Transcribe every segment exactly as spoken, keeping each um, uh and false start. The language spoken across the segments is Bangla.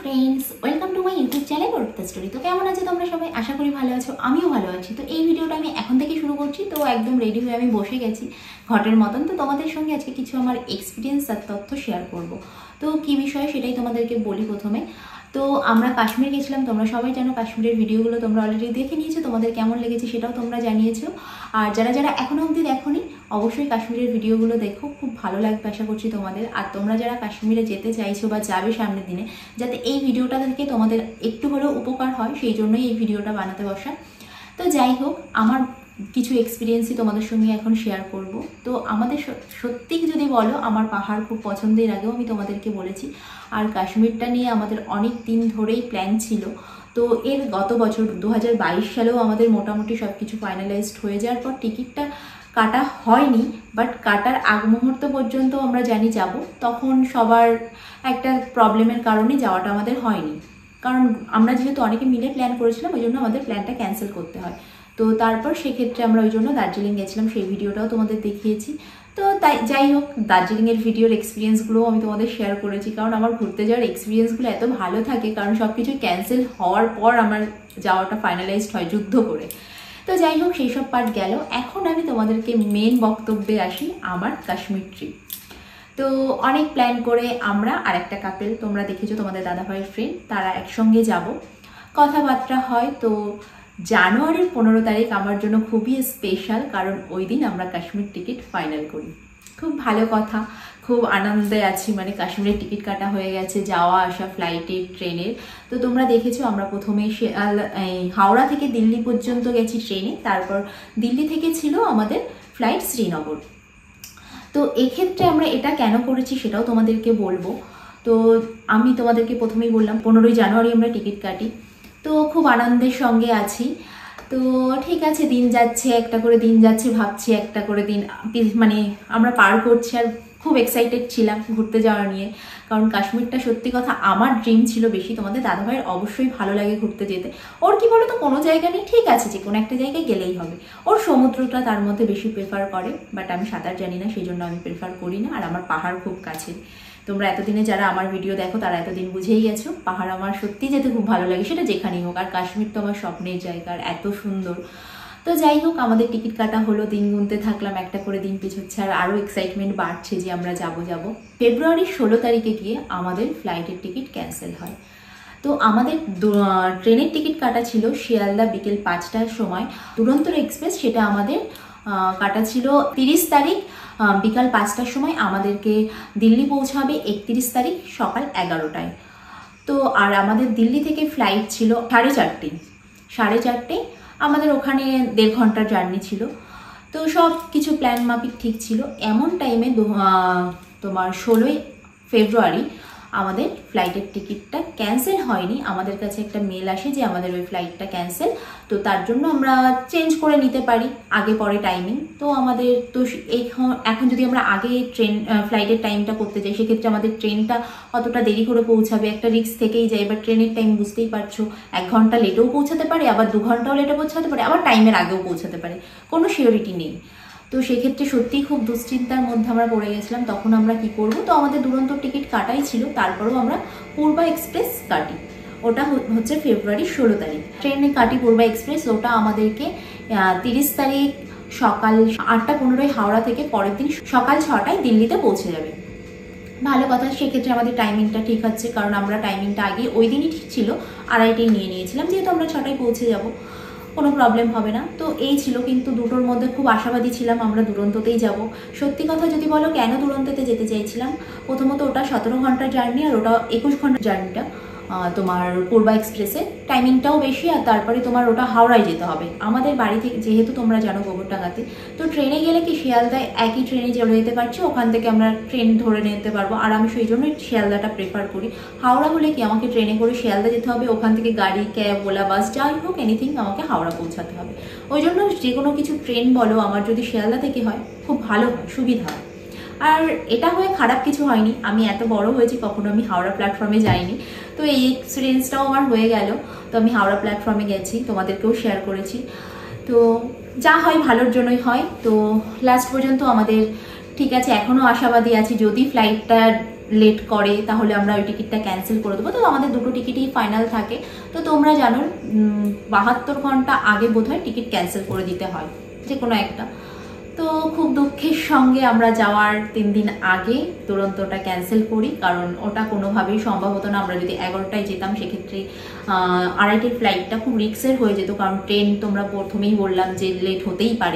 Friends, welcome to my YouTube channel Arpita story. তো কেমন আছো তোমরা সবাই? আশা করি ভালো আছো, আমিও ভালো আছি। তো এই ভিডিওটা আমি এখন থেকে শুরু করছি। তো একদম রেডি হয়ে আমি বসে গেছি ঘটের মতন। তো তোমাদের সঙ্গে আজকে কিছু আমার এক্সপিরিয়েন্স আর তথ্য শেয়ার করব। তো কী বিষয় সেটাই তোমাদেরকে বলি প্রথমে। তো আমরা কাশ্মীর গেছিলাম, তোমরা সবাই জানো কাশ্মীরের ভিডিওগুলো তোমরা অলরেডি দেখে নিয়েছো, তোমাদের কেমন লেগেছে সেটাও তোমরা জানিয়েছো। আর যারা যারা এখনো অবধি দেখোনি অবশ্যই কাশ্মীরের ভিডিওগুলো দেখো, খুব ভালো লাগবে আশা করছি তোমাদের। আর তোমরা যারা কাশ্মীরে যেতে চাইছো বা যাবে সামনের দিনে, যাতে এই ভিডিওটা থেকে তোমাদের একটু হলেও উপকার হয় সেই জন্যই এই ভিডিওটা বানাতে বসা। তো যাই হোক, আমার কিছু এক্সপিরিয়েন্সই তোমাদের সঙ্গে এখন শেয়ার করব। তো আমাদের সত্যি যদি বলো, আমার পাহাড় খুব পছন্দের, আগেও আমি তোমাদেরকে বলেছি। আর কাশ্মীরটা নিয়ে আমাদের অনেক দিন ধরেই প্ল্যান ছিল। তো এর গত বছর দু হাজার বাইশ সালেও আমাদের মোটামুটি সব কিছু ফাইনালাইজড হয়ে যাওয়ার পর টিকিটটা কাটা হয়নি, বাট কাটার আগ মুহূর্ত পর্যন্ত আমরা জানি যাব। তখন সবার একটা প্রবলেমের কারণে যাওয়াটা আমাদের হয়নি, কারণ আমরা যেহেতু অনেকে মিলে প্ল্যান করেছিলাম ওই জন্য আমাদের প্ল্যানটা ক্যান্সেল করতে হয়। তো তারপর সেক্ষেত্রে আমরা ওই জন্য দার্জিলিং গেছিলাম, সেই ভিডিওটাও তোমাদের দেখিয়েছি। তো তাই যাই হোক, দার্জিলিংয়ের ভিডিওর এক্সপিরিয়েন্সগুলোও আমি তোমাদের শেয়ার করেছি, কারণ আমার ঘুরতে যাওয়ার এক্সপিরিয়েন্সগুলো এত ভালো থাকে, কারণ সব কিছু ক্যান্সেল হওয়ার পর আমার যাওয়াটা ফাইনালাইজড হয় যুদ্ধ করে। তো যাই হোক, সেই সব পার্ট গেল। এখন আমি তোমাদেরকে মেন বক্তব্যে আসি, আমার কাশ্মীর ট্রিপ। তো অনেক প্ল্যান করে আমরা আর একটা কাপেল, তোমরা দেখেছো তোমাদের দাদাভাইয়ের ফ্রেন্ড, তারা একসঙ্গে যাব, কথাবার্তা হয়। তো জানুয়ারির পনেরো তারিখ আমার জন্য খুবই স্পেশাল, কারণ ওই দিন আমরা কাশ্মীর টিকিট ফাইনাল করি। খুব ভালো কথা, খুব আনন্দে আছি, মানে কাশ্মীরের টিকিট কাটা হয়ে গেছে, যাওয়া আসা ফ্লাইটের, ট্রেনের। তো তোমরা দেখেছো আমরা প্রথমে হাওড়া থেকে দিল্লি পর্যন্ত গেছি ট্রেনে, তারপর দিল্লি থেকে ছিল আমাদের ফ্লাইট শ্রীনগর। তো এক্ষেত্রে আমরা এটা কেন করেছি সেটাও তোমাদেরকে বলবো। তো আমি তোমাদেরকে প্রথমেই বললাম পনেরোই জানুয়ারি আমরা টিকিট কাটি। তো খুব আনন্দের সঙ্গে আছি। তো ঠিক আছে, দিন যাচ্ছে, একটা করে দিন যাচ্ছে, ভাবছি একটা করে দিন মানে আমরা পার করছি। আর খুব এক্সাইটেড ছিলাম ঘুরতে যাওয়া নিয়ে, কারণ কাশ্মীরটা সত্যি কথা আমার ড্রিম ছিল বেশি। তোমাদের দাদাভাইয়ের অবশ্যই ভালো লাগে ঘুরতে যেতে। ওর কি বলো তো, কোনো জায়গা নেই, ঠিক আছে যে কোনো একটা জায়গায় গেলেই হবে। ওর সমুদ্রটা তার মধ্যে বেশি প্রেফার করে, বাট আমি সাঁতার জানি না, সেই জন্য আমি প্রেফার করি না। আর আমার পাহাড় খুব কাছে। তোমরা এতদিনে যারা আমার ভিডিও দেখো তারা এতদিন বুঝেই গেছো, পাহাড় আমার সত্যি যেতে খুব ভালো লাগে, সেটা যেখানেই হোক। আর কাশ্মীর তো আমার স্বপ্নের জায়গা, আর এত সুন্দর। তো যাই হোক, আমাদের টিকিট কাটা হলো, দিন গুনতে থাকলাম, একটা করে দিন পিছোচ্ছে, আর আরও এক্সাইটমেন্ট বাড়ছে যে আমরা যাব যাব। ফেব্রুয়ারির ষোলো তারিখে গিয়ে আমাদের ফ্লাইটের টিকিট ক্যান্সেল হয়। তো আমাদের ট্রেনের টিকিট কাটা ছিল শিয়ালদা বিকেল পাঁচটার সময়, দুরন্তর এক্সপ্রেস, সেটা আমাদের কাটা ছিল তিরিশ তারিখ বিকাল পাঁচটার সময়, আমাদেরকে দিল্লি পৌঁছাবে একত্রিশ তারিখ সকাল এগারোটায়। তো আর আমাদের দিল্লি থেকে ফ্লাইট ছিল সাড়ে চারটে সাড়ে চারটে আমাদের ওখানে দেড় ঘন্টার জার্নি ছিল। তো সব কিছু প্ল্যান মাফিক ঠিক ছিল। এমন টাইমে তোমার ষোলোই ফেব্রুয়ারি আমাদের ফ্লাইটের টিকিটটা ক্যান্সেল হয়নি। আমাদের কাছে একটা মেল আসে যে আমাদের ওই ফ্লাইটটা ক্যান্সেল, তো তার জন্য আমরা চেঞ্জ করে নিতে পারি আগে পরে টাইমিং। তো আমাদের তো এখন যদি আমরা আগে ট্রেন ফ্লাইটের টাইমটা করতে যাই, সেক্ষেত্রে আমাদের ট্রেনটা অতটা দেরি করে পৌঁছাবে, একটা রিস্ক থেকেই যায়। এবার ট্রেনের টাইম বুঝতেই পারছো, এক ঘন্টা লেটেও পৌঁছাতে পারে, আবার দু ঘন্টাও লেটে পৌঁছাতে পারে, আবার টাইমের আগেও পৌঁছাতে পারে, কোনো সিওরিটি নেই। তো সেক্ষেত্রে সত্যিই খুব দুশ্চিন্তার মধ্যে আমরা পড়ে গেছিলাম, তখন আমরা কি করব। তো আমাদের দুরন্ত টিকিট কাটাই ছিল, তারপরেও আমরা পূর্বা এক্সপ্রেস কাটি, ওটা হচ্ছে ফেব্রুয়ারি ষোলো তারিখ ট্রেনে কাটি পূর্বা এক্সপ্রেস। ওটা আমাদেরকে তিরিশ তারিখ সকাল আটটা পনেরোয় হাওড়া থেকে পরের দিন সকাল ছটায় দিল্লিতে পৌঁছে যাবে। ভালো কথা, সেক্ষেত্রে আমাদের টাইমিংটা ঠিক আছে, কারণ আমরা টাইমিংটা আগে ওই দিনই ঠিক ছিল, আড়াইটাই নিয়ে নিয়েছিলাম, যেহেতু আমরা ছটায় পৌঁছে যাব, কোনো প্রবলেম হবে না। তো এই ছিল, কিন্তু দুটোর মধ্যে খুব আশাবাদী ছিলাম আমরা দুরন্ততেই যাব। সত্যি কথা যদি বলো, কেন দুরন্ততে যেতে চাইছিলাম, প্রথমত ওটা সতেরো ঘন্টার জার্নি, আর ওটা একুশ ঘন্টার জার্নিটা তোমার পূর্বা এক্সপ্রেসে টাইমিংটাও বেশি, আর তারপরে তোমার ওটা হাওড়ায় যেতে হবে আমাদের বাড়ি থেকে, যেহেতু তোমরা জানো গোবরডাঙ্গাতে। তো ট্রেনে গেলে কি শিয়ালদায় একই ট্রেনে চলে যেতে পারছি, ওখান থেকে আমরা ট্রেন ধরে নিতে পারবো, আর আমি সেই জন্যই শিয়ালদাটা প্রেফার করি। হাওড়া হলে কি আমাকে ট্রেনে করে শিয়ালদা যেতে হবে, ওখান থেকে গাড়ি, ক্যাব, ওলা, বাস, যাই হোক এনিথিং আমাকে হাওড়া পৌঁছাতে হবে। ওই জন্য যে কোনো কিছু ট্রেন বলো আমার যদি শিয়ালদা থেকে হয় খুব ভালো হয়, সুবিধা হয়। আর এটা হয়ে খারাপ কিছু হয়নি, আমি এত বড় হয়েছি কখনো আমি হাওড়া প্ল্যাটফর্মে যাইনি। তো এই এক্সপিরিয়েন্সটাও আমার হয়ে গেল। তো আমি হাওড়া প্ল্যাটফর্মে গেছি, তোমাদেরকেও শেয়ার করেছি। তো যা হয় ভালোর জন্যই হয়। তো লাস্ট পর্যন্ত আমাদের ঠিক আছে, এখনও আশাবাদী আছি, যদি ফ্লাইটটা লেট করে তাহলে আমরা ওই টিকিটটা ক্যান্সেল করে দেবো। তো আমাদের দুটো টিকিটই ফাইনাল থাকে। তো তোমরা জানো বাহাত্তর ঘন্টা আগে বোধহয় টিকিট ক্যান্সেল করে দিতে হয় যে কোনো একটা। তো খুব দুঃখের সঙ্গে আমরা যাওয়ার তিন দিন আগে দুরন্তটা ক্যান্সেল করি, কারণ ওটা কোনোভাবেই সম্ভব হতো না। আমরা যদি এগারোটায় যেতাম সেক্ষেত্রে আড়াইটের ফ্লাইটটা খুব রিস্কের হয়ে যেত, কারণ ট্রেন তোমরা প্রথমেই বললাম যে লেট হতেই পারে।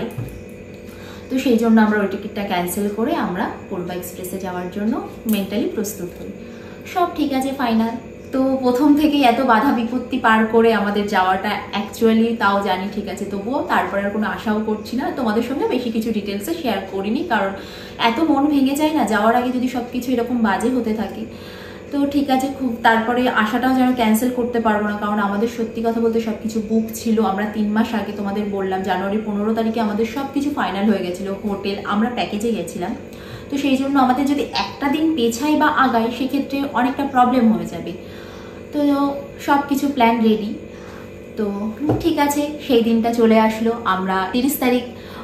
তো সেই জন্য আমরা ওই টিকিটটা ক্যান্সেল করে আমরা পূর্বা এক্সপ্রেসে যাওয়ার জন্য মেন্টালি প্রস্তুত হই। সব ঠিক আছে, ফাইনাল। তো প্রথম থেকেই এত বাধা বিপত্তি পার করে আমাদের যাওয়াটা অ্যাকচুয়ালি তাও জানি ঠিক আছে, তবুও তারপর আর কোনো আশাও করছি না। তোমাদের সঙ্গে বেশি কিছু ডিটেলসে শেয়ার করিনি, কারণ এত মন ভেঙে যায় না যাওয়ার আগে যদি সব কিছু এরকম বাজে হতে থাকে। তো ঠিক আছে, খুব তারপরে আশাটাও যেন ক্যান্সেল করতে পারবো না, কারণ আমাদের সত্যি কথা বলতে সব কিছু বুক ছিল। আমরা তিন মাস আগে তোমাদের বললাম জানুয়ারি পনেরো তারিখে আমাদের সব কিছু ফাইনাল হয়ে গেছিলো, হোটেল আমরা প্যাকেজে গেছিলাম। তো সেই জন্য আমাদের যদি একটা দিন পেছাই বা আগায় সেক্ষেত্রে অনেকটা প্রবলেম হয়ে যাবে। তো সব কিছু প্ল্যান রেডি। তো ঠিক আছে, সেই দিনটা চলে আসলো। আমরা তিরিশ তারিখ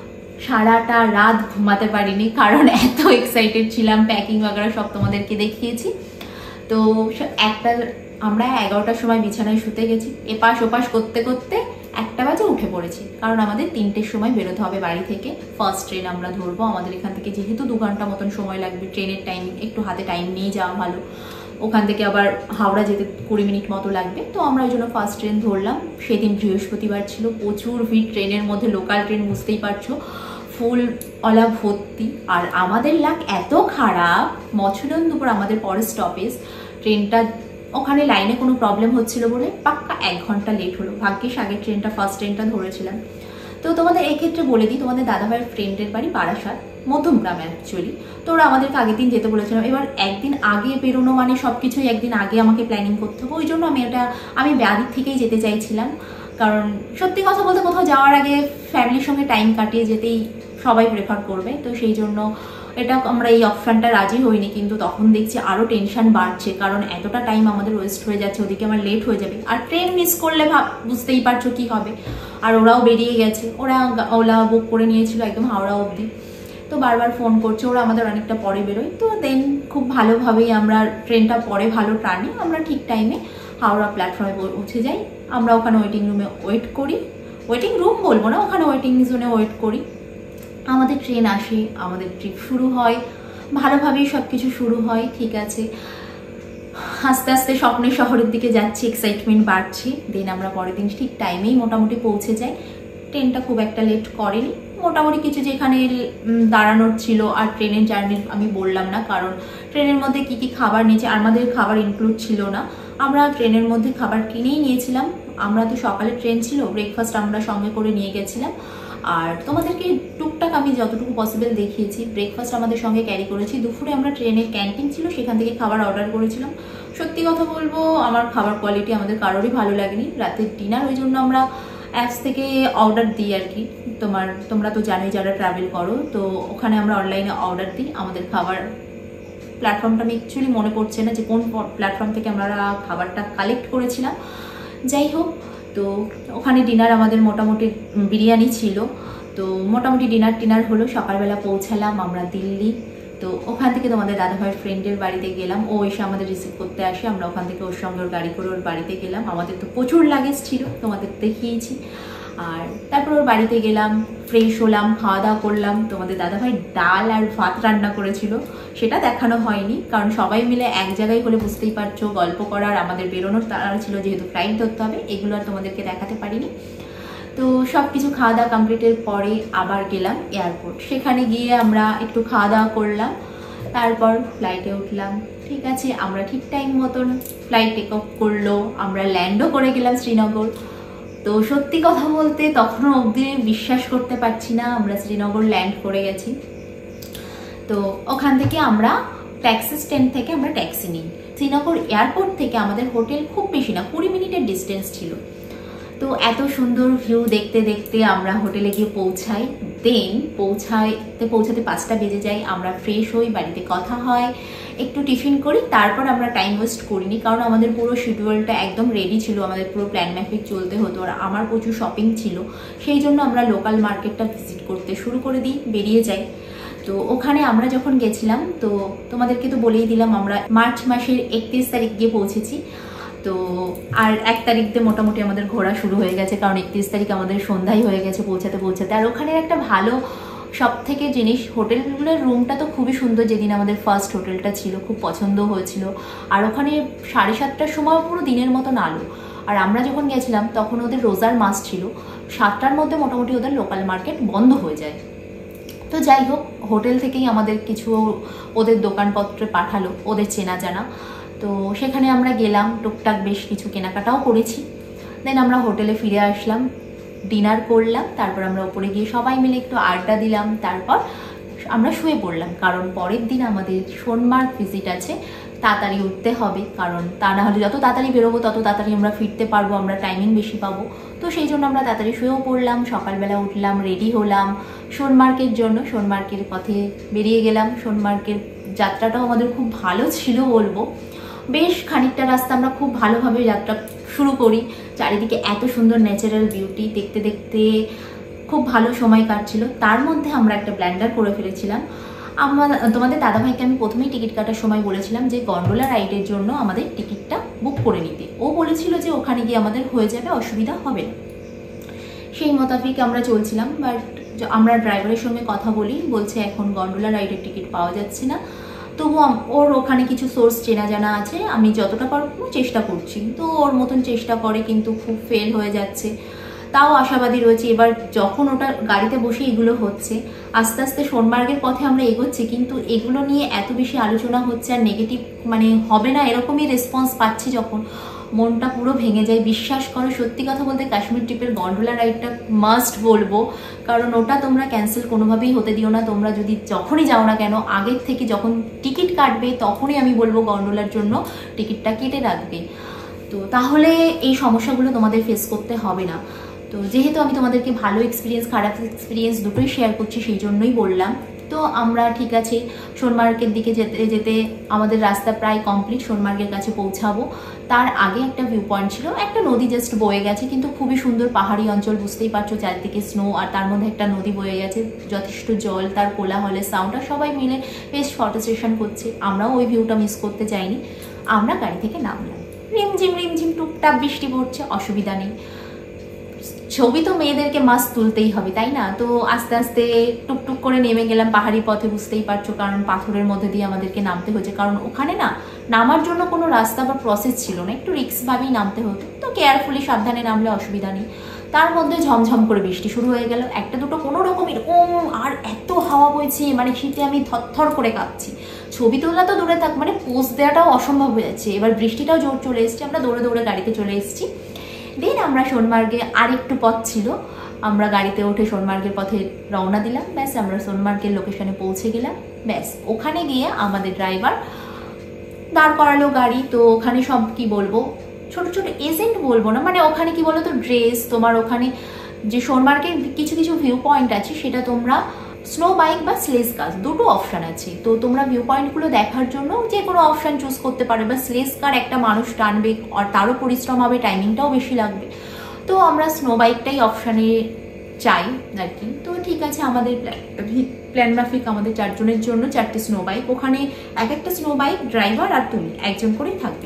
সারাটা রাত ঘুমাতে পারিনি, কারণ এত এক্সাইটেড ছিলাম। প্যাকিং বাগেরা সব তোমাদেরকে দেখিয়েছি। তো একটা আমরা এগারোটার সময় বিছানায় শুতে গেছি, এপাশ ওপাশ করতে করতে একটা বাজে উঠে পড়েছি, কারণ আমাদের তিনটের সময় বেরোতে হবে বাড়ি থেকে। ফার্স্ট ট্রেন আমরা ধরবো। আমাদের এখান থেকে যেহেতু দু ঘন্টা মতন সময় লাগবে, ট্রেনের টাইম একটু হাতে টাইম নিয়ে যাওয়া ভালো। ওখান থেকে আবার হাওড়া যেতে কুড়ি মিনিট মতো লাগবে। তো আমরা ওই জন্য ফার্স্ট ট্রেন ধরলাম। সেদিন বৃহস্পতিবার ছিল, প্রচুর ভিড় ট্রেনের মধ্যে। লোকাল ট্রেন বুঝতেই পারছো, ফুল অলা ভর্তি। আর আমাদের লাক এত খারাপ, মছুরন্দপুর আমাদের পরের স্টপেজ। ট্রেনটা ওখানে লাইনে কোনো প্রবলেম হচ্ছিল বলে পাক্কা এক ঘন্টা লেট হলো। ভাগ্যিস আগের ট্রেনটা ফার্স্ট ট্রেনটা ধরেছিলাম। তো তোমাদের এক্ষেত্রে বলে দিই, তোমাদের দাদাভাইয়ের ফ্রেন্ডের বাড়ি বারাসাত, মধ্যমগ্রাম অ্যাকচুয়ালি। তো ওরা আমাদেরকে আগের দিন যেতে বলেছিলাম। এবার একদিন আগে বেরোনো মানে সব কিছুই একদিন আগে আমাকে প্ল্যানিং করতে হবে। ওই জন্য আমি এটা আমি বাড়ির থেকেই যেতে চাইছিলাম, কারণ সত্যি কথা বলতে কোথাও যাওয়ার আগে ফ্যামিলির সঙ্গে টাইম কাটিয়ে যেতেই সবাই প্রেফার করবে। তো সেই জন্য এটা আমরা এই অপশানটা রাজি হইনি, কিন্তু তখন দেখছি আরও টেনশন বাড়ছে, কারণ এতটা টাইম আমাদের ওয়েস্ট হয়ে যাচ্ছে। ওদিকে আমার লেট হয়ে যাবে, আর ট্রেন মিস করলে ভাব বুঝতেই পারছো কী হবে। আর ওরাও বেরিয়ে গেছে, ওরা ওলা বুক করে নিয়েছিল একদম হাওড়া অবধি। তো বারবার ফোন করছে, ওরা আমাদের অনেকটা পরে বেরোয়। তো দেন খুব ভালোভাবেই আমরা ট্রেনটা পরে ভালো টানে, আমরা ঠিক টাইমে হাওড়া প্ল্যাটফর্মে পৌঁছে যাই। আমরা ওখানে ওয়েটিং রুমে ওয়েট করি, ওয়েটিং রুম বলবো না, ওখানে ওয়েটিং জোনে ওয়েট করি। আমাদের ট্রেন আসে, আমাদের ট্রিপ শুরু হয়, ভালোভাবেই সব কিছু শুরু হয়। ঠিক আছে, আস্তে আস্তে স্বপ্নের শহরের দিকে যাচ্ছি, এক্সাইটমেন্ট বাড়ছে। দেন আমরা পরের দিন ঠিক টাইমেই মোটামুটি পৌঁছে যাই। ট্রেনটা খুব একটা লেট করেনি, মোটামুটি কিছু যেখানে দাঁড়ানোর ছিল। আর ট্রেনের জার্নি আমি বললাম না, কারণ ট্রেনের মধ্যে কি কি খাবার নিয়েছে, আমাদের খাবার ইনক্লুড ছিল না। আমরা ট্রেনের মধ্যে খাবার কিনেই নিয়েছিলাম। আমরা তো সকালে ট্রেন ছিল, ব্রেকফাস্ট আমরা সঙ্গে করে নিয়ে গেছিলাম। আর তোমাদেরকে টুকটাক আমি যতটুকু পসিবল দেখিয়েছি। ব্রেকফাস্ট আমাদের সঙ্গে ক্যারি করেছি। দুপুরে আমরা ট্রেনের ক্যান্টিন ছিল, সেখান থেকে খাবার অর্ডার করেছিলাম। সত্যি কথা বলবো, আমার খাবার কোয়ালিটি আমাদের কারোরই ভালো লাগেনি। রাতের ডিনার ওই জন্য আমরা অ্যাপস থেকে অর্ডার দিই আর কি। তোমার তোমরা তো জানোই যারা ট্রাভেল করো, তো ওখানে আমরা অনলাইনে অর্ডার দিই আমাদের খাবার। প্ল্যাটফর্মটা আমি অ্যাকচুয়ালি মনে পড়ছে না যে কোন প্ল্যাটফর্ম থেকে আমরা খাবারটা কালেক্ট করেছিলাম। যাই হোক, তো ওখানে ডিনার আমাদের মোটামুটি বিরিয়ানি ছিল। তো মোটামুটি ডিনার টিনার হলো, সকালবেলা পৌঁছালাম আমরা দিল্লি। তো ওখান থেকে তোমাদের দাদাভাইয়ের ফ্রেন্ডের বাড়িতে গেলাম, ও এসে আমাদের রিসিভ করতে আসে। আমরা ওখান থেকে ওর সঙ্গে ওর গাড়ি করে ওর বাড়িতে গেলাম। আমাদের তো প্রচুর লাগেজ ছিল, তোমাদের দেখিয়েছি। আর তারপর ওর বাড়িতে গেলাম, ফ্রেশ হলাম, খাওয়া দাওয়া করলাম। তোমাদের দাদাভাই ডাল আর ভাত রান্না করেছিল, সেটা দেখানো হয়নি, কারণ সবাই মিলে এক জায়গায় হলে বুঝতেই পারছো গল্প করার আমাদের বেরোনোর তাড়া ছিল, যেহেতু ফ্লাইট ধরতে হবে, এগুলো আর তোমাদেরকে দেখাতে পারিনি। তো সব কিছু খাওয়া দাওয়া কমপ্লিটের পরে আবার গেলাম এয়ারপোর্ট। সেখানে গিয়ে আমরা একটু খাওয়া দাওয়া করলাম, তারপর ফ্লাইটে উঠলাম। ঠিক আছে, আমরা ঠিক টাইম মতন ফ্লাইট টেক অফ করলো, আমরা ল্যান্ডও করে গেলাম শ্রীনগর। তো সত্যি কথা বলতে তখনও অবধি বিশ্বাস করতে পারছি না আমরা শ্রীনগর ল্যান্ড করে গেছি। তো ওখান থেকে আমরা ট্যাক্সি স্ট্যান্ড থেকে আমরা ট্যাক্সি নিই। শ্রীনগর এয়ারপোর্ট থেকে আমাদের হোটেল খুব বেশি না, কুড়ি মিনিটের ডিস্টেন্স ছিল। তো এত সুন্দর ভিউ দেখতে দেখতে আমরা হোটেলে গিয়ে পৌঁছাই। দেন পৌঁছাইতে পৌঁছাতে পাঁচটা বেজে যায়। আমরা ফ্রেশ হই, বাড়িতে কথা হয়, একটু টিফিন করি, তারপর আমরা টাইম ওয়েস্ট করিনি, কারণ আমাদের পুরো শিডিউলটা একদম রেডি ছিল, আমাদের পুরো প্ল্যান ম্যাফিক চলতে হতো। আর আমার প্রচুর শপিং ছিল, সেই জন্য আমরা লোকাল মার্কেটটা ভিজিট করতে শুরু করে দিই, বেরিয়ে যাই। তো ওখানে আমরা যখন গেছিলাম তো তোমাদেরকে তো বলেই দিলাম আমরা মার্চ মাসের একত্রিশ তারিখ গিয়ে পৌঁছেছি। তো আর এক তারিখ দিয়ে মোটামুটি আমাদের ঘোরা শুরু হয়ে গেছে, কারণ একত্রিশ তারিখ আমাদের সন্ধ্যাই হয়ে গেছে পৌঁছাতে পৌঁছাতে। আর ওখানে একটা ভালো সব থেকে জিনিস, হোটেলগুলোর রুমটা তো খুবই সুন্দর, যেদিন আমাদের ফার্স্ট হোটেলটা ছিল খুব পছন্দ হয়েছিল। আর ওখানে সাড়ে সাতটার সময় পুরো দিনের মতন আলো। আর আমরা যখন গেছিলাম তখন ওদের রোজার মাস ছিল, সাতটার মধ্যে মোটামুটি ওদের লোকাল মার্কেট বন্ধ হয়ে যায়। তো যাই হোক, হোটেল থেকেই আমাদের কিছু ওদের দোকানপত্রে পাঠালো, ওদের চেনা জানা। তো সেখানে আমরা গেলাম, টুকটাক বেশ কিছু কেনাকাটাও করেছি। দেন আমরা হোটেলে ফিরে আসলাম, ডিনার করলাম, তারপর আমরা ওপরে গিয়ে সবাই মিলে একটু আড্ডা দিলাম, তারপর আমরা শুয়ে পড়লাম। কারণ পরের দিন আমাদের সোনমার্গ ভিজিট আছে, তাড়াতাড়ি উঠতে হবে, কারণ তা না হলে যত তাড়াতাড়ি বেরোবো তত তাড়াতাড়ি আমরা ফিরতে পারবো, আমরা টাইমিং বেশি পাবো। তো সেই জন্য আমরা তাড়াতাড়ি শুয়েও পড়লাম, সকালবেলা উঠলাম, রেডি হলাম সোনমার্গের জন্য, সোনমার্গের পথে বেরিয়ে গেলাম। সোনমার্গের যাত্রাটাও আমাদের খুব ভালো ছিল বলবো, বেশ খানিকটা রাস্তা আমরা খুব ভালোভাবে যাত্রা শুরু করি। চারিদিকে এত সুন্দর ন্যাচারাল বিউটি দেখতে দেখতে খুব ভালো সময় কাটছিল। তার মধ্যে আমরা একটা ব্ল্যান্ডার করে ফেলেছিলাম। আমার তোমাদের দাদাভাইকে আমি প্রথমেই টিকিট কাটার সময় বলেছিলাম যে গন্ডোলা রাইডের জন্য আমাদের টিকিটটা বুক করে নিতে। ও বলেছিল যে ওখানে গিয়ে আমাদের হয়ে যাবে, অসুবিধা হবে না। সেই মোতাবেক আমরা চলছিলাম, বাট আমরা ড্রাইভারের সঙ্গে কথা বলি, বলছে এখন গন্ডোলা রাইডের টিকিট পাওয়া যাচ্ছে না। তবু ওর ওখানে কিছু সোর্স চেনা জানা আছে, আমি যতটা পারবো চেষ্টা করছি। তো ওর মতন চেষ্টা করে কিন্তু খুব ফেল হয়ে যাচ্ছে, তাও আশাবাদী রয়েছে। এবার যখন ওটা গাড়িতে বসে এগুলো হচ্ছে, আস্তে আস্তে সোনমার্গের পথে আমরা এগোচ্ছি, কিন্তু এগুলো নিয়ে এত বেশি আলোচনা হচ্ছে আর নেগেটিভ মানে হবে না এরকমই রেসপন্স পাচ্ছি, যখন মনটা পুরো ভেঙে যায়। বিশ্বাস করো, সত্যি কথা বলতে কাশ্মীর ট্রিপের গন্ডোলা রাইডটা মাস্ট বলবো, কারণ ওটা তোমরা ক্যান্সেল কোনোভাবেই হতে দিও না। তোমরা যদি যখনই যাও না কেন, আগের থেকে যখন টিকিট কাটবে তখনই আমি বলবো গন্ডোলার জন্য টিকিটটা কেটে রাখবে। তো তাহলে এই সমস্যাগুলো তোমাদের ফেস করতে হবে না। তো যেহেতু আমি তোমাদেরকে ভালো এক্সপিরিয়েন্স খারাপ এক্সপিরিয়েন্স দুটোই শেয়ার করছি, সেই জন্যই বললাম। তো আমরা ঠিক আছে সোনমার্গের দিকে যেতে যেতে আমাদের রাস্তা প্রায় কমপ্লিট, সোনমার্গের কাছে পৌঁছাবো। তার আগে একটা ভিউ পয়েন্ট ছিল, একটা নদী জাস্ট বয়ে গেছে, কিন্তু খুবই সুন্দর পাহাড়ি অঞ্চল, বুঝতেই পারছো চারদিকে স্নো, আর তার মধ্যে একটা নদী বয়ে গেছে, যথেষ্ট জল, তার কোলাহলের সাউন্ড, আর সবাই মিলে বেশ ফটো সেশন করছে। আমরাও ওই ভিউটা মিস করতে চাইনি। আমরা গাড়ি থেকে নামলাম, রিমঝিম রিমঝিম টুকটাক বৃষ্টি পড়ছে, অসুবিধা নেই, ছবি তো মেয়েদেরকে মাস্ট তুলতেই হবে, তাই না? তো আস্তে আস্তে টুকটুক করে নেমে গেলাম পাহাড়ি পথে, বুঝতেই পারছো, কারণ পাথরের মধ্যে দিয়ে আমাদেরকে নামতে হয়েছে, কারণ ওখানে না নামার জন্য কোনো রাস্তা বা প্রসেস ছিল না, একটু রিস্ক ভাবেই নামতে হতো। তো কেয়ারফুলি সাবধানে নামলে অসুবিধা নেই। তার মধ্যে ঝমঝম করে বৃষ্টি শুরু হয়ে গেল, একটা দুটো কোনো রকম এরকম, আর এত হাওয়া বইছে, মানে শীতে আমি থরথর করে কাঁপছি। ছবি তোলা তো দূরে থাক, মানে পোজ দেওয়াটাও অসম্ভব হয়ে যাচ্ছে। এবার বৃষ্টিটাও জোর চলে এসছে, আমরা দৌড়ে দৌড়ে গাড়িতে চলে এসেছি। দেন আমরা সোনমার্গে আরেকটু পথ ছিল, আমরা গাড়িতে উঠে সোনমার্গের পথে রওনা দিলাম। ব্যাস আমরা সোনমার্গের লোকেশনে পৌঁছে গেলাম। ব্যাস ওখানে গিয়ে আমাদের ড্রাইভার দাঁড় করালো গাড়ি। তো ওখানে সব কি বলবো, ছোট ছোট এজেন্ট বলবো না, মানে ওখানে কি বলো তো ড্রেস, তোমার ওখানে যে সোনমার্গের কিছু কিছু ভিউ পয়েন্ট আছে, সেটা তোমরা স্নো বাইক বা স্লেজ কার দুটো অপশান আছে। তো তোমরা ভিউ পয়েন্টগুলো দেখার জন্য যে কোনো অপশান চুজ করতে পারো, বা স্লেজ কার একটা মানুষ টানবে, আর তারও পরিশ্রম হবে, টাইমিংটাও বেশি লাগবে। তো আমরা স্নো বাইকটাই অপশানে চাই আর কি। তো ঠিক আছে, আমাদের প্ল্যান মাফিক আমাদের চারজনের জন্য চারটে স্নো বাইক, ওখানে এক একটা স্নো বাইক ড্রাইভার আর তুমি একজন করেই থাকবে,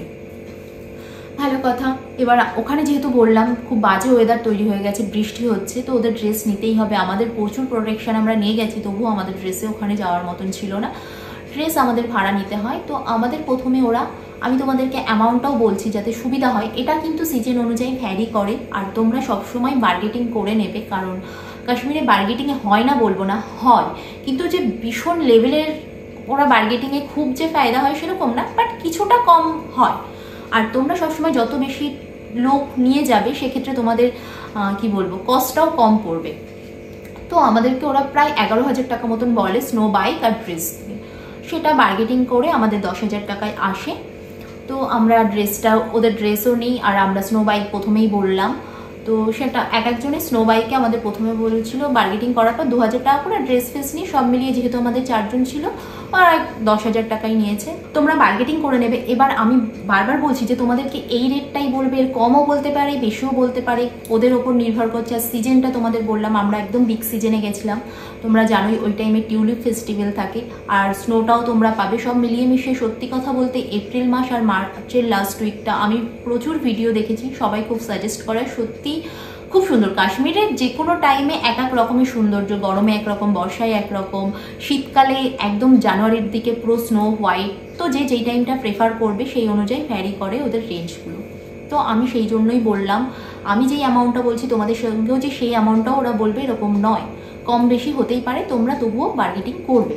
ভালো কথা। এবার ওখানে যেহেতু বললাম খুব বাজে ওয়েদার তৈরি হয়ে গেছে, বৃষ্টি হচ্ছে, তো ওদের ড্রেস নিতেই হবে। আমাদের প্রচুর প্রোটেকশন আমরা নিয়ে গেছি, তবুও আমাদের ড্রেসে ওখানে যাওয়ার মতন ছিল না, ড্রেস আমাদের ভাড়া নিতে হয়। তো আমাদের প্রথমে ওরা, আমি তোমাদেরকে অ্যামাউন্টটাও বলছি যাতে সুবিধা হয়, এটা কিন্তু সিজন অনুযায়ী ভ্যারি করে, আর তোমরা সবসময় বার্গেটিং করে নেবে, কারণ কাশ্মীরে বার্গেটিংয়ে হয় না বলবো না, হয়, কিন্তু যে ভীষণ লেভেলের ওরা বার্গেটিংয়ে খুব যে ফায়দা হয় সেরকম না, বাট কিছুটা কম হয়। আর তোমরা সবসময় যত বেশি লোক নিয়ে যাবে সেক্ষেত্রে তোমাদের কি বলবো কস্টটাও কম পড়বে। তো আমাদেরকে ওরা প্রায় এগারো হাজার টাকা মতন বলে স্নো বাইক আর ড্রেস, সেটা বার্গেটিং করে আমাদের দশ হাজার টাকায় আসে। তো আমরা ড্রেসটা, ওদের ড্রেসও নিই, আর আমরা স্নো বাইক প্রথমেই বললাম, তো সেটা এক একজনের স্নো বাইকে আমাদের প্রথমে বলেছিল বার্গেটিং করার পর দু হাজার টাকা করে ড্রেস ফেস নিয়ে সব মিলিয়ে, যেহেতু আমাদের চারজন ছিল প্রায় দশ হাজার টাকাই নিয়েছে। তোমরা বার্গেটিং করে নেবে। এবার আমি বারবার বলছি যে তোমাদেরকে এই রেটটাই বলবে, এর কমও বলতে পারে, বেশিও বলতে পারে, ওদের ওপর নির্ভর করছে। আর সিজনটা তোমাদের বললাম আমরা একদম বিগ সিজনে গেছিলাম, তোমরা জানোই ওই টাইমে টিউলিপ ফেস্টিভ্যাল থাকে, আর স্নোটাও তোমরা পাবে। সব মিলিয়ে মিশিয়ে সত্যি কথা বলতে এপ্রিল মাস আর মার্চের লাস্ট উইকটা আমি প্রচুর ভিডিও দেখেছি, সবাই খুব সাজেস্ট করে, সত্যি খুব সুন্দর। কাশ্মীরের যে কোনো টাইমে এক এক রকমের সৌন্দর্য, গরমে একরকম, বর্ষায় একরকম, শীতকালে একদম জানুয়ারির দিকে পুরো স্নো হোয়াইট। তো যে যেই টাইমটা প্রেফার করবে সেই অনুযায়ী ভ্যারি করে ওদের রেঞ্জগুলো। তো আমি সেই জন্যই বললাম, আমি যেই অ্যামাউন্টটা বলছি তোমাদের সঙ্গেও যে সেই অ্যামাউন্টটাও ওরা বলবে এরকম নয়, কম বেশি হতেই পারে, তোমরা তবুও বার্গেটিং করবে।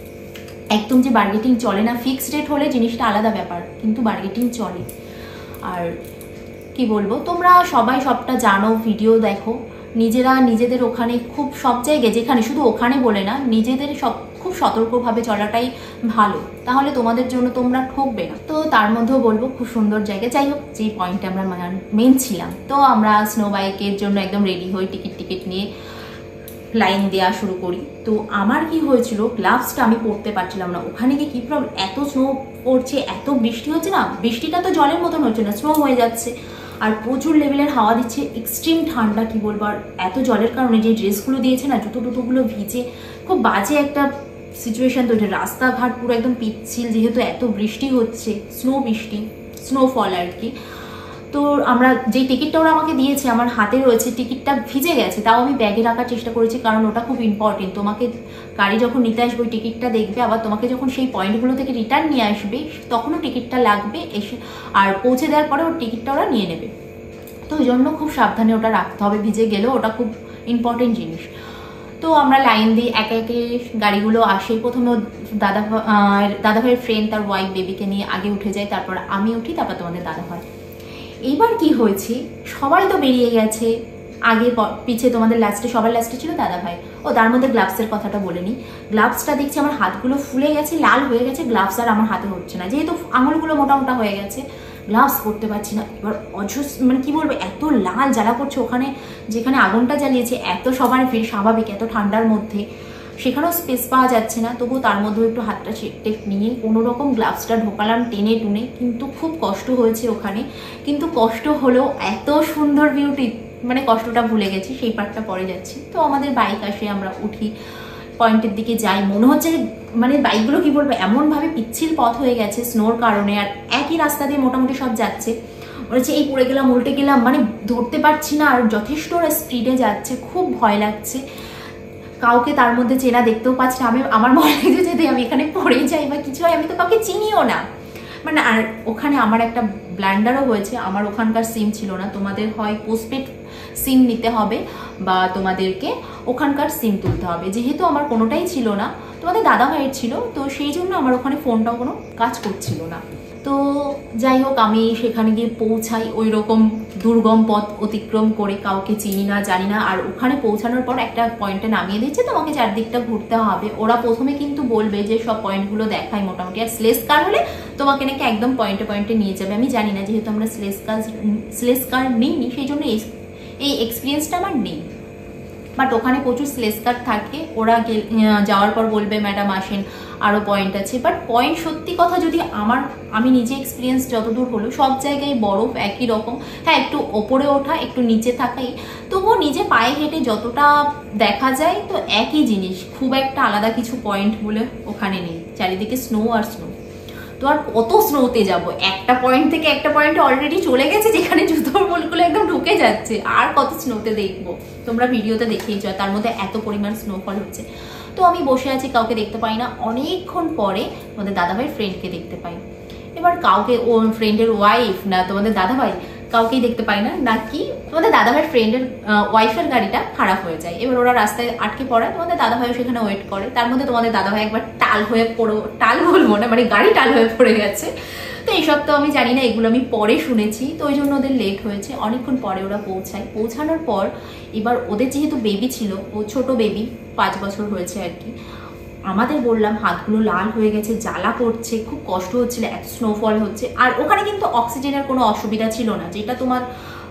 একদম যে বার্গেটিং চলে না, ফিক্সড রেট হলে জিনিসটা আলাদা ব্যাপার, কিন্তু বার্গেটিং চলে। আর কি বলবো, তোমরা সবাই সবটা জানো, ভিডিও দেখো, নিজেরা নিজেদের ওখানে খুব সব জায়গায়, যেখানে শুধু ওখানে বলে না, নিজেদের সব খুব সতর্কভাবে চলাটাই ভালো, তাহলে তোমাদের জন্য তোমরা ঠকবে না। তো তার মধ্যেও বলবো খুব সুন্দর জায়গা। যাই হোক, যেই পয়েন্টে আমরা মেন ছিলাম, তো আমরা স্নো বাইকের জন্য একদম রেডি হই, টিকিট টিকিট নিয়ে লাইন দেওয়া শুরু করি। তো আমার কি হয়েছিল, গ্লাভসটা আমি পরতে পারছিলাম না। ওখানে গিয়ে কি প্রবলেম, এত স্নো পড়ছে, এত বৃষ্টি হচ্ছে না, বৃষ্টিটা তো জলের মতন হচ্ছে না, স্নো হয়ে যাচ্ছে, আর প্রচুর লেভেলের হাওয়া দিচ্ছে, এক্সট্রিম ঠান্ডা, কি বলবো। আর এত জলের কারণে যে ড্রেসগুলো দিয়েছে না, জুতো টুতোগুলো ভিজে, খুব বাজে একটা সিচুয়েশন তৈরি। রাস্তাঘাট পুরো একদম পিচ্ছিল, যেহেতু এত বৃষ্টি হচ্ছে, স্নো বৃষ্টি, স্নোফল আর কি। তো আমরা যেই টিকিটটা ওরা আমাকে দিয়েছে, আমার হাতে রয়েছে, টিকিটটা ভিজে গেছে, তাও আমি ব্যাগে রাখার চেষ্টা করেছি, কারণ ওটা খুব ইম্পর্টেন্ট। তোমাকে গাড়ি যখন নিতে আসবে ওই টিকিটটা দেখবে, আবার তোমাকে যখন সেই পয়েন্টগুলো থেকে রিটার্ন নিয়ে আসবে তখনও টিকিটটা লাগবে, এসে আর পৌঁছে দেওয়ার পরে ওর টিকিটটা ওরা নিয়ে নেবে। তো ওই জন্য খুব সাবধানে ওটা রাখতে হবে, ভিজে গেলেও ওটা খুব ইম্পর্টেন্ট জিনিস। তো আমরা লাইন দিই, একে একে গাড়িগুলো আসে। প্রথমে দাদা দাদা ভাইয়ের ফ্রেন্ড তার ওয়াইফ বেবিকে নিয়ে আগে উঠে যায়, তারপর আমি উঠি, তারপর তোমাদের দাদা ভাই। এইবার কি হয়েছে, সবাই তো বেরিয়ে গেছে, আগে পিছে তোমাদের লাস্টে, সবার লাস্টে ছিল দাদা ভাই। ও তার মধ্যে গ্লাভসের কথাটা বলিনি। গ্লাভসটা দেখছি আমার হাতগুলো ফুলে গেছে, লাল হয়ে গেছে, গ্লাভস আর আমার হাতে হচ্ছে না, যেহেতু আঙুলগুলো মোটা মোটা হয়ে গেছে, গ্লাভস পরতে পারছি না। এবার অজস মানে কি বলবো, এত লাল জ্বালা করছে ওখানে, যেখানে আগুনটা জ্বালিয়েছে, এত সবার ভিড়, স্বাভাবিক এত ঠান্ডার মধ্যে সেখানেও স্পেস পাওয়া যাচ্ছে না, তবুও তার মধ্যেও একটু হাতটা টেক নিয়ে কোনো রকম গ্লাভসটা ঢোকালাম টেনে টুনে। কিন্তু খুব কষ্ট হয়েছে ওখানে, কিন্তু কষ্ট হলেও এত সুন্দর বিউটি, মানে কষ্টটা ভুলে গেছি, সেই পার্টটা পরে যাচ্ছি। তো আমাদের বাইক আসে, আমরা উঠি, পয়েন্টের দিকে যাই, মনে হচ্ছে মানে বাইকগুলো কি বলবো এমনভাবে পিচ্ছিল পথ হয়ে গেছে স্নোর কারণে, আর একই রাস্তা দিয়ে মোটামুটি সব যাচ্ছে, মনে হচ্ছে এই পড়ে গেলাম, উল্টে গেলাম, মানে ধরতে পারছি না, আর যথেষ্ট ওরা স্পিডে যাচ্ছে, খুব ভয় লাগছে। কাউকে তার মধ্যে চেনা দেখতেও পাচ্ছি না, আমি আমার মনে হয়েছে যদি আমি এখানে পড়ে যাই বা কিছু হয়, আমি তো কাউকে চিনিও না মানে। আর ওখানে আমার একটা ব্ল্যান্ডারও হয়েছে, আমার ওখানকার সিম ছিল না, তোমাদের হয় পোস্টপেড সিম নিতে হবে বা তোমাদেরকে ওখানকার সিম তুলতে হবে, যেহেতু আমার কোনোটাই ছিল না, তোমাদের দাদা ভাইয়ের ছিল, তো সেই জন্য আমার ওখানে ফোনটাও কোনো কাজ করছিল না। তো যাই হোক, আমি সেখানে গিয়ে পৌঁছাই ওই রকম দুর্গম পথ অতিক্রম করে, কাউকে চিনি না জানি না। আর ওখানে পৌঁছানোর পর একটা পয়েন্টে নামিয়ে দিচ্ছে, তোমাকে চারদিকটা ঘুরতে হবে। ওরা প্রথমে কিন্তু বলবে যে সব পয়েন্টগুলো দেখায় মোটামুটি, আর স্লেস কার হলে তোমাকে নাকি একদম পয়েন্টে পয়েন্টে নিয়ে যাবে। আমি জানি না, যেহেতু আমরা স্লেস কার স্লেস কার নিইনি, সেই জন্য এই এক্সপিরিয়েন্সটা আমার নেই। বাট ওখানে প্রচুর স্লেস কার থাকে, ওরা যাওয়ার পর বলবে ম্যাডাম আসেন, আরও পয়েন্ট আছে। বাট পয়েন্ট সত্যি কথা, যদি আমার আমি নিজে এক্সপিরিয়েন্স যতদূর হলো, সব জায়গায় বরফ একই রকম। হ্যাঁ, একটু ওপরে ওঠা, একটু নিচে থাকাই, তবুও নিজে পায়ে হেঁটে যতটা দেখা যায় তো একই জিনিস, খুব একটা আলাদা কিছু পয়েন্ট বলে ওখানে নেই, চারিদিকে স্নো আর স্নো। তো আর কত স্নোতে যাব, একটা পয়েন্ট থেকে একটা পয়েন্টে অলরেডি চলে গেছে, যেখানে জুতোর বোলগুলো একদম ঢুকে যাচ্ছে, আর কত স্নোতে দেখবো, তোমরা ভিডিওতে দেখেইছ, তার মধ্যে এত পরিমাণ স্নোফল হচ্ছে। তো আমি বসে আছি, কাউকে দেখতে পাই না, অনেকক্ষণ পরে তোমাদের দাদাভাইয়ের ফ্রেন্ডকে দেখতে পাই। এবার কাউকে, ও ফ্রেন্ডের ওয়াইফ না তোমাদের দাদাভাই, কাউকেই দেখতে পাই না, নাকি তোমাদের দাদাভাইয়ের ফ্রেন্ডের ওয়াইফের গাড়িটা খারাপ হয়ে যায়। এবার ওরা রাস্তায় আটকে পড়ায়, তোমাদের দাদাভাইও সেখানে ওয়েট করে। তার মধ্যে তোমাদের দাদাভাই একবার টাল হয়ে পড়ো, টাল বলবো না মানে গাড়ি টাল হয়ে পড়ে গেছে। তো এইসব তো আমি জানি না, এগুলো আমি পরে শুনেছি, তো ওই জন্য ওদের লেট হয়েছে। অনেকক্ষণ পরে ওরা পৌঁছায়। পৌঁছানোর পর এবার ওদের যেহেতু বেবি ছিল, ও ছোট বেবি, পাঁচ বছর হয়েছে আর কি, আমাদের বললাম হাতগুলো লাল হয়ে গেছে, জ্বালা করছে, খুব কষ্ট হচ্ছিল, এত স্নোফল হচ্ছে। আর ওখানে কিন্তু অক্সিজেনের কোনো অসুবিধা ছিল না, যেটা তোমার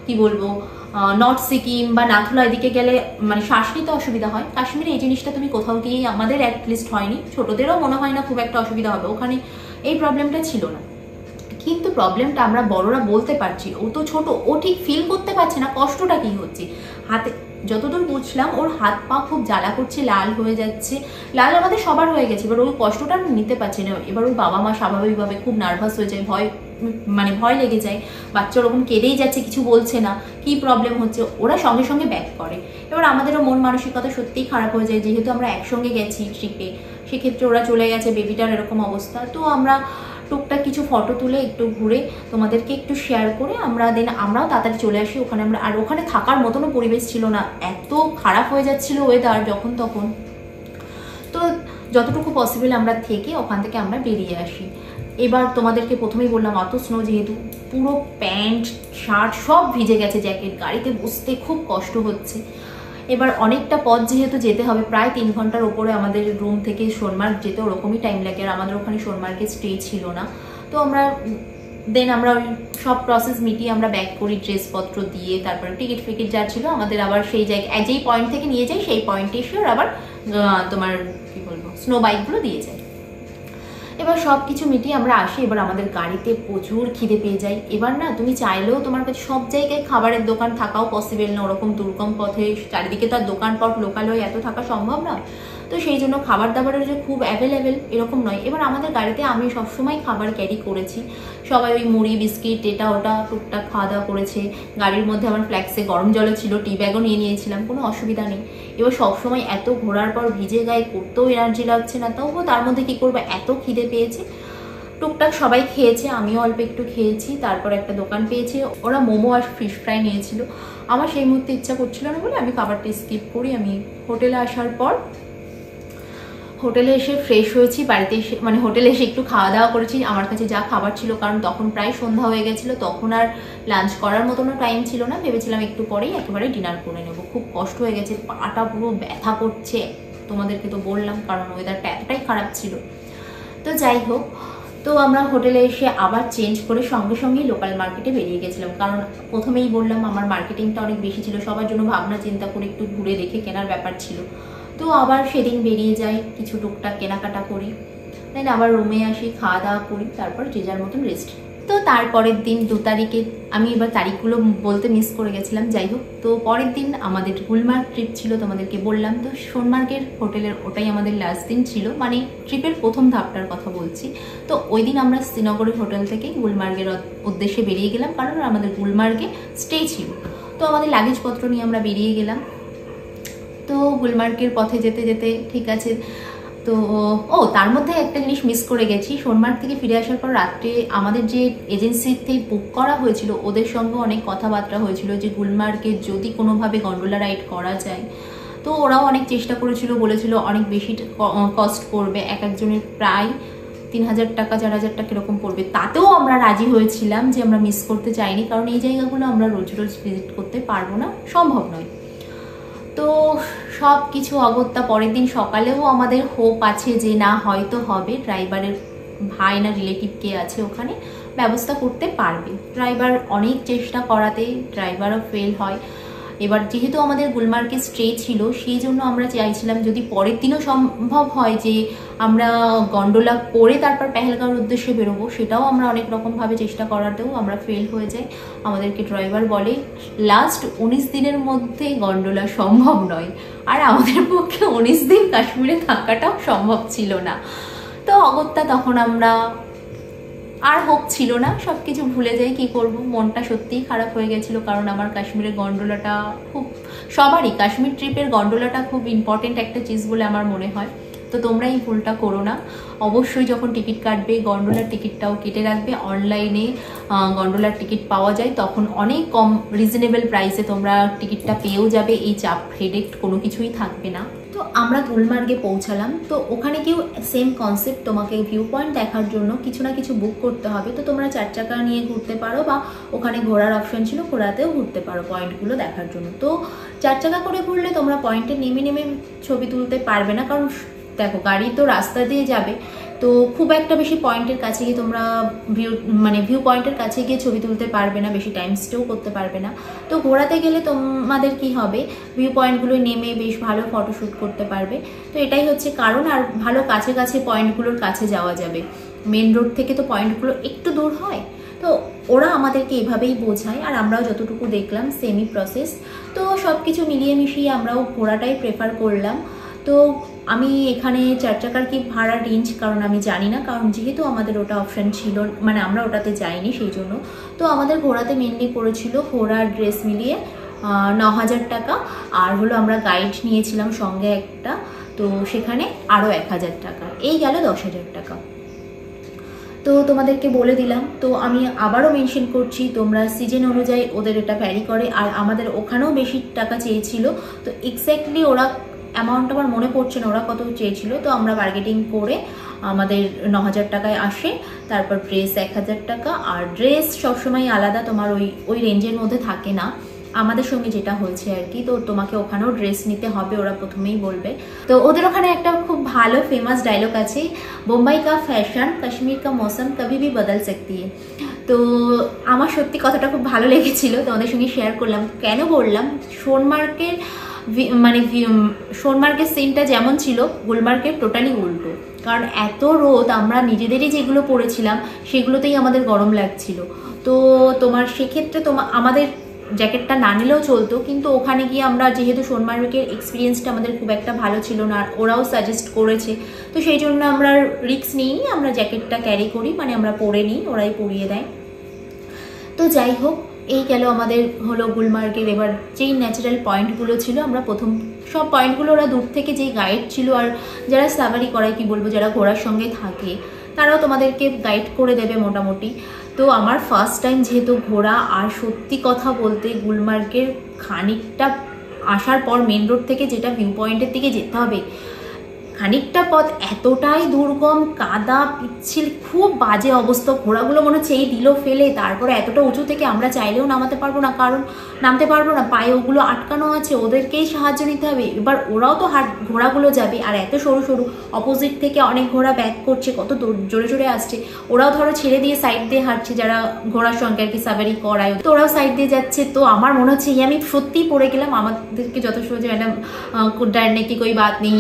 কি বলবো নর্থ সিকিম বা নাথুলা এদিকে গেলে মানে শ্বাস নিতে অসুবিধা হয়, কাশ্মীরে এই জিনিসটা তুমি কোথাও গিয়ে আমাদের অ্যাটলিস্ট হয়নি, ছোটদেরও মনে হয় না খুব একটা অসুবিধা হবে, ওখানে এই প্রবলেমটা ছিল না। কিন্তু প্রবলেমটা আমরা বড়রা বলতে পারছি, ও তো ছোট, ও ঠিক ফিল করতে পারছে না কষ্টটা কি হচ্ছে। হাতে যতদূর বুঝলাম ওর হাত পা খুব জ্বালা করছে, লাল হয়ে যাচ্ছে, লাল আমাদের সবার হয়ে গেছে, এবার ওই কষ্টটা নিতে পারছে না। এবার ওর বাবা মা স্বাভাবিকভাবে খুব নার্ভাস হয়ে যায়, ভয় মানে ভয় লেগে যায়, বাচ্চা ওরকম কেঁদেই যাচ্ছে, কিছু বলছে না, কি প্রবলেম হচ্ছে, ওরা সঙ্গে সঙ্গে ব্যাক করে। এবার আমাদেরও মন মানসিকতা সত্যিই খারাপ হয়ে যায়, যেহেতু আমরা একসঙ্গে গেছি ট্রিপে, সেক্ষেত্রে ওরা চলে গেছে, বেবিটার এরকম অবস্থা। তো আমরা টুকটাক কিছু ফটো তুলে একটু ঘুরে তোমাদেরকে একটু শেয়ার করে আমরা দেন আমরাও তাড়াতাড়ি চলে আসি ওখানে। আমরা আর ওখানে থাকার মতনও পরিবেশ ছিল না, এত খারাপ হয়ে যাচ্ছিল ওয়েদার যখন তখন। তো যতটুকু পসিবল আমরা থেকে ওখান থেকে আমরা বেরিয়ে আসি। এবার তোমাদেরকে প্রথমেই বললাম অত স্নো, যেহেতু পুরো প্যান্ট শার্ট সব ভিজে গেছে, জ্যাকেট, গাড়িতে বসতে খুব কষ্ট হচ্ছে। এবার অনেকটা পথ যেহেতু যেতে হবে, প্রায় তিন ঘন্টার ওপরে আমাদের রুম থেকে সোনমার্গ যেতে ওরকমই টাইম লাগে, আর আমাদের ওখানে সোনমার্গে স্টে ছিল না। তো আমরা দেন আমরা ওই সব প্রসেস মিটিয়ে আমরা ব্যাক করি, ড্রেসপত্র দিয়ে, তারপরে টিকিট ফিকিট যা ছিল আমাদের আবার সেই জায়গায় যেই পয়েন্ট থেকে নিয়ে যাই সেই পয়েন্টে এসে আবার তোমার কি বলবো স্নো বাইকগুলো দিয়ে যায়। এবার সব কিছু মিটিয়ে আমরা আসি। এবার আমাদের গাড়িতে প্রচুর খিদে পেয়ে যাই। এবার না তুমি চাইলেও তোমার কাছে সব জায়গায় খাবারের দোকান থাকাও পসিবল না, ওরকম দুর্গম পথে চারিদিকে তো আর দোকানপাট লোকাল হয়ে এত থাকা সম্ভব নয়। তো সেই জন্য খাবার দাবারের যে খুব অ্যাভেলেবেল এরকম নয়। এবার আমাদের গাড়িতে আমি সবসময় খাবার ক্যারি করেছি, সবাই ওই মুড়ি বিস্কিট এটা ওটা টুকটাক খাওয়া দাওয়া করেছে। গাড়ির মধ্যে আমার ফ্ল্যাক্সে গরম জলও ছিল, টি ব্যাগও নিয়ে নিয়েছিলাম, কোনো অসুবিধা নেই। এবার সবসময় এত ঘোরার পর ভিজে গায়ে করতেও এনার্জি লাগছে না, তবুও তার মধ্যে কি করবো, এত খিদে পেয়েছে। টুকটাক সবাই খেয়েছে, আমিও অল্প একটু খেয়েছি। তারপর একটা দোকান পেয়েছি, ওরা মোমো আর ফিশ ফ্রাই নিয়েছিল। আমার সেই মুহূর্তে ইচ্ছা করছিল না বলে আমি খাবারটা স্কিপ করি। আমি হোটেলে আসার পর হোটেলে এসে ফ্রেশ হয়েছি, বাড়িতে এসে মানে হোটেলে এসে একটু খাওয়া দাওয়া করেছি। আমার কাছে যা খাবার ছিল, কারণ তখন প্রায় সন্ধ্যা হয়ে গেছিলো, তখন আর লাঞ্চ করার মতনও টাইম ছিল না। ভেবেছিলাম একটু পরেই একেবারে ডিনার করে নেবো। খুব কষ্ট হয়ে গেছে, পাটা পুরো ব্যথা করছে, তোমাদেরকে তো বললাম, কারণ ওয়েদারটা এতটাই খারাপ ছিল। তো যাই হোক, তো আমরা হোটেলে এসে আবার চেঞ্জ করে সঙ্গে সঙ্গেই লোকাল মার্কেটে বেরিয়ে গেছিলাম, কারণ প্রথমেই বললাম আমার মার্কেটিংটা অনেক বেশি ছিল, সবার জন্য ভাবনা চিন্তা করে একটু ঘুরে দেখে কেনার ব্যাপার ছিল। তো আবার সেদিন বেরিয়ে যাই, কিছু টুকটাক কেনাকাটা করি, দেন আবার রুমে আসি, খাওয়া দাওয়া করি, তারপর যে যার মতন রেস্ট। তো তারপরের দিন দু তারিখে আমি এবার তারিখগুলো বলতে মিস করে গেছিলাম, যাই হোক। তো পরের দিন আমাদের গুলমার্গ ট্রিপ ছিল, তোমাদেরকে বললাম। তো সোনমার্গের হোটেলের ওটাই আমাদের লাস্ট দিন ছিল, মানে ট্রিপের প্রথম ধাপটার কথা বলছি। তো ওই দিন আমরা শ্রীনগরের হোটেল থেকে গুলমার্গের উদ্দেশ্যে বেরিয়ে গেলাম, কারণ আমাদের গুলমার্গে স্টে ছিল। তো আমাদের লাগেজপত্র নিয়ে আমরা বেরিয়ে গেলাম। তো গুলমার্গের পথে যেতে যেতে ঠিক আছে। তো ও তার মধ্যে একটা জিনিস মিস করে গেছি, সোনমার্গ থেকে ফিরে আসার পর রাত্রে আমাদের যে এজেন্সির থেকে বুক করা হয়েছিল ওদের সঙ্গে অনেক কথাবার্তা হয়েছিল যে গুলমার্গে যদি কোনোভাবে গন্ডোলা রাইড করা যায়। তো ওরাও অনেক চেষ্টা করেছিল, বলেছিল অনেক বেশি কস্ট পড়বে, এক একজনের প্রায় তিন হাজার টাকা চার হাজার টাকা এরকম পড়বে। তাতেও আমরা রাজি হয়েছিলাম, যে আমরা মিস করতে চাইনি, কারণ এই জায়গাগুলো আমরা রোজ রোজ ভিজিট করতে পারবো না, সম্ভব নয়। তো সব কিছু অগত্যা পরের দিন সকালেও আমাদের হোপ আছে যে না হয়তো হবে, ড্রাইভারের ভাই না রিলেটিভ কে আছে ওখানে ব্যবস্থা করতে পারবে। ড্রাইভার অনেক চেষ্টা করাতে ড্রাইভারও ফেল হয়। এবার যেহেতু আমাদের গুলমার্গে স্টে ছিল, সেই জন্য আমরা চাইছিলাম যদি পরের দিনও সম্ভব হয় যে আমরা গন্ডোলা করে তারপর পেহেলগাঁওর উদ্দেশ্যে বেরোবো, সেটাও আমরা অনেক রকমভাবে চেষ্টা করাতেও আমরা ফেল হয়ে যাই। আমাদেরকে ড্রাইভার বলে লাস্ট উনিশ দিনের মধ্যে গন্ডোলা সম্ভব নয়, আর আমাদের পক্ষে উনিশ দিন কাশ্মীরে থাকাটাও সম্ভব ছিল না। তো অগত্যা তখন আমরা আর হোপ ছিল না, সব কিছু ভুলে যাই, কি করব, মনটা সত্যিই খারাপ হয়ে গেছিল। কারণ আমার কাশ্মীরের গন্ডোলাটা খুব, সবারই কাশ্মীর ট্রিপের গন্ডোলাটা খুব ইম্পর্টেন্ট একটা চিজ বলে আমার মনে হয়। তো তোমরা এই ভুলটা করো না, অবশ্যই যখন টিকিট কাটবে গন্ডোলার টিকিটটাও কেটে রাখবে। অনলাইনে গন্ডোলার টিকিট পাওয়া যায়, তখন অনেক কম রিজনেবল প্রাইসে তোমরা টিকিটটা পেয়েও যাবে, এই চাপ হেডেক কোনো কিছুই থাকবে না। তো আমরা গুলমার্গে পৌঁছালাম। তো ওখানে কেউ সেম কনসেপ্ট, তোমাকে ভিউ পয়েন্ট দেখার জন্য কিছু না কিছু বুক করতে হবে। তো তোমরা চার চাকা নিয়ে ঘুরতে পারো, বা ওখানে ঘোরার অপশন ছিল, ঘোরাতেও ঘুরতে পারো পয়েন্টগুলো দেখার জন্য। তো চার চাকা করে ঘুরলে তোমরা পয়েন্টে নেমে নেমে ছবি তুলতে পারবে না, কারণ দেখো গাড়ি তো রাস্তা দিয়ে যাবে, তো খুব একটা বেশি পয়েন্টের কাছে গিয়ে তোমরা ভিউ মানে ভিউ পয়েন্টের কাছে গিয়ে ছবি তুলতে পারবে না, বেশি টাইম স্টেও করতে পারবে না। তো ঘোরাতে গেলে তোমাদের কি হবে, ভিউ পয়েন্টগুলো নেমে বেশ ভালো ফটোশ্যুট করতে পারবে। তো এটাই হচ্ছে কারণ। আর ভালো কাছে কাছে পয়েন্টগুলোর কাছে যাওয়া যাবে, মেন রোড থেকে তো পয়েন্টগুলো একটু দূর হয়। তো ওরা আমাদেরকে এভাবেই বোঝায়, আর আমরাও যতটুকু দেখলাম সেমই প্রসেস। তো সব কিছু মিলিয়ে মিশিয়ে আমরাও ঘোরাটাই প্রেফার করলাম। তো আমি এখানে চার চাকার কি ভাড়া রেঞ্জ কারণ আমি জানি না, কারণ যেহেতু আমাদের ওটা অপশান ছিল, মানে আমরা ওটাতে যাইনি সেই জন্য। তো আমাদের ঘোরাতে মেনলি পড়েছিল ঘোড়ার ড্রেস মিলিয়ে ন হাজার টাকা, আর হলো আমরা গাইড নিয়েছিলাম সঙ্গে একটা, তো সেখানে আরও এক হাজার টাকা, এই গেল দশ হাজার টাকা। তো তোমাদেরকে বলে দিলাম। তো আমি আবারও মেনশন করছি, তোমরা সিজন অনুযায়ী ওদের এটা ভ্যারি করে, আর আমাদের ওখানেও বেশি টাকা চেয়েছিল। তো এক্স্যাক্টলি ওরা অ্যামাউন্ট আমার মনে পড়ছে না ওরা কত চেয়েছিল। তো আমরা বার্গেটিং করে আমাদের ন হাজার টাকায় আসে। তারপর ড্রেস এক হাজার টাকা, আর ড্রেস সবসময় আলাদা, তোমার ওই ওই রেঞ্জের মধ্যে থাকে না, আমাদের সঙ্গে যেটা হয়েছে আর কি। তো তোমাকে ওখানেও ড্রেস নিতে হবে, ওরা প্রথমেই বলবে। তো ওদের ওখানে একটা খুব ভালো ফেমাস ডায়লগ আছে, বোম্বাই কা ফ্যাশন কাশ্মীর কা মৌসুম কবি ভি বদল সকতি হ্যায়। তো আমার সত্যি কথাটা খুব ভালো লেগেছিল, তোমাদের সঙ্গে শেয়ার করলাম। কেন বললাম, সোনমার্গের মানে সোনমার্গের সিনটা যেমন ছিল, গুলমার্গের টোটালি উল্টো। কারণ এত রোদ, আমরা নিজেদেরই যেগুলো পরেছিলাম সেগুলোতেই আমাদের গরম লাগছিল। তো তোমার সেক্ষেত্রে তোমার আমাদের জ্যাকেটটা না নিলেও চলতো, কিন্তু ওখানে গিয়ে আমরা যেহেতু সোনমার্গের এক্সপিরিয়েন্সটা আমাদের খুব একটা ভালো ছিল না, ওরাও সাজেস্ট করেছে, তো সেই জন্য আমরা রিস্ক নিইনি, আমরা জ্যাকেটটা ক্যারি করি, মানে আমরা পরে নিই, ওরাই পরিয়ে দেয়। তো যাই হোক, এই গেল আমাদের হলো গুলমার্গের। এবার যেই ন্যাচারাল পয়েন্টগুলো ছিল, আমরা প্রথম সব পয়েন্টগুলো ওরা দূর থেকে যেই গাইড ছিল, আর যারা সাফারি করায় কি বলবো, যারা ঘোড়ার সঙ্গে থাকে তারাও তোমাদেরকে গাইড করে দেবে মোটামুটি। তো আমার ফার্স্ট টাইম যেহেতু ঘোরা, আর সত্যি কথা বলতে গুলমার্গের খানিকটা আসার পর মেন রোড থেকে যেটা ভিউ পয়েন্টের দিকে যেতে হবে, খানিকটা পথ এতটাই দুর্গম, কাদা পিচ্ছিল, খুব বাজে অবস্থা। ঘোড়াগুলো মনে হচ্ছে এই দিল ফেলে, তারপরে এতটা উঁচু থেকে আমরা চাইলেও নামাতে পারবো না, কারণ নামতে পারবো না, পায়ে ওগুলো আটকানো আছে, ওদেরকেই সাহায্য নিতে হবে। এবার ওরাও তো হাট ঘোড়াগুলো যাবে, আর এত সরু সরু, অপোজিট থেকে অনেক ঘোড়া ব্যাক করছে, কত জোরে জোরে আসছে, ওরাও ধরো ছেড়ে দিয়ে সাইড দিয়ে হাঁটছে, যারা ঘোড়ার সঙ্গে আর কি সাফারি করায়, তো ওরাও সাইড দিয়ে যাচ্ছে। তো আমার মনে হচ্ছে এই আমি সত্যিই পড়ে গেলাম। আমাদেরকে যত সহজে ম্যাডাম ডারনে কি কোই বাত নেই,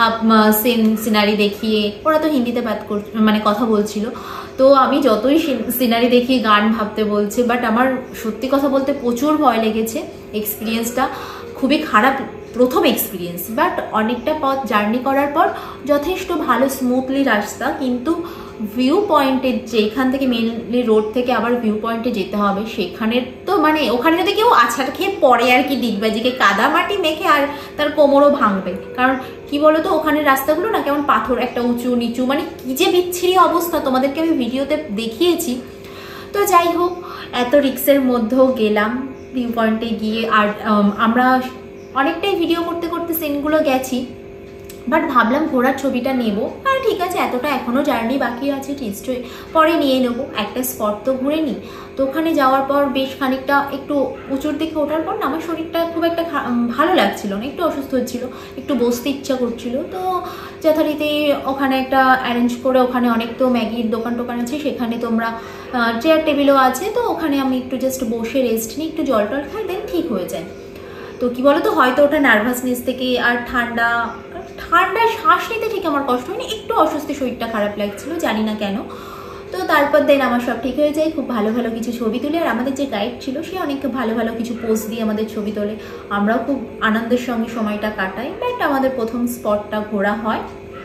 সিন সিনারি দেখিয়ে, ওরা তো হিন্দিতে বাত কর মানে কথা বলছিল। তো আমি যতই সিনারি দেখিয়ে গান ভাবতে বলছে, বাট আমার সত্যি কথা বলতে প্রচুর ভয় লেগেছে। এক্সপিরিয়েন্সটা খুবই খারাপ প্রথম এক্সপিরিয়েন্স, বাট অনেকটা পথ জার্নি করার পর যথেষ্ট ভালো স্মুথলি রাস্তা। কিন্তু ভিউ পয়েন্টে, যেখান থেকে মেনলি রোড থেকে আবার ভিউ পয়েন্টে যেতে হবে, সেখানের তো মানে ওখানে যদি কেউ আছাড় খেয়ে পড়ে আর কি ডিগবাজিকে কাদা মাটি মেখে, আর তার কোমরও ভাঙবে। কারণ কি বলতো, ওখানের রাস্তাগুলো না কেমন পাথর, একটা উঁচু নিচু, মানে কি যে বিচ্ছিরি অবস্থা, তোমাদেরকে আমি ভিডিওতে দেখিয়েছি। তো যাই হোক, এত রিক্সের মধ্যেও গেলাম ভিউ পয়েন্টে গিয়ে। আর আমরা অনেকটাই ভিডিও করতে করতে সিনগুলো গেছি, বাট ভাবলাম ঘোড়ার ছবিটা নেবো। আর ঠিক আছে, এতটা এখনও জার্নি বাকি আছে, নিশ্চয়ই পরে নিয়ে নেবো, একটা স্পট তো ঘুরে নিই। তো ওখানে যাওয়ার পর বেশ খানিকটা একটু উঁচুর দিকে ওঠার পর না আমার শরীরটা খুব একটা ভালো লাগছিল না, একটু অসুস্থ হচ্ছিল, একটু বসতে ইচ্ছা করছিল। তো যথারীতি ওখানে একটা অ্যারেঞ্জ করে, ওখানে অনেক তো ম্যাগির দোকান টোকান আছে, সেখানে তোমরা চেয়ার টেবিলও আছে, তো ওখানে আমি একটু জাস্ট বসে রেস্ট নিই, একটু জল টল খাই, দেন ঠিক হয়ে যায়। তো কি বলো তো, হয়তো ওটা নার্ভাসনেস থেকে, আর ঠান্ডা ঠান্ডায় শ্বাস নিতে ঠিক আমার কষ্ট হয়নি, একটু অস্বস্তি, শরীরটা খারাপ লাগছিল, জানি না কেন। তো তারপর দেন আমার সব ঠিক হয়ে যায়, খুব ভালো ভালো কিছু ছবি তুলে, আর আমাদের যে গাইড ছিল সে অনেক ভালো ভালো কিছু পোজ দিয়ে আমাদের ছবি তোলে, আমরাও খুব আনন্দের সঙ্গে সময়টা কাটাই। বাট আমাদের প্রথম স্পটটা ঘোরা হয়।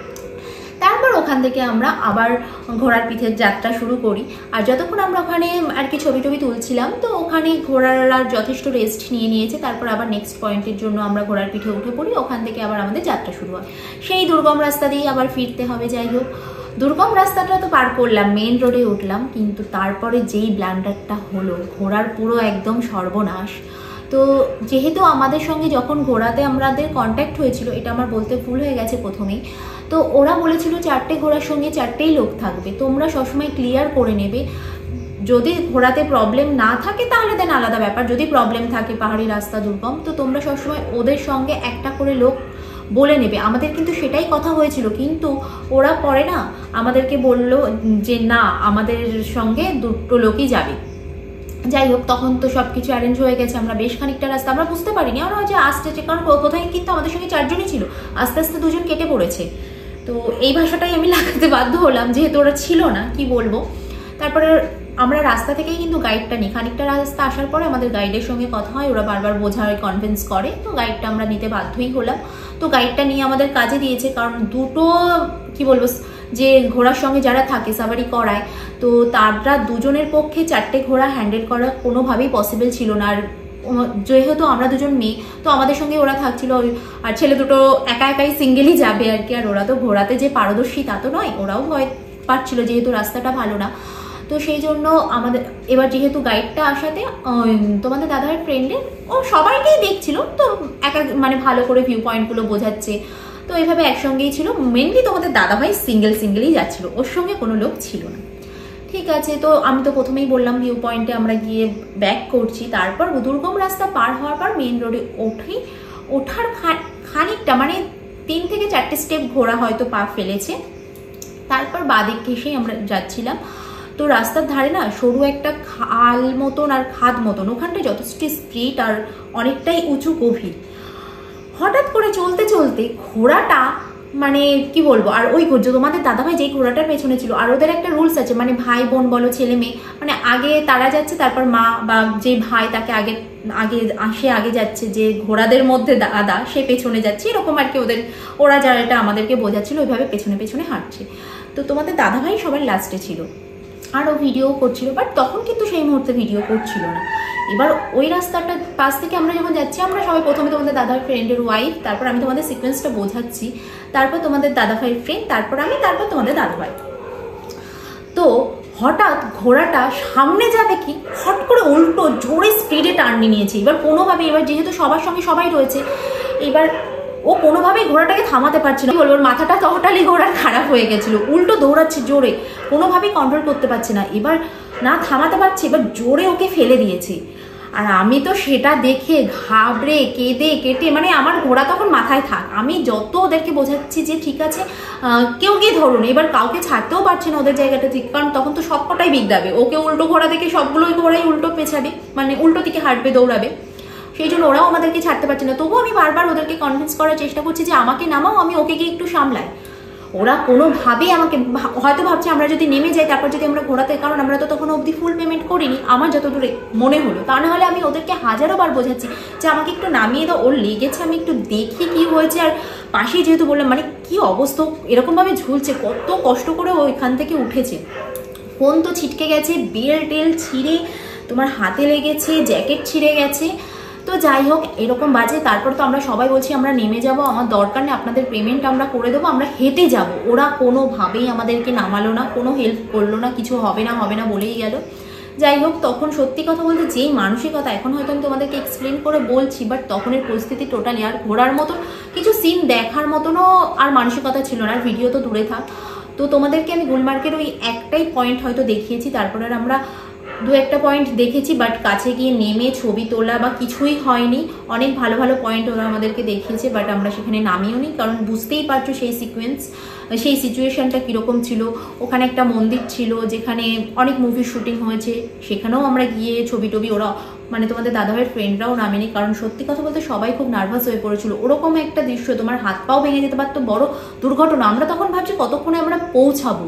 তারপর ওখান থেকে আমরা আবার ঘোড়ার পিঠের যাত্রা শুরু করি। আর যতক্ষণ আমরা ওখানে আর কি ছবি টবি তুলছিলাম, তো ওখানে ঘোড়ারা যথেষ্ট রেস্ট নিয়ে নিয়েছে। তারপর আবার নেক্সট পয়েন্টের জন্য আমরা ঘোড়ার পিঠে উঠে পড়ি, ওখান থেকে আবার আমাদের যাত্রা শুরু হয়। সেই দুর্গম রাস্তা দিয়েই আবার ফিরতে হবে। যাই হোক, দুর্গম রাস্তাটা তো পার করলাম, মেন রোডে উঠলাম, কিন্তু তারপরে যেই ব্লান্ডারটা হলো, ঘোড়ার পুরো একদম সর্বনাশ। তো যেহেতু আমাদের সঙ্গে যখন ঘোড়াতে আমাদের কন্ট্যাক্ট হয়েছিল, এটা আমার বলতে ভুল হয়ে গেছে প্রথমেই, তো ওরা বলেছিল চারটে ঘোড়ার সঙ্গে চারটেই লোক থাকবে, তোমরা সবসময় ক্লিয়ার করে নেবে। যদি ঘোড়াতে প্রবলেম না থাকে তাহলে দেন আলাদা ব্যাপার, যদি প্রবলেম থাকে, পাহাড়ি রাস্তা দুর্গম, তো তোমরা সবসময় ওদের সঙ্গে একটা করে লোক বলে নেবে, আমাদের কিন্তু সেটাই কথা হয়েছিল। কিন্তু ওরা পরে না আমাদেরকে বললো যে না, আমাদের সঙ্গে দুটো লোকই যাবে। যাই হোক, তখন তো সব কিছু অ্যারেঞ্জ হয়ে গেছে, আমরা বেশ খানিকটা রাস্তা আমরা বুঝতে পারিনি, আমরা যে আসতেছে, কারণ কোথায় কিন্তু আমাদের সঙ্গে চারজনই ছিল, আস্তে আস্তে দুজন কেটে পড়েছে। তো এই ভাষাটাই আমি লাগাতে বাধ্য হলাম, যেহেতু ওরা ছিল না, কি বলবো। তারপরে আমরা রাস্তা থেকেই কিন্তু গাইডটা নিই, খানিকটা রাস্তা আসার পরে আমাদের গাইডের সঙ্গে কথা হয়, ওরা বারবার বোঝায়, কনভিন্স করে, তো গাইডটা আমরা নিতে বাধ্যই হলাম। তো গাইডটা নিয়ে আমাদের কাজে দিয়েছে, কারণ দুটো কি বলবো, যে ঘোড়ার সঙ্গে যারা থাকে সাবারি করায়, তো তারা দুজনের পক্ষে চারটে ঘোড়া হ্যান্ডেল করা কোনোভাবেই পসিবল ছিল না। আর যেহেতু আমরা দুজন মেয়ে, তো আমাদের সঙ্গে ওরা থাকছিল, আর ছেলে দুটো একা একাই সিঙ্গেলই যাবে আর কি। আর ওরা তো ঘোড়াতে যে পারদর্শী তা তো নয়, ওরাও ভয় পাচ্ছিল যেহেতু রাস্তাটা ভালো না। তো সেই জন্য আমাদের এবার যেহেতু গাইডটা আসাতে তোমাদের দাদার ফ্রেন্ডের ও সবাইকেই দেখছিল, তো এক এক মানে ভালো করে ভিউ পয়েন্টগুলো বোঝাচ্ছে, তো এইভাবে একসঙ্গেই ছিল। মেনলি তোমাদের দাদাভাই সিঙ্গেল সিঙ্গেলই যাচ্ছিল, ওর সঙ্গে কোনো লোক ছিল না। ঠিক আছে, তো আমি তো প্রথমেই বললাম ভিউ পয়েন্টে আমরা গিয়ে ব্যাক করছি। তারপর দুর্গম রাস্তা পার হওয়ার পর মেন রোডে ওঠেই ওঠার খানিকটা মানে তিন থেকে চারটে স্টেপ ঘোরা হয়তো পা ফেলেছে, তারপর বাদিক ঘেসেই আমরা যাচ্ছিলাম। তো রাস্তার ধারে না সরু একটা খাল মতন আর খাদ মতন, ওখানটা যথেষ্ট স্ট্রিট আর অনেকটাই উঁচু গভীর। হঠাৎ করে চলতে চলতে ঘোড়াটা মানে কি বলবো, আর ওই তোমাদের দাদাভাই যেই ঘোড়াটার পেছনে ছিল, আর ওদের একটা রুলস আছে, মানে ভাই বোন বলো ছেলে মেয়ে, মানে আগে তারা যাচ্ছে, তারপর মা বা যে ভাই তাকে আগে আগে আসে আগে যাচ্ছে, যে ঘোড়াদের মধ্যে দাদা সে পেছনে যাচ্ছে, এরকম আর কি ওদের, ওরা যারা এটা আমাদেরকে বোঝাচ্ছিল ওইভাবে পেছনে পেছনে হাঁটছে। তো তোমাদের দাদাভাই সবার লাস্টে ছিল, আর ও ভিডিও করছিল, বাট তখন কিন্তু সেই মুহূর্তে ভিডিও করছিল না। এবার ওই রাস্তাটা পাশ থেকে আমরা যখন যাচ্ছি, আমরা সবাই প্রথমে তোমাদের দাদার ফ্রেন্ডের ওয়াইফ, তারপর আমি তোমাদের সিকোয়েন্সটা বোঝাচ্ছি, তারপর তোমাদের দাদাভাইয়ের ফ্রেন্ড, তারপর আমি, তারপর তোমাদের দাদাভাই। তো হঠাৎ ঘোড়াটা সামনে যাবে কি হট করে উল্টো জোরে স্পিডে টার্ন নিয়েছে। এবার কোনোভাবে, এবার যেহেতু সবার সঙ্গে সবাই রয়েছে, এবার ও কোনোভাবেই ঘোড়াটাকে থামাতে পারছে না, বলবো ওর মাথাটা টোটালি ঘোড়ার খারাপ হয়ে গেছিল, উল্টো দৌড়াচ্ছে জোরে, কোনোভাবেই কন্ট্রোল করতে পারছে না। এবার না থামাতে পারছে, এবার জোরে ওকে ফেলে দিয়েছে। আর আমি তো সেটা দেখে ঘাবড়ে কেঁদে কেটে, মানে আমার ঘোড়া তখন মাথায় থাক, আমি যত ওদেরকে বোঝাচ্ছি যে ঠিক আছে কেউ গিয়ে ধরুন, এবার কাউকে ছাড়তেও পারছে না ওদের জায়গাটা ঠিক, কারণ তখন তো সবকটাই বিগড়াবে, ওকে উল্টো ঘোড়া দেখে সবগুলোই ঘোড়াই উল্টো পেছাবে, মানে উল্টো দিকে হাঁটবে, দৌড়াবে, সেই জন্য ওরাও আমাদেরকে ছাড়তে পারছে না। তবুও আমি বারবার ওদেরকে কনভিন্স করার চেষ্টা করছি যে আমাকে নামাও, আমি ওকে গিয়ে একটু সামলাই। ওরা কোনোভাবেই আমাকে, হয়তো ভাবছে আমরা যদি নেমে যাই তারপর যদি আমরা ঘোরাতে, কারণ আমরা তো তখন অবধি ফুল পেমেন্ট করিনি আমার যতদূরে মনে হলো, তা না হলে আমি ওদেরকে হাজারো বার বোঝাচ্ছি যে আমাকে একটু নামিয়ে দাও, ওর লেগেছে, আমি একটু দেখি কি হয়েছে। আর পাশেই যেহেতু বললাম, মানে কি অবস্থা, এরকমভাবে ঝুলছে, কত কষ্ট করে ওইখান থেকে উঠেছে, ফোন তো ছিটকে গেছে, বেল টেল ছিঁড়ে তোমার হাতে লেগেছে, জ্যাকেট ছিঁড়ে গেছে। তো যাই হোক, এরকম বাজে। তারপর তো আমরা সবাই বলছি আমরা নেমে যাব, আমার দরকার নেই, আপনাদের পেমেন্ট আমরা করে দেবো, আমরা হেঁটে যাব। ওরা কোনোভাবেই আমাদেরকে নামালো না, কোনো হেল্প করলো না, কিছু হবে না হবে না বলেই গেল। যাই হোক, তখন সত্যি কথা বলতে যেই মানসিকতা, এখন হয়তো আমি তোমাদেরকে এক্সপ্লেন করে বলছি, বাট তখনের পরিস্থিতি টোটালি, আর ঘোরার মতন কিছু সিন দেখার মতনও আর মানসিকতা ছিল না, আর ভিডিও তো দূরে থাক। তো তোমাদেরকে আমি গুলমার্গের ওই একটাই পয়েন্ট হয়তো দেখিয়েছি, তারপরে আর আমরা দু একটা পয়েন্ট দেখেছি, বাট কাছে গিয়ে নেমে ছবি তোলা বা কিছুই হয়নি। অনেক ভালো ভালো পয়েন্ট ওরা আমাদেরকে দেখিয়েছে, বাট আমরা সেখানে নামিও নি, কারণ বুঝতেই পারছো সেই সিকোয়েন্স, সেই সিচুয়েশনটা কীরকম ছিল। ওখানে একটা মন্দির ছিল যেখানে অনেক মুভির শুটিং হয়েছে, সেখানেও আমরা গিয়ে ছবি টবি, ওরা মানে তোমাদের দাদাভাইয়ের ফ্রেন্ডরাও নামেনি, কারণ সত্যি কথা বলতে সবাই খুব নার্ভাস হয়ে পড়েছিল। ওরকম একটা দৃশ্য, তোমার হাত পাও ভেঙে যেতে পারতো, বড় দুর্ঘটনা। আমরা তখন ভাবছি কতক্ষণে আমরা পৌঁছাবো।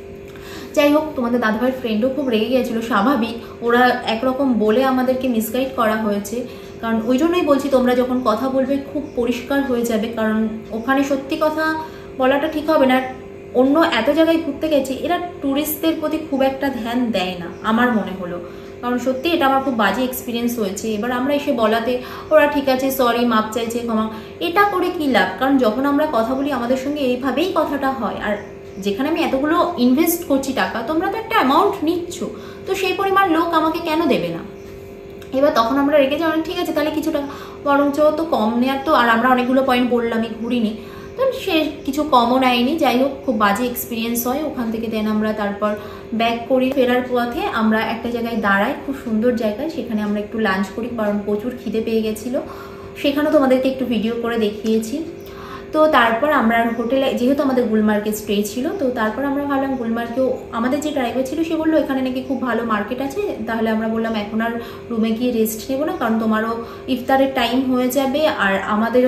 যাই হোক, তোমাদের দাদাভাইয়ের ফ্রেন্ডও খুব রেগে গিয়েছিল, স্বাভাবিক, ওরা একরকম বলে আমাদেরকে মিসগাইড করা হয়েছে। কারণ ওই জন্যই বলছি তোমরা যখন কথা বলবে খুব পরিষ্কার হয়ে যাবে, কারণ ওখানে সত্যি কথা বলাটা ঠিক হবে না। অন্য এত জায়গায় ঘুরতে গেছি, এরা ট্যুরিস্টদের প্রতি খুব একটা ধ্যান দেয় না আমার মনে হলো, কারণ সত্যি এটা আমার খুব বাজে এক্সপিরিয়েন্স হয়েছে। এবার আমরা এসে বলাতে ওরা ঠিক আছে সরি, মাপ চাইছে, ক্ষমা, এটা করে কি লাভ? কারণ যখন আমরা কথা বলি আমাদের সঙ্গে এইভাবেই কথাটা হয়, আর যেখানে আমি এতগুলো ইনভেস্ট করছি টাকা, তোমরা তো একটা অ্যামাউন্ট নিচ্ছ, তো সেই পরিমাণ লোক আমাকে কেন দেবে না? এবার তখন আমরা রেখে যাই, ঠিক আছে তাহলে কিছু টাকা বরঞ্চ তো কম নেওয়ার, তো আর আমরা অনেকগুলো পয়েন্ট বললামই, ঘুরিনি, তো সে কিছু কমও নেয়নি। যাই হোক, খুব বাজে এক্সপিরিয়েন্স হয় ওখান থেকে। দেন আমরা তারপর ব্যাক করি, ফেরার পথে আমরা একটা জায়গায় দাঁড়াই, খুব সুন্দর জায়গায়, সেখানে আমরা একটু লাঞ্চ করি, কারণ প্রচুর খিদে পেয়ে গেছিলো। সেখানেও তোমাদেরকে একটু ভিডিও করে দেখিয়েছি। তো তারপর আমরা হোটেলে, যেহেতু আমাদের গুলমার্গে স্টে ছিল, তো তারপর আমরা ভাবলাম গুলমার্গেও আমাদের যে ড্রাইভার ছিল সে বললো এখানে নাকি খুব ভালো মার্কেট আছে। তাহলে আমরা বললাম এখন আর রুমে গিয়ে রেস্ট নেবো না, কারণ তোমারও ইফতারের টাইম হয়ে যাবে আর আমাদেরও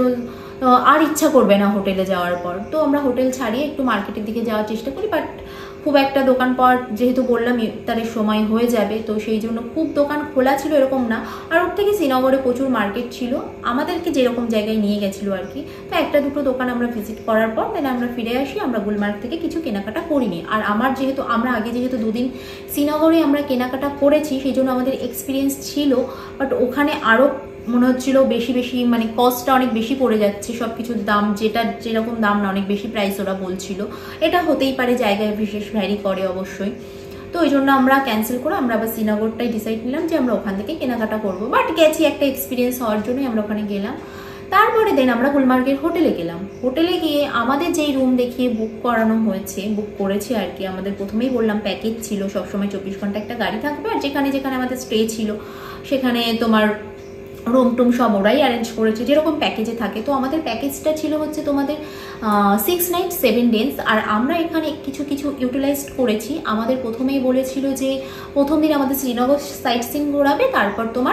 আর ইচ্ছা করবে না হোটেলে যাওয়ার পর। তো আমরা হোটেল ছাড়িয়ে একটু মার্কেটের দিকে যাওয়ার চেষ্টা করি, বাট খুব একটা দোকানপাট, যেহেতু বললাম ইফতারের সময় হয়ে যাবে, তো সেই জন্য খুব দোকান খোলা ছিল এরকম না। আর ওর থেকে শ্রীনগরে প্রচুর মার্কেট ছিল, আমাদেরকে যেরকম জায়গায় নিয়ে গেছিলো আর কি। তো একটা দুটো দোকান আমরা ভিজিট করার পর তাহলে আমরা ফিরে আসি। আমরা গুলমার্গ থেকে কিছু কেনাকাটা করিনি। আর আমার যেহেতু আমরা আগে যেহেতু দুদিন শ্রীনগরে আমরা কেনাকাটা করেছি, সেই জন্য আমাদের এক্সপিরিয়েন্স ছিল, বাট ওখানে আরও মনে হচ্ছিল বেশি বেশি মানে কস্টটা অনেক বেশি পড়ে যাচ্ছে, সব কিছুর দাম যেটা যেরকম দাম না অনেক বেশি প্রাইস ওরা বলছিল। এটা হতেই পারে, জায়গায় বিশেষ ভ্যারি করে অবশ্যই। তো ওই জন্য আমরা ক্যান্সেল করে আমরা আবার শ্রীনগরটাই ডিসাইড নিলাম যে আমরা ওখান থেকে কেনাকাটা করবো। বাট গেছি একটা এক্সপিরিয়েন্স হওয়ার জন্যই আমরা ওখানে গেলাম। তারপরে দেন আমরা গুলমার্গের হোটেলে গেলাম। হোটেলে গিয়ে আমাদের যেই রুম দেখিয়ে বুক করানো হয়েছে, বুক করেছে আর কি, আমাদের প্রথমেই বললাম প্যাকেজ ছিল, সবসময় চব্বিশ ঘন্টা একটা গাড়ি থাকবে, আর যেখানে যেখানে আমাদের স্টে ছিল সেখানে তোমার রুম টুম সব ওরাই অ্যারেঞ্জ করেছে যেরকম প্যাকেজে থাকে। তো আমাদের প্যাকেজটা ছিল হচ্ছে তোমাদের সিক্স নাইট সেভেন ডেজ। আর আমরা এখানে কিছু কিছু ইউটিলাইজ করেছি। আমাদের প্রথমেই বলেছিল যে প্রথম দিন আমাদের শ্রীনগর সাইট সিন ঘোরাবে, তারপর তোমার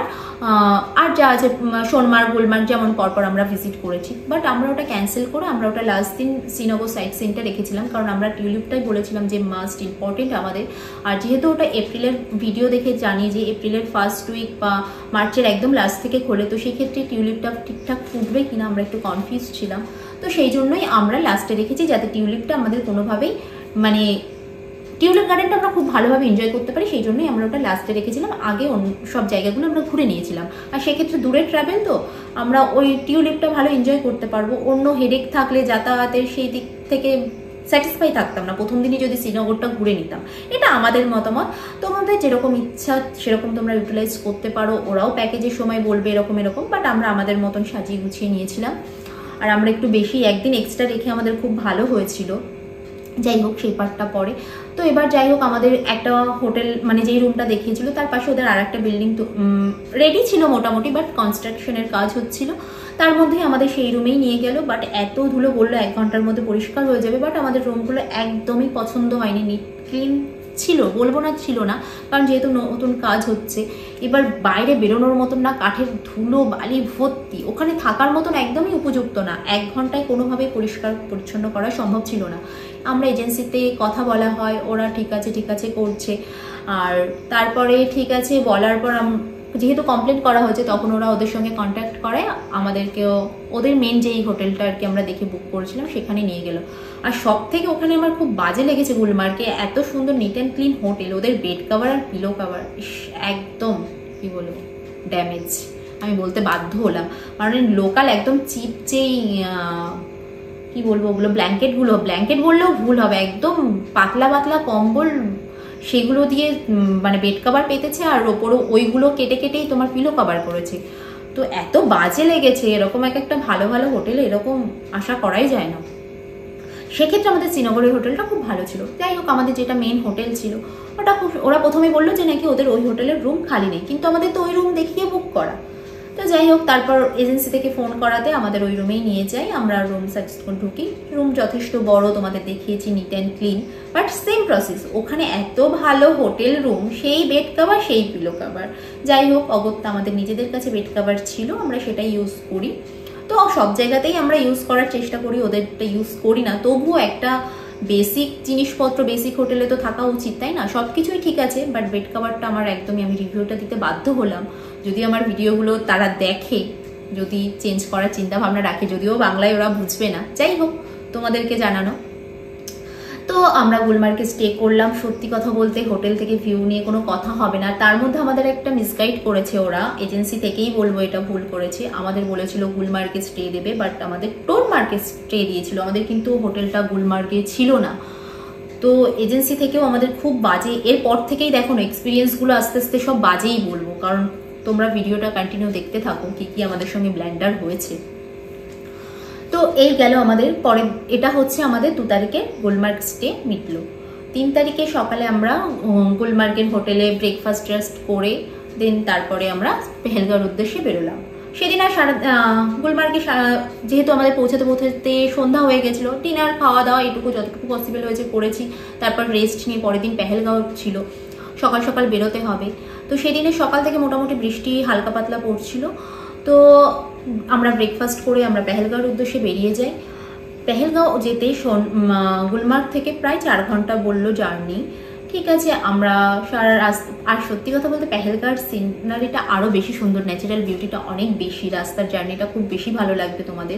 আর যা আছে সোনমার্গ গুলমার্গ যেমন পরপর আমরা ভিজিট করেছি। বাট আমরা ওটা ক্যান্সেল করে আমরা ওটা লাস্ট দিন শ্রীনগর সাইট সিনটা রেখেছিলাম, কারণ আমরা টিউলিপটাই বলেছিলাম যে মাস্ট ইম্পর্টেন্ট আমাদের। আর যেহেতু ওটা এপ্রিলের ভিডিও দেখে জানি যে এপ্রিলের ফার্স্ট উইক বা মার্চের একদম লাস্ট থেকে খোলে, তো সেই ক্ষেত্রে টিউলিপটা ঠিকঠাক ফুটবে কিনা আমরা একটু কনফিউজ ছিলাম। তো সেই জন্যই আমরা লাস্টে রেখেছি, যাতে টিউলিপটা আমাদের কোনোভাবেই মানে টিউলিপ গার্ডেনটা আমরা খুব ভালোভাবে এনজয় করতে পারি, সেই জন্যই আমরা ওটা লাস্টে রেখেছিলাম। আগে সব জায়গাগুলো আমরা ঘুরে নিয়েছিলাম। আর সেক্ষেত্রে দূরে ট্রাভেল তো আমরা ওই টিউলিপটা ভালো এনজয় করতে পারবো। অন্য হেডেক থাকলে যাতায়াতের সেই দিক থেকে স্যাটিসফাই থাকতাম না প্রথম দিনই যদি শ্রীনগরটা ঘুরে নিতাম। এটা আমাদের মতামত, তোমাদের যেরকম ইচ্ছা সেরকম তোমরা ইউটিলাইজ করতে পারো। ওরাও প্যাকেজের সময় বলবে এরকম এরকম, বাট আমরা আমাদের মতন সাজিয়ে গুছিয়ে নিয়েছিলাম। আর আমরা একটু বেশি একদিন এক্সট্রা রেখে আমাদের খুব ভালো হয়েছিল। যাই হোক, সেই পার্টটা পরে। তো এবার যাই হোক, আমাদের একটা হোটেল মানে যেই রুমটা দেখিয়েছিল তার পাশে ওদের আর একটা বিল্ডিং তো রেডি ছিল মোটামুটি, বাট কনস্ট্রাকশনের কাজ হচ্ছিল। তার মধ্যেই আমাদের সেই রুমেই নিয়ে গেল। বাট এত ধুলো বললো এক ঘন্টার মধ্যে পরিষ্কার হয়ে যাবে, বাট আমাদের রুমগুলো একদমই পছন্দ হয়নি। নিট ক্লিন ছিল, বলবো না ছিল না, কারণ যেহেতু নতুন কাজ হচ্ছে। এবার বাইরে বেরোনোর মতন না, কাঠের ধুলো বালি ভর্তি, ওখানে থাকার মতন একদমই উপযুক্ত না। এক ঘন্টায় কোনোভাবেই পরিষ্কার পরিচ্ছন্ন করা সম্ভব ছিল না। আমরা এজেন্সিতে কথা বলা হয়, ওরা ঠিক আছে ঠিক আছে করছে। আর তারপরে ঠিক আছে বলার পর যেহেতু কমপ্লেন করা হয়েছে, তখন ওরা ওদের সঙ্গে কন্ট্যাক্ট করে আমাদেরকেও ওদের মেন যেই হোটেলটা আর কি আমরা দেখে বুক করেছিলাম সেখানে নিয়ে গেল। আর সব থেকে ওখানে আমার খুব বাজে লেগেছে গুলমার্গে, এত সুন্দর নিট অ্যান্ড ক্লিন হোটেল, ওদের বেড কাভার আর পিলো কাভার একদম কি বলবো ড্যামেজ, আমি বলতে বাধ্য হলাম। মানে লোকাল একদম চিপ যেই কি বলবো ওগুলো ব্ল্যাঙ্কেটগুলো, ব্ল্যাঙ্কেট বললেও ভুল হবে, একদম পাতলা পাতলা কম্বল, সেগুলো দিয়ে মানে বেড কাভার পেতেছে। আর ওপরও ওইগুলো কেটে কেটেই তোমার পিলো কাভার করেছে। তো এত বাজে লেগেছে, এরকম এক একটা ভালো ভালো হোটেলে এরকম আশা করাই যায় না। সেক্ষেত্রে আমাদের শ্রীনগরের হোটেলটা খুব ভালো ছিল। যাই হোক, আমাদের যেটা মেন হোটেল ছিল ওটা খুব, ওরা প্রথমে বললো যে নাকি ওদের ওই হোটেলের রুম খালি নেই, কিন্তু আমাদের তো ওই রুম দেখিয়ে বুক করা। তো যাই হোক, তারপর এজেন্সি থেকে ফোন করাতে আমাদের ওই রুমেই নিয়ে যাই। আমরা রুম সাজেস্ট করে ঢুকি। রুম যথেষ্ট বড়, তোমাদের দেখিয়েছি, neat and clean, but same process. ওখানে এত ভালো হোটেল রুম, সেই বেড কাভার সেই পিলো কাভার। যাই হোক, অগত্যা আমাদের নিজেদের কাছে বেড কাভার ছিল, আমরা সেটাই ইউজ করি। তো সব জায়গাতেই আমরা ইউজ করার চেষ্টা করি, ওদেরটা ইউজ করি না। তবুও একটা বেসিক জিনিসপত্র বেসিক হোটেলে তো থাকা উচিত, তাই না? সব কিছুই ঠিক আছে, বাট বেড কাভারটা আমার একদমই, আমি রিভিউটা দিতে বাধ্য হলাম। যদি আমার ভিডিওগুলো তারা দেখে, যদি চেঞ্জ করার চিন্তা ভাবনা রাখে, যদিও বাংলায় ওরা বুঝবে না, যাই হোক তোমাদেরকে জানানো। তো আমরা গুলমার্গে স্টে করলাম। সত্যি কথা বলতে হোটেল থেকে ভিউ নিয়ে কোনো কথা হবে না। তার মধ্যে আমাদের একটা মিসগাইড করেছে ওরা, এজেন্সি থেকেই বলবো এটা ভুল করেছে। আমাদের বলেছিল গুলমার্গে স্টে দেবে, বাট আমাদের টোনমার্গে স্টে দিয়েছিল, আমাদের কিন্তু হোটেলটা গুলমার্গে ছিল না। তো এজেন্সি থেকেও আমাদের খুব বাজে, এরপর থেকেই দেখো না এক্সপিরিয়েন্সগুলো আস্তে আস্তে সব বাজেই বলবো, কারণ তোমরা ভিডিওটা কন্টিনিউ দেখতে থাকো কি কি আমাদের সঙ্গে ব্ল্যান্ডার হয়েছে। তো এই গেল আমাদের পরে, এটা হচ্ছে আমাদের দু তারিখে গুলমার্গ স্টে মিটলো। তিন তারিখে সকালে আমরা গুলমার্গের হোটেলে ব্রেকফাস্ট ট্রাস্ট করে দেন তারপরে আমরা পেহেলগাঁওর উদ্দেশ্যে বেরোলাম। সেদিন আর সারা গুলমার্গে যেহেতু আমাদের পৌঁছাতে পৌঁছাতে সন্ধ্যা হয়ে গেছিলো, ডিনার খাওয়া দাওয়া এটুকু যতটুকু পসিবল হয়েছে করেছি। তারপর রেস্ট নিয়ে পরের দিন পেহেলগাঁও ছিল, সকাল সকাল বেরোতে হবে। তো সেদিনে সকাল থেকে মোটামুটি বৃষ্টি হালকা পাতলা পড়ছিল। তো আমরা ব্রেকফাস্ট করে আমরা পেহেলগাঁওয়ের উদ্দেশ্যে বেরিয়ে যাই। পেহেলগাঁও যেতে গুলমার্গ থেকে প্রায় চার ঘন্টা বললো জার্নি। ঠিক আছে, আমরা সারা রাস্তা, আর সত্যি কথা বলতে পেহেলগাঁওয়ের সিনারিটা আরও বেশি সুন্দর, ন্যাচারাল বিউটিটা অনেক বেশি, রাস্তার জার্নিটা খুব বেশি ভালো লাগবে তোমাদের।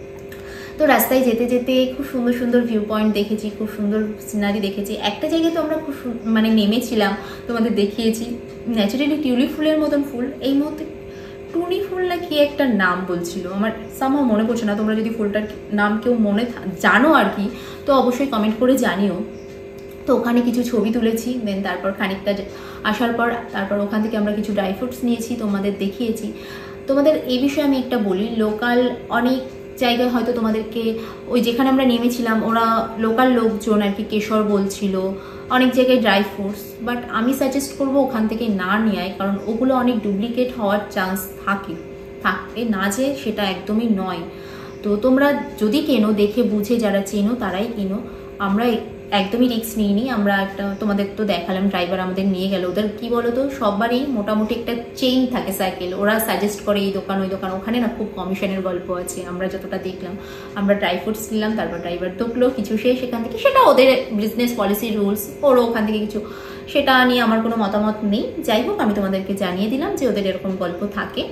তো রাস্তায় যেতে যেতে খুব সুন্দর সুন্দর ভিউ পয়েন্ট দেখেছি, খুব সুন্দর সিনারি দেখেছি। একটা জায়গায় তো আমরা খুব মানে নেমেছিলাম, তোমাদের দেখিয়েছি, ন্যাচারালি টিউলিপ ফুলের মতন ফুল। এই মুহূর্তে টুনি ফুল না কি একটা নাম বলছিল, আমার সামহাও মনে পড়ছে না। তোমরা যদি ফুলটার নাম কেউ মনে জানো আর কি, তো অবশ্যই কমেন্ট করে জানিও। তো ওখানে কিছু ছবি তুলেছি। দেন তারপর খানিকটা আসার পর তারপর ওখান থেকে আমরা কিছু ড্রাই ফ্রুটস নিয়েছি, তোমাদের দেখিয়েছি। তোমাদের এই বিষয়ে আমি একটা বলি, লোকাল অনেক জায়গায় হয়তো তোমাদেরকে ওই যেখানে আমরা নেমেছিলাম ওরা লোকাল লোকজন আর কি কেশর বলছিল, অনেক জায়গায় ড্রাই ফ্রুটস, বাট আমি সাজেস্ট করবো ওখান থেকে না নেয়, কারণ ওগুলো অনেক ডুপ্লিকেট হওয়ার চান্স থাকে থাকে না, যে সেটা একদমই নয়। তো তোমরা যদি কেনো দেখে বুঝে, যারা চেনো তারাই কিনো। আমরা একদমই রিস্ক নিইনি। আমরা একটা তোমাদের তো দেখালাম, ড্রাইভার আমাদের নিয়ে গেল। ওদের কি বলতো, সবারই মোটামুটি একটা চেইন থাকে সাইকেল, ওরা সাজেস্ট করে এই দোকান ওই দোকান। ওখানে না খুব কমিশনের গল্প আছে, আমরা যতটা দেখলাম। আমরা ড্রাই ফ্রুটস নিলাম, তারপর ড্রাইভার ঢুকলো কিছু, সে সেখান থেকে, সেটা ওদের বিজনেস পলিসি রুলস, ওরও ওখান থেকে কিছু, সেটা নিয়ে আমার কোনো মতামত নেই। যাই হোক, আমি তোমাদেরকে জানিয়ে দিলাম যে ওদের এরকম গল্প থাকে।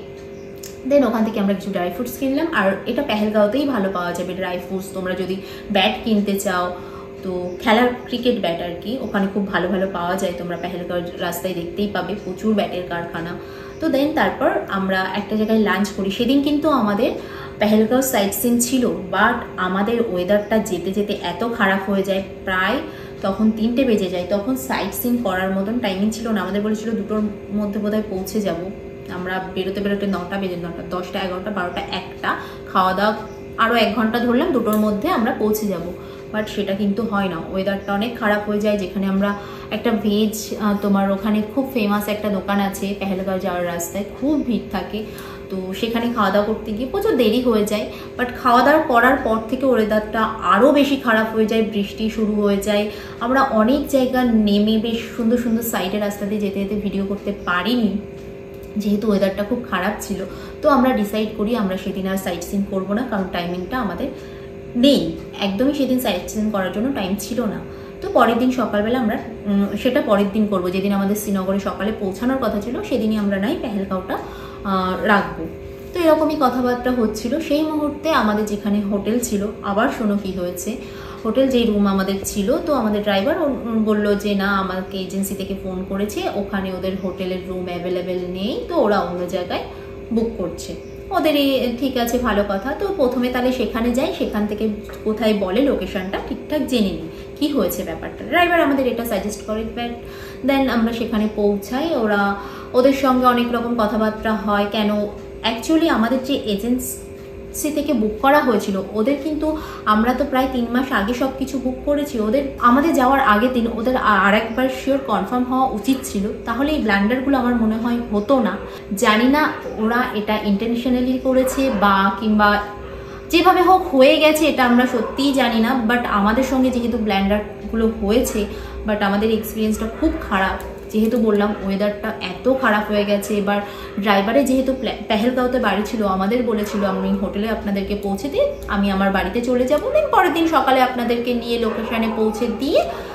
দেন ওখান থেকে আমরা কিছু ড্রাই ফ্রুটস কিনলাম। আর এটা পেহেলগাঁওতেই ভালো পাওয়া যাবে ড্রাই ফ্রুটস। তোমরা যদি ব্যাট কিনতে চাও, তো খেলার ক্রিকেট ব্যাট আর কি, ওখানে খুব ভালো ভালো পাওয়া যায়। তোমরা পেহেলগাঁও রাস্তায় দেখতেই পাবে প্রচুর ব্যাটের কারখানা। তো দেন তারপর আমরা একটা জায়গায় লাঞ্চ করি। সেদিন কিন্তু আমাদের পেহেলগাঁও সাইট সিন ছিল, বাট আমাদের ওয়েদারটা যেতে যেতে এত খারাপ হয়ে যায়, প্রায় তখন তিনটে বেজে যায়। তখন সাইট সিন করার মতন টাইমিং ছিল না। আমাদের বলেছিল দুটোর মধ্যে বোধহয় পৌঁছে যাব। আমরা বেরোতে বেরোতে নটা বেজে, নটা দশটা এগারোটা বারোটা একটা, খাওয়া দাওয়া আরও এক ঘন্টা ধরলাম, দুটোর মধ্যে আমরা পৌঁছে যাব। বাট সেটা কিন্তু হয় না, ওয়েদারটা অনেক খারাপ হয়ে যায়। যেখানে আমরা একটা ভেজ, তোমার ওখানে খুব ফেমাস একটা দোকান আছে পেহেলগাঁও যাওয়ার রাস্তায়, খুব ভিড় থাকে। তো সেখানে খাওয়া দাওয়া করতে গিয়ে প্রচুর দেরি হয়ে যায়। বাট খাওয়া দাওয়া করার পর থেকে ওয়েদারটা আরও বেশি খারাপ হয়ে যায়, বৃষ্টি শুরু হয়ে যায়। আমরা অনেক জায়গা নেমে বেশ সুন্দর সুন্দর সাইডের রাস্তা দিয়ে যেতে যেতে ভিডিও করতে পারিনি, যেহেতু ওয়েদারটা খুব খারাপ ছিল। তো আমরা ডিসাইড করি আমরা সেদিন আর সাইট সিন করবো না, কারণ টাইমিংটা আমাদের নেই, একদমই সেদিন সাইট সিন করার জন্য টাইম ছিল না। তো পরের দিন সকালবেলা আমরা সেটা পরের দিন করবো, যেদিন আমাদের শ্রীনগরে সকালে পৌঁছানোর কথা ছিল সেদিনই আমরা নাই পেহেলগাঁওটা রাখবো। তো এরকমই কথাবার্তা হচ্ছিল। সেই মুহূর্তে আমাদের যেখানে হোটেল ছিল, আবার শোনো কি হয়েছে, হোটেল যেই রুম আমাদের ছিল, তো আমাদের ড্রাইভার বললো যে না, আমাকে এজেন্সি থেকে ফোন করেছে, ওখানে ওদের হোটেলের রুম অ্যাভেলেবেল নেই, তো ওরা অন্য জায়গায় বুক করছে। ওদেরই ঠিক আছে, ভালো কথা। তো প্রথমে তাহলে সেখানে যাই, সেখান থেকে কোথায় বলে লোকেশনটা ঠিকঠাক জেনে নিই কি হয়েছে ব্যাপারটা। ড্রাইভার আমাদের এটা সাজেস্ট করে। দেন আমরা সেখানে পৌঁছাই। ওরা ওদের সঙ্গে অনেক রকম কথাবার্তা হয়। কেন অ্যাকচুয়ালি আমাদের যে এজেন্সি থেকে বুক করা হয়েছিল, ওদের কিন্তু আমরা তো প্রায় তিন মাস আগে সব কিছু বুক করেছি। ওদের আমাদের যাওয়ার আগে দিন ওদের আর একবার শিওর কনফার্ম হওয়া উচিত ছিল, তাহলে এই ব্ল্যান্ডারগুলো আমার মনে হয় হতো না। জানি না ওরা এটা ইন্টেনশনালি করেছে বা কিংবা যেভাবে হোক হয়ে গেছে, এটা আমরা সত্যিই জানি না। বাট আমাদের সঙ্গে যেহেতু ব্ল্যান্ডারগুলো হয়েছে, বাট আমাদের এক্সপিরিয়েন্সটা খুব খারাপ। যেহেতু বললাম ওয়েদারটা এত খারাপ হয়ে গেছে। এবার ড্রাইভারে যেহেতু পেহেলগাঁওতে বাড়ি ছিল, আমাদের বলেছিল আমি হোটেলে আপনাদেরকে পৌঁছে দিই, আমি আমার বাড়িতে চলে যাবো, দেন পরের দিন সকালে আপনাদেরকে নিয়ে লোকেশনে পৌঁছে দিয়ে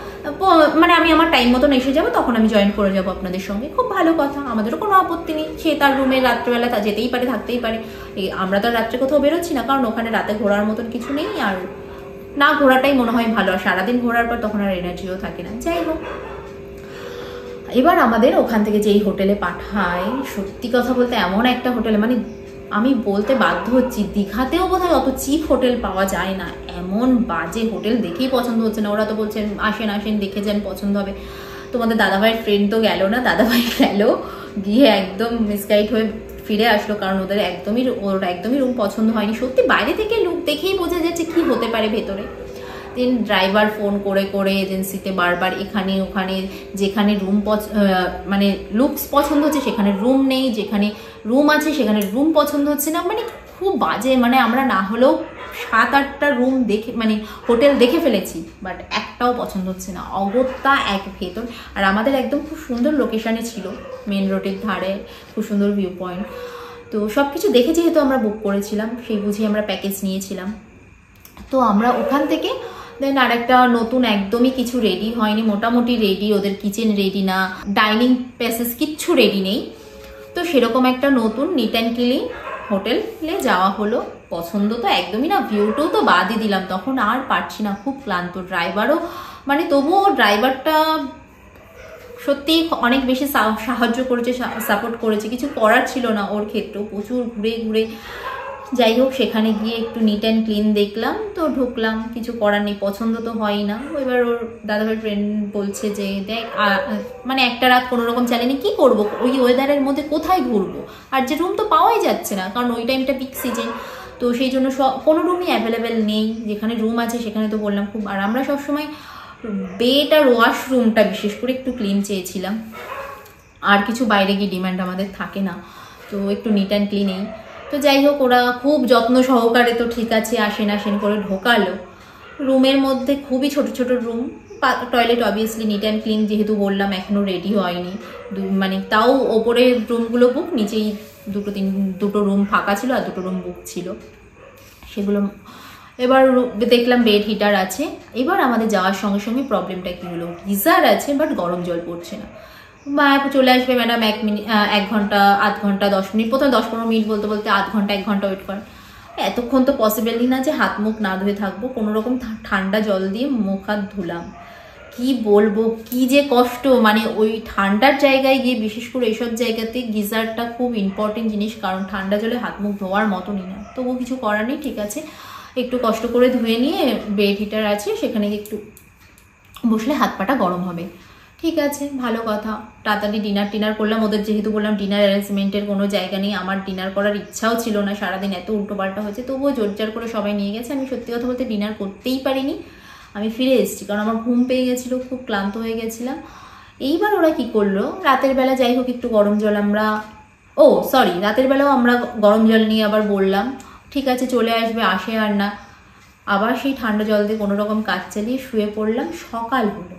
মানে আমি আমার টাইম মতন এসে যাবো, তখন আমি জয়েন করে যাবো আপনাদের সঙ্গে। খুব ভালো কথা, আমাদেরও কোনো আপত্তি নেই। সে তার রুমে রাত্রেবেলা তা যেতেই পারে, থাকতেই পারে। আমরা তো রাত্রে কোথাও বেরোচ্ছি না, কারণ ওখানে রাতে ঘোরার মতন কিছু নেই, আর না ঘোরাটাই মনে হয় ভালো। আর সারাদিন ঘোরার পর তখন আর এনার্জিও থাকে না। যাই হোক, এবার আমাদের ওখান থেকে যেই হোটেলে পাঠায়, সত্যি কথা বলতে এমন একটা হোটেলে, মানে আমি বলতে বাধ্য হচ্ছি, দীঘাতেও বোধহয় অত চিপ হোটেল পাওয়া যায় না। এমন বাজে হোটেল, দেখেই পছন্দ হচ্ছে না। ওরা তো বলছেন আসেন আসেন দেখে যান, পছন্দ হবে। তোমাদের দাদাভাইয়ের ফ্রেন্ড তো গেল না, দাদাভাই গেল, গিয়ে একদম মিসগাইড হয়ে ফিরে আসলো, কারণ ওদের একদমই ওর একদমই রুম পছন্দ হয়নি। সত্যি বাইরে থেকে লুক দেখেই বোঝা যাচ্ছে কি হতে পারে ভেতরে। দেন ড্রাইভার ফোন করে করে এজেন্সিতে বারবার এখানে ওখানে, যেখানে রুম মানে লুকস পছন্দ হচ্ছে সেখানে রুম নেই, যেখানে রুম আছে সেখানে রুম পছন্দ হচ্ছে না, মানে খুব বাজে। মানে আমরা না হলেও সাত আটটা রুম দেখে মানে হোটেল দেখে ফেলেছি, বাট একটাও পছন্দ হচ্ছে না, অগত্যা এক ভেতর। আর আমাদের একদম খুব সুন্দর লোকেশানে ছিল, মেন রোডের ধারে, খুব সুন্দর ভিউ পয়েন্ট। তো সব কিছু দেখে যেহেতু আমরা বুক করেছিলাম, সেই বুঝে আমরা প্যাকেজ নিয়েছিলাম। তো আমরা ওখান থেকে দেন আর একটা নতুন, একদমই কিছু রেডি হয়নি, মোটামুটি রেডি, ওদের কিচেন রেডি না, ডাইনিং প্যাসেজ কিচ্ছু রেডি নেই। তো সেরকম একটা নতুন নিট অ্যান্ড ক্লিন হোটেলে যাওয়া হলো। পছন্দ তো একদমই না, ভিউটাও তো বাদই দিলাম, তখন আর পারছি না, খুব ক্লান্ত। ড্রাইভারও মানে তবুও ড্রাইভারটা সত্যি অনেক বেশি সাহায্য করেছে, সাপোর্ট করেছে, কিছু করার ছিল না ওর ক্ষেত্রেও, প্রচুর ঘুরে ঘুরে। যাই হোক, সেখানে গিয়ে একটু নিট অ্যান্ড ক্লিন দেখলাম, তো ঢুকলাম, কিছু করার নেই, পছন্দ তো হয় না। এবার ওর দাদাভাই ফ্রেন্ড বলছে যে দেখ, মানে একটা রাত কোনো রকম চালিনি, কি করব ওই ওয়েদারের মধ্যে, কোথায় ঘুরবো, আর যে রুম তো পাওয়াই যাচ্ছে না, কারণ ওই টাইমটা পিক সিজন, তো সেই জন্য সব কোনো রুমই অ্যাভেলেবেল নেই। যেখানে রুম আছে সেখানে তো বললাম খুব, আর আমরা সবসময় বেড আর ওয়াশরুমটা বিশেষ করে একটু ক্লিন চেয়েছিলাম, আর কিছু বাইরে গিয়ে ডিমান্ড আমাদের থাকে না, তো একটু নিট অ্যান্ড ক্লিনেই। তো যাই হোক, ওরা খুব যত্ন সহকারে, তো ঠিক আছে আসেন আসেন করে ঢোকালো। রুমের মধ্যে খুবই ছোট ছোট room, toilet obviously neat and clean, যেহেতু বললাম এখনও রেডি হয়নি, মানে তাও ওপরের রুমগুলো বুক, নিচেই দুটো তিন দুটো রুম ফাঁকা ছিল আর দুটো রুম বুক ছিল সেগুলো। এবার দেখলাম বেড হিটার আছে। এবার আমাদের যাওয়ার সঙ্গে সঙ্গে প্রবলেমটা কী হলো, গিজার আছে বাট গরম জল পড়ছে না। মা চলে আসবে ম্যাডাম, এক মিনিট এক ঘন্টা আধ ঘন্টা দশ মিনিট প্রথমে দশ পনেরো মিনিট বলতে বলতে আধ ঘন্টা এক ঘন্টা ওয়েট করেন। এতক্ষণ তো পসিবলই না যে হাত মুখ না ধুয়ে থাকবো, কোনো রকম ঠান্ডা জল দিয়ে মুখ হাত ধুলাম। কি বলবো, কি যে কষ্ট, মানে ওই ঠান্ডার জায়গায় গিয়ে, বিশেষ করে এইসব জায়গাতে গিজারটা খুব ইম্পর্টেন্ট জিনিস, কারণ ঠান্ডা জলে হাত মুখ ধোয়ার মতনই না। তবুও কিছু করার নেই, ঠিক আছে একটু কষ্ট করে ধুয়ে নিয়ে, বেড হিটার আছে সেখানে একটু বসলে হাত পাটা গরম হবে, ঠিক আছে ভালো কথা। তাড়াতাড়ি ডিনার টিনার করলাম, ওদের যেহেতু বললাম ডিনার অ্যারেঞ্জমেন্টের কোনো জায়গা নেই, আমার ডিনার করার ইচ্ছাও ছিল না, সারাদিন এত উল্টোপাল্টা হয়েছে, তবুও জোরজার করে সবাই নিয়ে গেছে। আমি সত্যি কথা বলতে ডিনার করতেই পারিনি, আমি ফিরে এসেছি, কারণ আমার ঘুম পেয়ে গেছিলো, খুব ক্লান্ত হয়ে গেছিলাম। এইবার ওরা কি করলো, রাতের বেলা যাই হোক একটু গরম জল আমরা, ও সরি রাতের বেলাও আমরা গরম জল নিয়ে আবার বললাম ঠিক আছে চলে আসবে, আসে আর না, আবার সেই ঠান্ডা জল দিয়ে কোনো রকম কাজ চালিয়ে শুয়ে পড়লাম। সকাল হলো,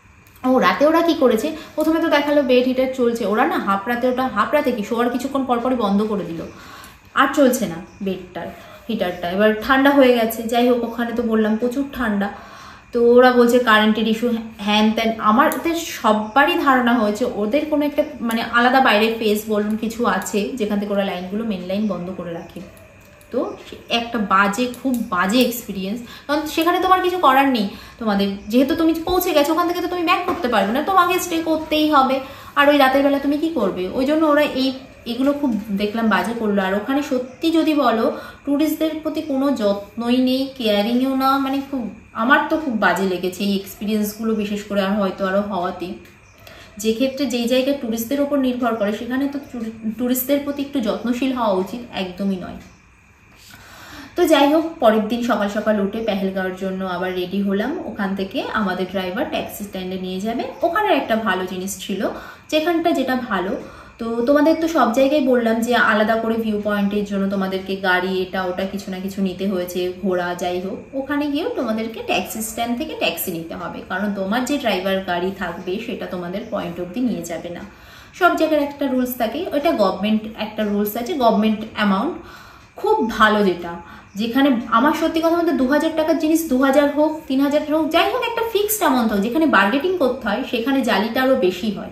ও রাতে ওরা কি করেছে, প্রথমে তো দেখালো বেড হিটার চলছে, ওরা না হাফ রাতে, ওটা হাফ রাতে কি শোয়ার কিছুক্ষণ পরপরই বন্ধ করে দিল, আর চলছে না বেডটার হিটারটা, এবার ঠান্ডা হয়ে গেছে। যাই হোক, ওখানে তো বললাম প্রচুর ঠান্ডা, তো ওরা বলছে কারেন্টের ইস্যু হ্যান ত্যান। আমার ওদের সবারই ধারণা হয়েছে ওদের কোনো একটা মানে আলাদা বাইরের ফেস বলুন কিছু আছে, যেখান থেকে ওরা লাইনগুলো মেন লাইন বন্ধ করে রাখে। তো একটা বাজে, খুব বাজে এক্সপিরিয়েন্স, কারণ সেখানে তোমার কিছু করার নেই, তোমাদের যেহেতু তুমি পৌঁছে গেছো ওখান থেকে তো তুমি ব্যাক করতে পারবে না, তোমাকে স্টে করতেই হবে, আর ওই রাতের বেলা তুমি কি করবে, ওই জন্য ওরা এই এগুলো খুব দেখলাম বাজে করলো। আর ওখানে সত্যি যদি বলো ট্যুরিস্টদের প্রতি কোনো যত্নই নেই, কেয়ারিংও না, মানে খুব আমার তো খুব বাজে লেগেছে এই এক্সপিরিয়েন্সগুলো, বিশেষ করে আর হয়তো আরও হওয়াতে, যে ক্ষেত্রে যেই জায়গায় ট্যুরিস্টদের ওপর নির্ভর করে সেখানে তো ট্যুরিস্টদের প্রতি একটু যত্নশীল হওয়া উচিত, একদমই নয়। তো যাই হোক, পরের দিন সকাল সকাল উঠে পেহেলগাঁওয়ের জন্য আবার রেডি হলাম। ওখান থেকে আমাদের ড্রাইভার ট্যাক্সি স্ট্যান্ডে নিয়ে যাবে। ওখানে একটা ভালো জিনিস ছিল, যেখানটা যেটা ভালো, তো তোমাদের তো সব জায়গায় বললাম যে আলাদা করে ভিউ পয়েন্টের জন্য তোমাদেরকে গাড়ি এটা ওটা কিছু না কিছু নিতে হয়েছে, ঘোড়া যাই হোক, ওখানে গিয়েও তোমাদেরকে ট্যাক্সি স্ট্যান্ড থেকে ট্যাক্সি নিতে হবে, কারণ তোমার যে ড্রাইভার গাড়ি থাকবে সেটা তোমাদের পয়েন্ট অবধি নিয়ে যাবে না। সব জায়গার একটা রুলস থাকে, ওইটা গভর্নমেন্ট একটা রুলস আছে, গভর্নমেন্ট অ্যামাউন্ট খুব ভালো, যেটা যেখানে আমার সত্যি কথা বলতে দু হাজার টাকার জিনিস দু হাজার হোক তিন হাজার হোক যাই হোক একটা ফিক্সড অ্যামাউন্ট হোক, যেখানে বার্গেটিং করতে হয় সেখানে জালিটা আরও বেশি হয়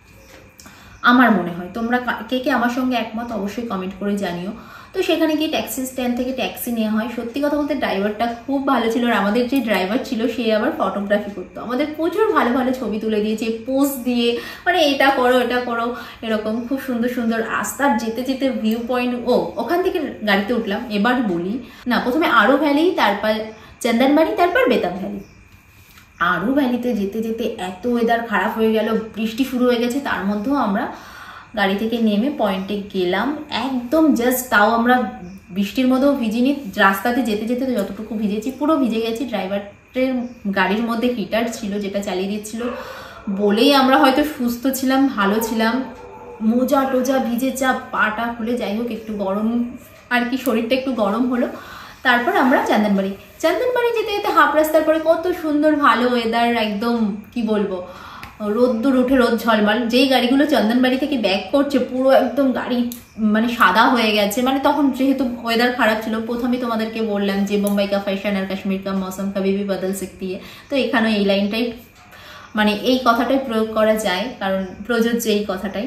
আমার মনে হয়। তোমরা কে কে আমার সঙ্গে একমত অবশ্যই কমেন্ট করে জানিও। তো সেখানে গিয়ে ট্যাক্সি স্ট্যান্ড থেকে ট্যাক্সি নেওয়া হয়। সত্যি কথা বলতে ড্রাইভারটা খুব ভালো ছিল, আর আমাদের যে ড্রাইভার ছিল সে আবার ফটোগ্রাফি করতো, আমাদের প্রচুর ভালো ভালো ছবি তুলে দিয়েছে পোজ দিয়ে, মানে এটা করো এটা করো এরকম খুব সুন্দর সুন্দর। রাস্তার যেতে যেতে ভিউ পয়েন্ট, ও ওখান থেকে গাড়িতে উঠলাম, এবার বলি না প্রথমে আরও ভ্যালি, তারপর চন্দনবাড়ি, তারপর বেতাব ভ্যালি। আরও ভ্যালিতে যেতে যেতে এত ওয়েদার খারাপ হয়ে গেল, বৃষ্টি শুরু হয়ে গেছে, তার মধ্যেও আমরা গাড়ি থেকে নেমে পয়েন্টে গেলাম একদম জাস্ট, তাও আমরা বৃষ্টির মধ্যেও ভিজিনি, রাস্তাতে যেতে যেতে তো যতটুকু ভিজেছি পুরো ভিজে গেছি। ড্রাইভার হিটারের গাড়ির মধ্যে হিটার ছিল যেটা চালিয়ে দিচ্ছিল বলেই আমরা হয়তো সুস্থ ছিলাম, ভালো ছিলাম। মোজা টোজা ভিজে চা পাটা খুলে, যাই হোক একটু গরম আর কি, শরীরটা একটু গরম হলো। তারপর আমরা চন্দনবাড়ি চন্দনবাড়ি যেতে যেতে হাফ রাস্তার পরে কত সুন্দর ভালো ওয়েদার, একদম কি বলবো, রোদ্দুর উঠে রোদ ঝলমল। যেই গাড়িগুলো চন্দনবাড়ি থেকে ব্যাক করছে পুরো একদম গাড়ি মানে সাদা হয়ে গেছে। মানে তখন যেহেতু ওয়েদার খারাপ ছিল, প্রথমে তোমাদেরকে বললাম যে বোম্বাই কা ফ্যাশন আর কাশ্মীর কা মৌসম কবি ভি বদল सकती है। তো এখানে এই লাইনটাই মানে এই কথাটাই প্রয়োগ করা যায়, কারণ প্রযোজ্য এই কথাটাই।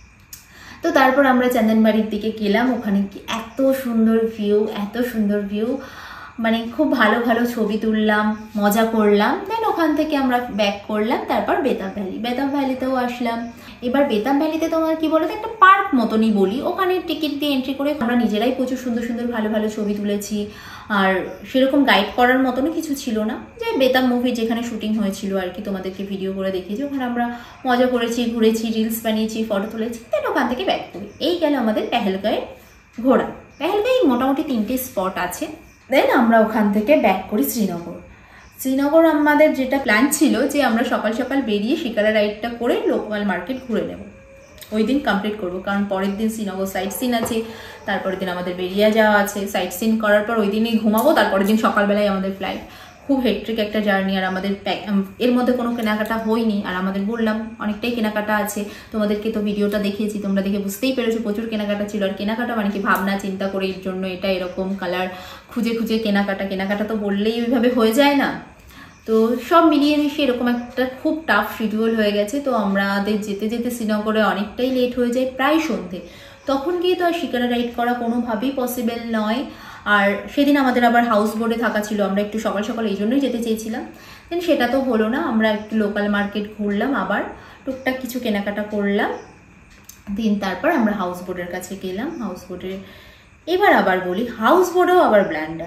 তো তারপর আমরা চন্দনবাড়ির দিকে গেলাম। ওখানে এত সুন্দর ভিউ, এত সুন্দর ভিউ, মানে খুব ভালো ভালো ছবি তুললাম, মজা করলাম। দেন ওখান থেকে আমরা ব্যাক করলাম। তারপর বেতাব ভ্যালি, বেতাব ভ্যালিতেও আসলাম। এবার বেতাব ভ্যালিতে তোমার কি বলতো, একটা পার্ক মতনই বলি, ওখানে টিকিট দিয়ে এন্ট্রি করে আমরা নিজেরাই প্রচুর সুন্দর সুন্দর ভালো ভালো ছবি তুলেছি। আর সেরকম গাইড করার মতনও কিছু ছিল না, যে বেতাব মুভি যেখানে শুটিং হয়েছিল আর কি, তোমাদেরকে ভিডিও করে দেখিয়েছি। ওখানে আমরা মজা করেছি, ঘুরেছি, রিলস বানিয়েছি, ফটো তুলেছি। দেন ওখান থেকে ব্যাক করি। এই গেল আমাদের পেহেলগাঁয়ের ঘোরা। পেহেলগাঁয়ে মোটামুটি তিনটে স্পট আছে। দেন আমরা ওখান থেকে ব্যাক করি শ্রীনগর। শ্রীনগর আমাদের যেটা প্ল্যান ছিল যে আমরা সকাল সকাল বেরিয়ে শিকারা রাইডটা করে লোকাল মার্কেট ঘুরে নেব, ওই দিন কমপ্লিট করবো। কারণ পরের দিন শ্রীনগর সাইট সিন আছে, তারপরের দিন আমাদের বেরিয়ে যাওয়া আছে। সাইট সিন করার পর ওই দিনই ঘুমাবো, তারপরের দিন সকালবেলায় আমাদের ফ্লাইট। খুব হেট্রিক একটা জার্নি। আর আমাদের এর মধ্যে কোনো কেনাকাটা হয়নি। আর আমাদের বললাম অনেকটাই কেনাকাটা আছে, তোমাদেরকে তো ভিডিওটা দেখিয়েছি, তোমরা দেখে বুঝতেই পেরেছো প্রচুর কেনাকাটা ছিল। আর কেনাকাটা মানে কি, ভাবনা চিন্তা করে এর জন্য এটা এরকম কালার খুঁজে খুঁজে কেনাকাটা। কেনাকাটা তো বললেই ওইভাবে হয়ে যায় না। তো সব মিলিয়ে মিশিয়ে এরকম একটা খুব টাফ শিডিউল হয়ে গেছে। তো আমাদের যেতে যেতে শ্রীনগরে অনেকটাই লেট হয়ে যায়, প্রায় সন্ধে। তখন গিয়ে তো আর শিকারা রাইড করা কোনোভাবেই পসিবল নয়। আর সেদিন আমাদের আবার হাউস বোটে থাকা ছিল, আমরা একটু সকাল সকাল এই জন্যই যেতে চেয়েছিলাম। দেন সেটা তো হলো না। আমরা একটু লোকাল মার্কেট ঘুরলাম, আবার টুকটাক কিছু কেনাকাটা করলাম। দিন তারপর আমরা হাউস বোটের কাছে গেলাম। হাউস বোটে এবার আবার বলি, হাউস বোটেও আবার ব্ল্যান্ডার।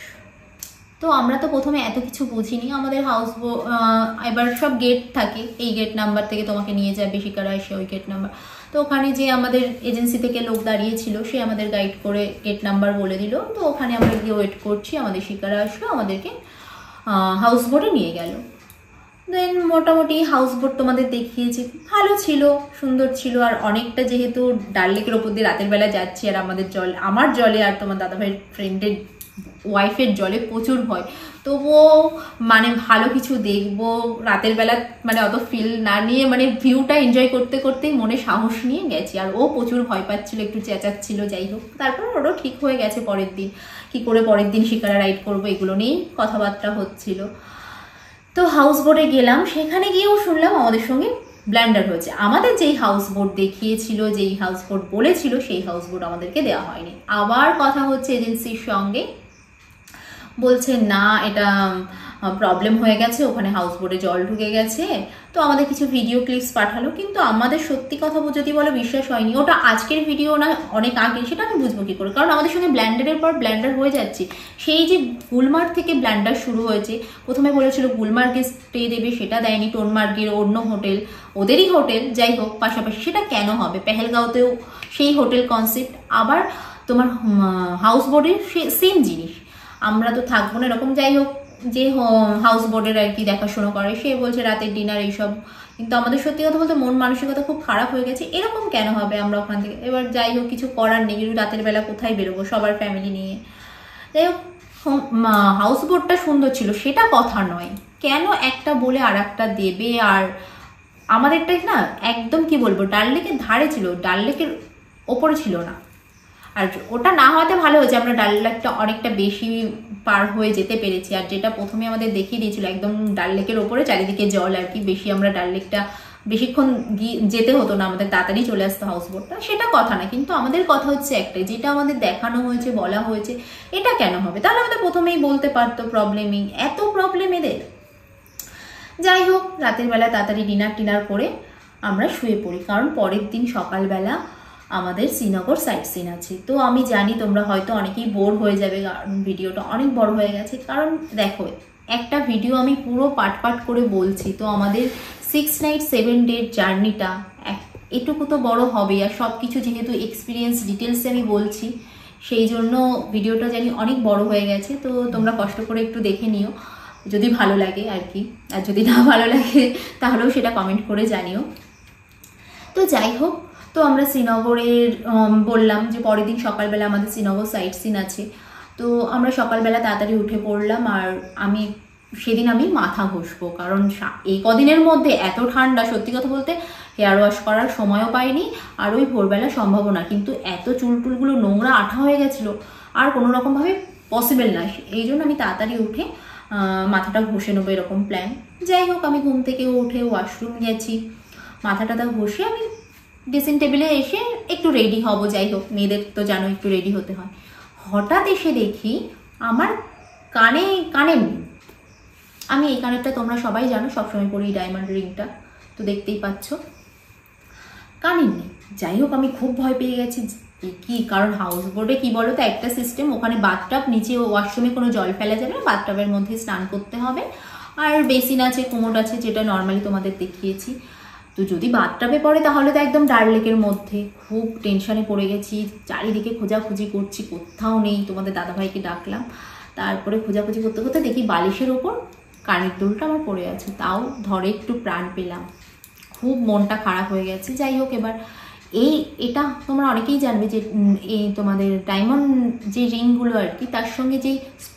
তো আমরা তো প্রথমে এত কিছু বুঝিনি। আমাদের হাউস বোট এবার সব গেট থাকে, এই গেট নাম্বার থেকে তোমাকে নিয়ে যাবে শিকারা এসে ওই গেট নাম্বার। তো ওখানে যে আমাদের এজেন্সি থেকে লোক দাঁড়িয়েছিল, সে আমাদের গাইড করে গেট নাম্বার বলে দিল। তো ওখানে আমরা গিয়ে ওয়েট করছি, আমাদের শিকারা আসলো, আমাদেরকে হাউস বোটে নিয়ে গেল। দেন মোটামুটি হাউস বোট তোমাদের দেখিয়েছি, ভালো ছিল, সুন্দর ছিল। আর অনেকটা যেহেতু ডাল লেকের ওপর দিয়ে রাতের বেলা যাচ্ছি, আর আমাদের জল, আমার জলে আর তোমার দাদাভাইয়ের ফ্রেন্ডের ওয়াইফের জলে প্রচুর ভয়, তবুও মানে ভালো কিছু দেখবো রাতের বেলা, মানে অত ফিল না নিয়ে, মানে ভিউটা এনজয় করতে করতেই মনে সাহস নিয়ে গেছি। আর ও প্রচুর ভয় পাচ্ছিল, একটু চেঁচাচ্ছিল। যাই হোক, তারপর ওরও ঠিক হয়ে গেছে। পরের দিন কি করে পরের দিন শিকারা রাইড করবো এগুলো নিয়েই কথাবার্তা হচ্ছিল। তো হাউস বোটে গেলাম, সেখানে গিয়েও শুনলাম আমাদের সঙ্গে ব্ল্যান্ডার হয়েছে। আমাদের যেই হাউস বোট দেখিয়েছিল, যেই হাউস বোট বলেছিল, সেই হাউস বোট আমাদেরকে দেওয়া হয়নি। আবার কথা হচ্ছে এজেন্সির সঙ্গে, বলছে না এটা প্রবলেম হয়ে গেছে, ওখানে হাউস বোটে জল ঢুকে গেছে। তো আমাদের কিছু ভিডিও ক্লিপস পাঠালো, কিন্তু আমাদের সত্যি কথা যদি বলো বিশ্বাস হয়নি। ওটা আজকের ভিডিও না, অনেক আগে, সেটা আমি বুঝবো কি করে, কারণ আমাদের সঙ্গে ব্ল্যান্ডারের পর ব্ল্যান্ডার হয়ে যাচ্ছে। সেই যে গুলমার্গ থেকে ব্ল্যান্ডার শুরু হয়েছে, প্রথমে বলেছিল গুলমার্গে স্টে দেবে, সেটা দেয়নি। টোনমার্গের অন্য হোটেল, ওদেরই হোটেল, যাই হোক পাশাপাশি, সেটা কেন হবে? পেহেলগাঁওতেও সেই হোটেল কনসেপ্ট, আবার তোমার হাউস বোটের সেম জিনিস। আমরা তো থাকবো না এরকম। যাই হোক, যে হাউস বোর্ডের আর কি দেখাশোনা করে, সে বলছে রাতের ডিনার এইসব। কিন্তু আমাদের সত্যি কথা বলতে মন মানসিকতা খুব খারাপ হয়ে গেছে, এরকম কেন হবে আমরা ওখান থেকে। এবার যাই হোক, কিছু করার নেই, রাতের বেলা কোথায় বেরোবো সবার ফ্যামিলি নিয়ে। যাই হোক, হাউস বোটটা সুন্দর ছিল, সেটা কথা নয়, কেন একটা বলে আর একটা দেবে। আর আমাদেরটাই না একদম কি বলবো, ডাল লেকের ধারে ছিল, ডাল লেকের ওপরে ছিল না। আর ওটা না হওয়াতে ভালো হয়েছে, আমরা ডাল লেকটা অনেকটা বেশি পার হয়ে যেতে পেরেছি। আর যেটা প্রথমে আমাদের দেখিয়ে দিয়েছিল একদম ডাল লেকের ওপরে, চারিদিকে জল আর কি, বেশি আমরা ডাল লেকটা বেশিক্ষণ যেতে হতো না, আমাদের তাড়াতাড়ি চলে আসতো হাউস বোটটা, সেটা কথা না। কিন্তু আমাদের কথা হচ্ছে একটাই, যেটা আমাদের দেখানো হয়েছে, বলা হয়েছে, এটা কেন হবে? তাহলে আমাদের প্রথমেই বলতে পারতো, প্রবলেমই এত প্রবলেম এদের। যাই হোক, রাতের বেলা তাড়াতাড়ি ডিনার টিনার করে আমরা শুয়ে পড়ি, কারণ পরের দিন সকালবেলা আমাদের শ্রীনগর সাইট সিন আছে। তো আমি জানি তোমরা হয়তো অনেকেই বোর হয়ে যাবে, কারণ ভিডিওটা অনেক বড় হয়ে গেছে। কারণ দেখো, একটা ভিডিও আমি পুরো পাট পাট করে বলছি, তো আমাদের সিক্স নাইট সেভেন ডের জার্নিটা এটুকু তো বড় হবে। আর সব কিছু যেহেতু এক্সপিরিয়েন্স ডিটেলসে আমি বলছি, সেই জন্য ভিডিওটা জানি অনেক বড় হয়ে গেছে। তো তোমরা কষ্ট করে একটু দেখে নিও। যদি ভালো লাগে আর কি, আর যদি না ভালো লাগে তাহলেও সেটা কমেন্ট করে জানিও। তো যাই হোক, তো আমরা শ্রীনগরের বললাম যে পরের দিন সকালবেলা আমাদের শ্রীনগর সাইট সিন আছে। তো আমরা সকালবেলা তাড়াতাড়ি উঠে পড়লাম, আর আমি সেদিন আমি মাথা ঘষবো, কারণ এই কদিনের মধ্যে এত ঠান্ডা, সত্যি কথা বলতে হেয়ার ওয়াশ করার সময়ও পাইনি, আর ওই ভোরবেলা সম্ভব না, কিন্তু এত চুল টুলগুলো নোংরা আঠা হয়ে গেছিলো, আর কোনো রকমভাবে পসিবল না। এই জন্য আমি তাড়াতাড়ি উঠে মাথাটা ঘষে নেবো এরকম প্ল্যান। যাই হোক, আমি ঘুম থেকে উঠে ওয়াশরুম গেছি, মাথাটা ঘষে আমি ড্রেসিং টেবিলে এসে একটু রেডি হব। যাই হোক, মেয়েদের তো জানো একটু রেডি হতে হয়। হঠাৎ এসে দেখি আমার কানে কানে নেই। আমি এই কানেরটা তোমরা সবাই জানো, সবসময় পরি ডায়মন্ড রিংটা, তো দেখতেই পাচ্ছ কানের নেই। যাই হোক, আমি খুব ভয় পেয়ে গেছি কি, কারণ হাউস বোর্ডে কি বলো তো একটা সিস্টেম, ওখানে বাথটাব, নিচে ওয়াশরুমে কোনো জল ফেলা যাবে না, বাথটাবের মধ্যে স্নান করতে হবে, আর বেসিন আছে, কোমোড আছে, যেটা নর্মালি তোমাদের দেখিয়েছি। তো যদি বাথটাবে পড়ে তাহলে তো একদম ডার লেকের মধ্যে। খুব টেনশনে পড়ে গেছি, চারিদিকে খোঁজাখুঁজি করছি, কোথাও নেই। তোমাদের দাদাভাইকে ডাকলাম, তারপরে খোঁজাখুঁজি করতে করতে দেখি বালিশের ওপর কানের দুলটা আমার পড়ে আছে, তাও ধরে একটু প্রাণ পেলাম। খুব মনটা খারাপ হয়ে গেছে। যাই হোক, এবার এই এটা তোমরা অনেকেই জানবে যে এই তোমাদের ডায়মন্ড যে রিংগুলো আর কি, তার সঙ্গে যেই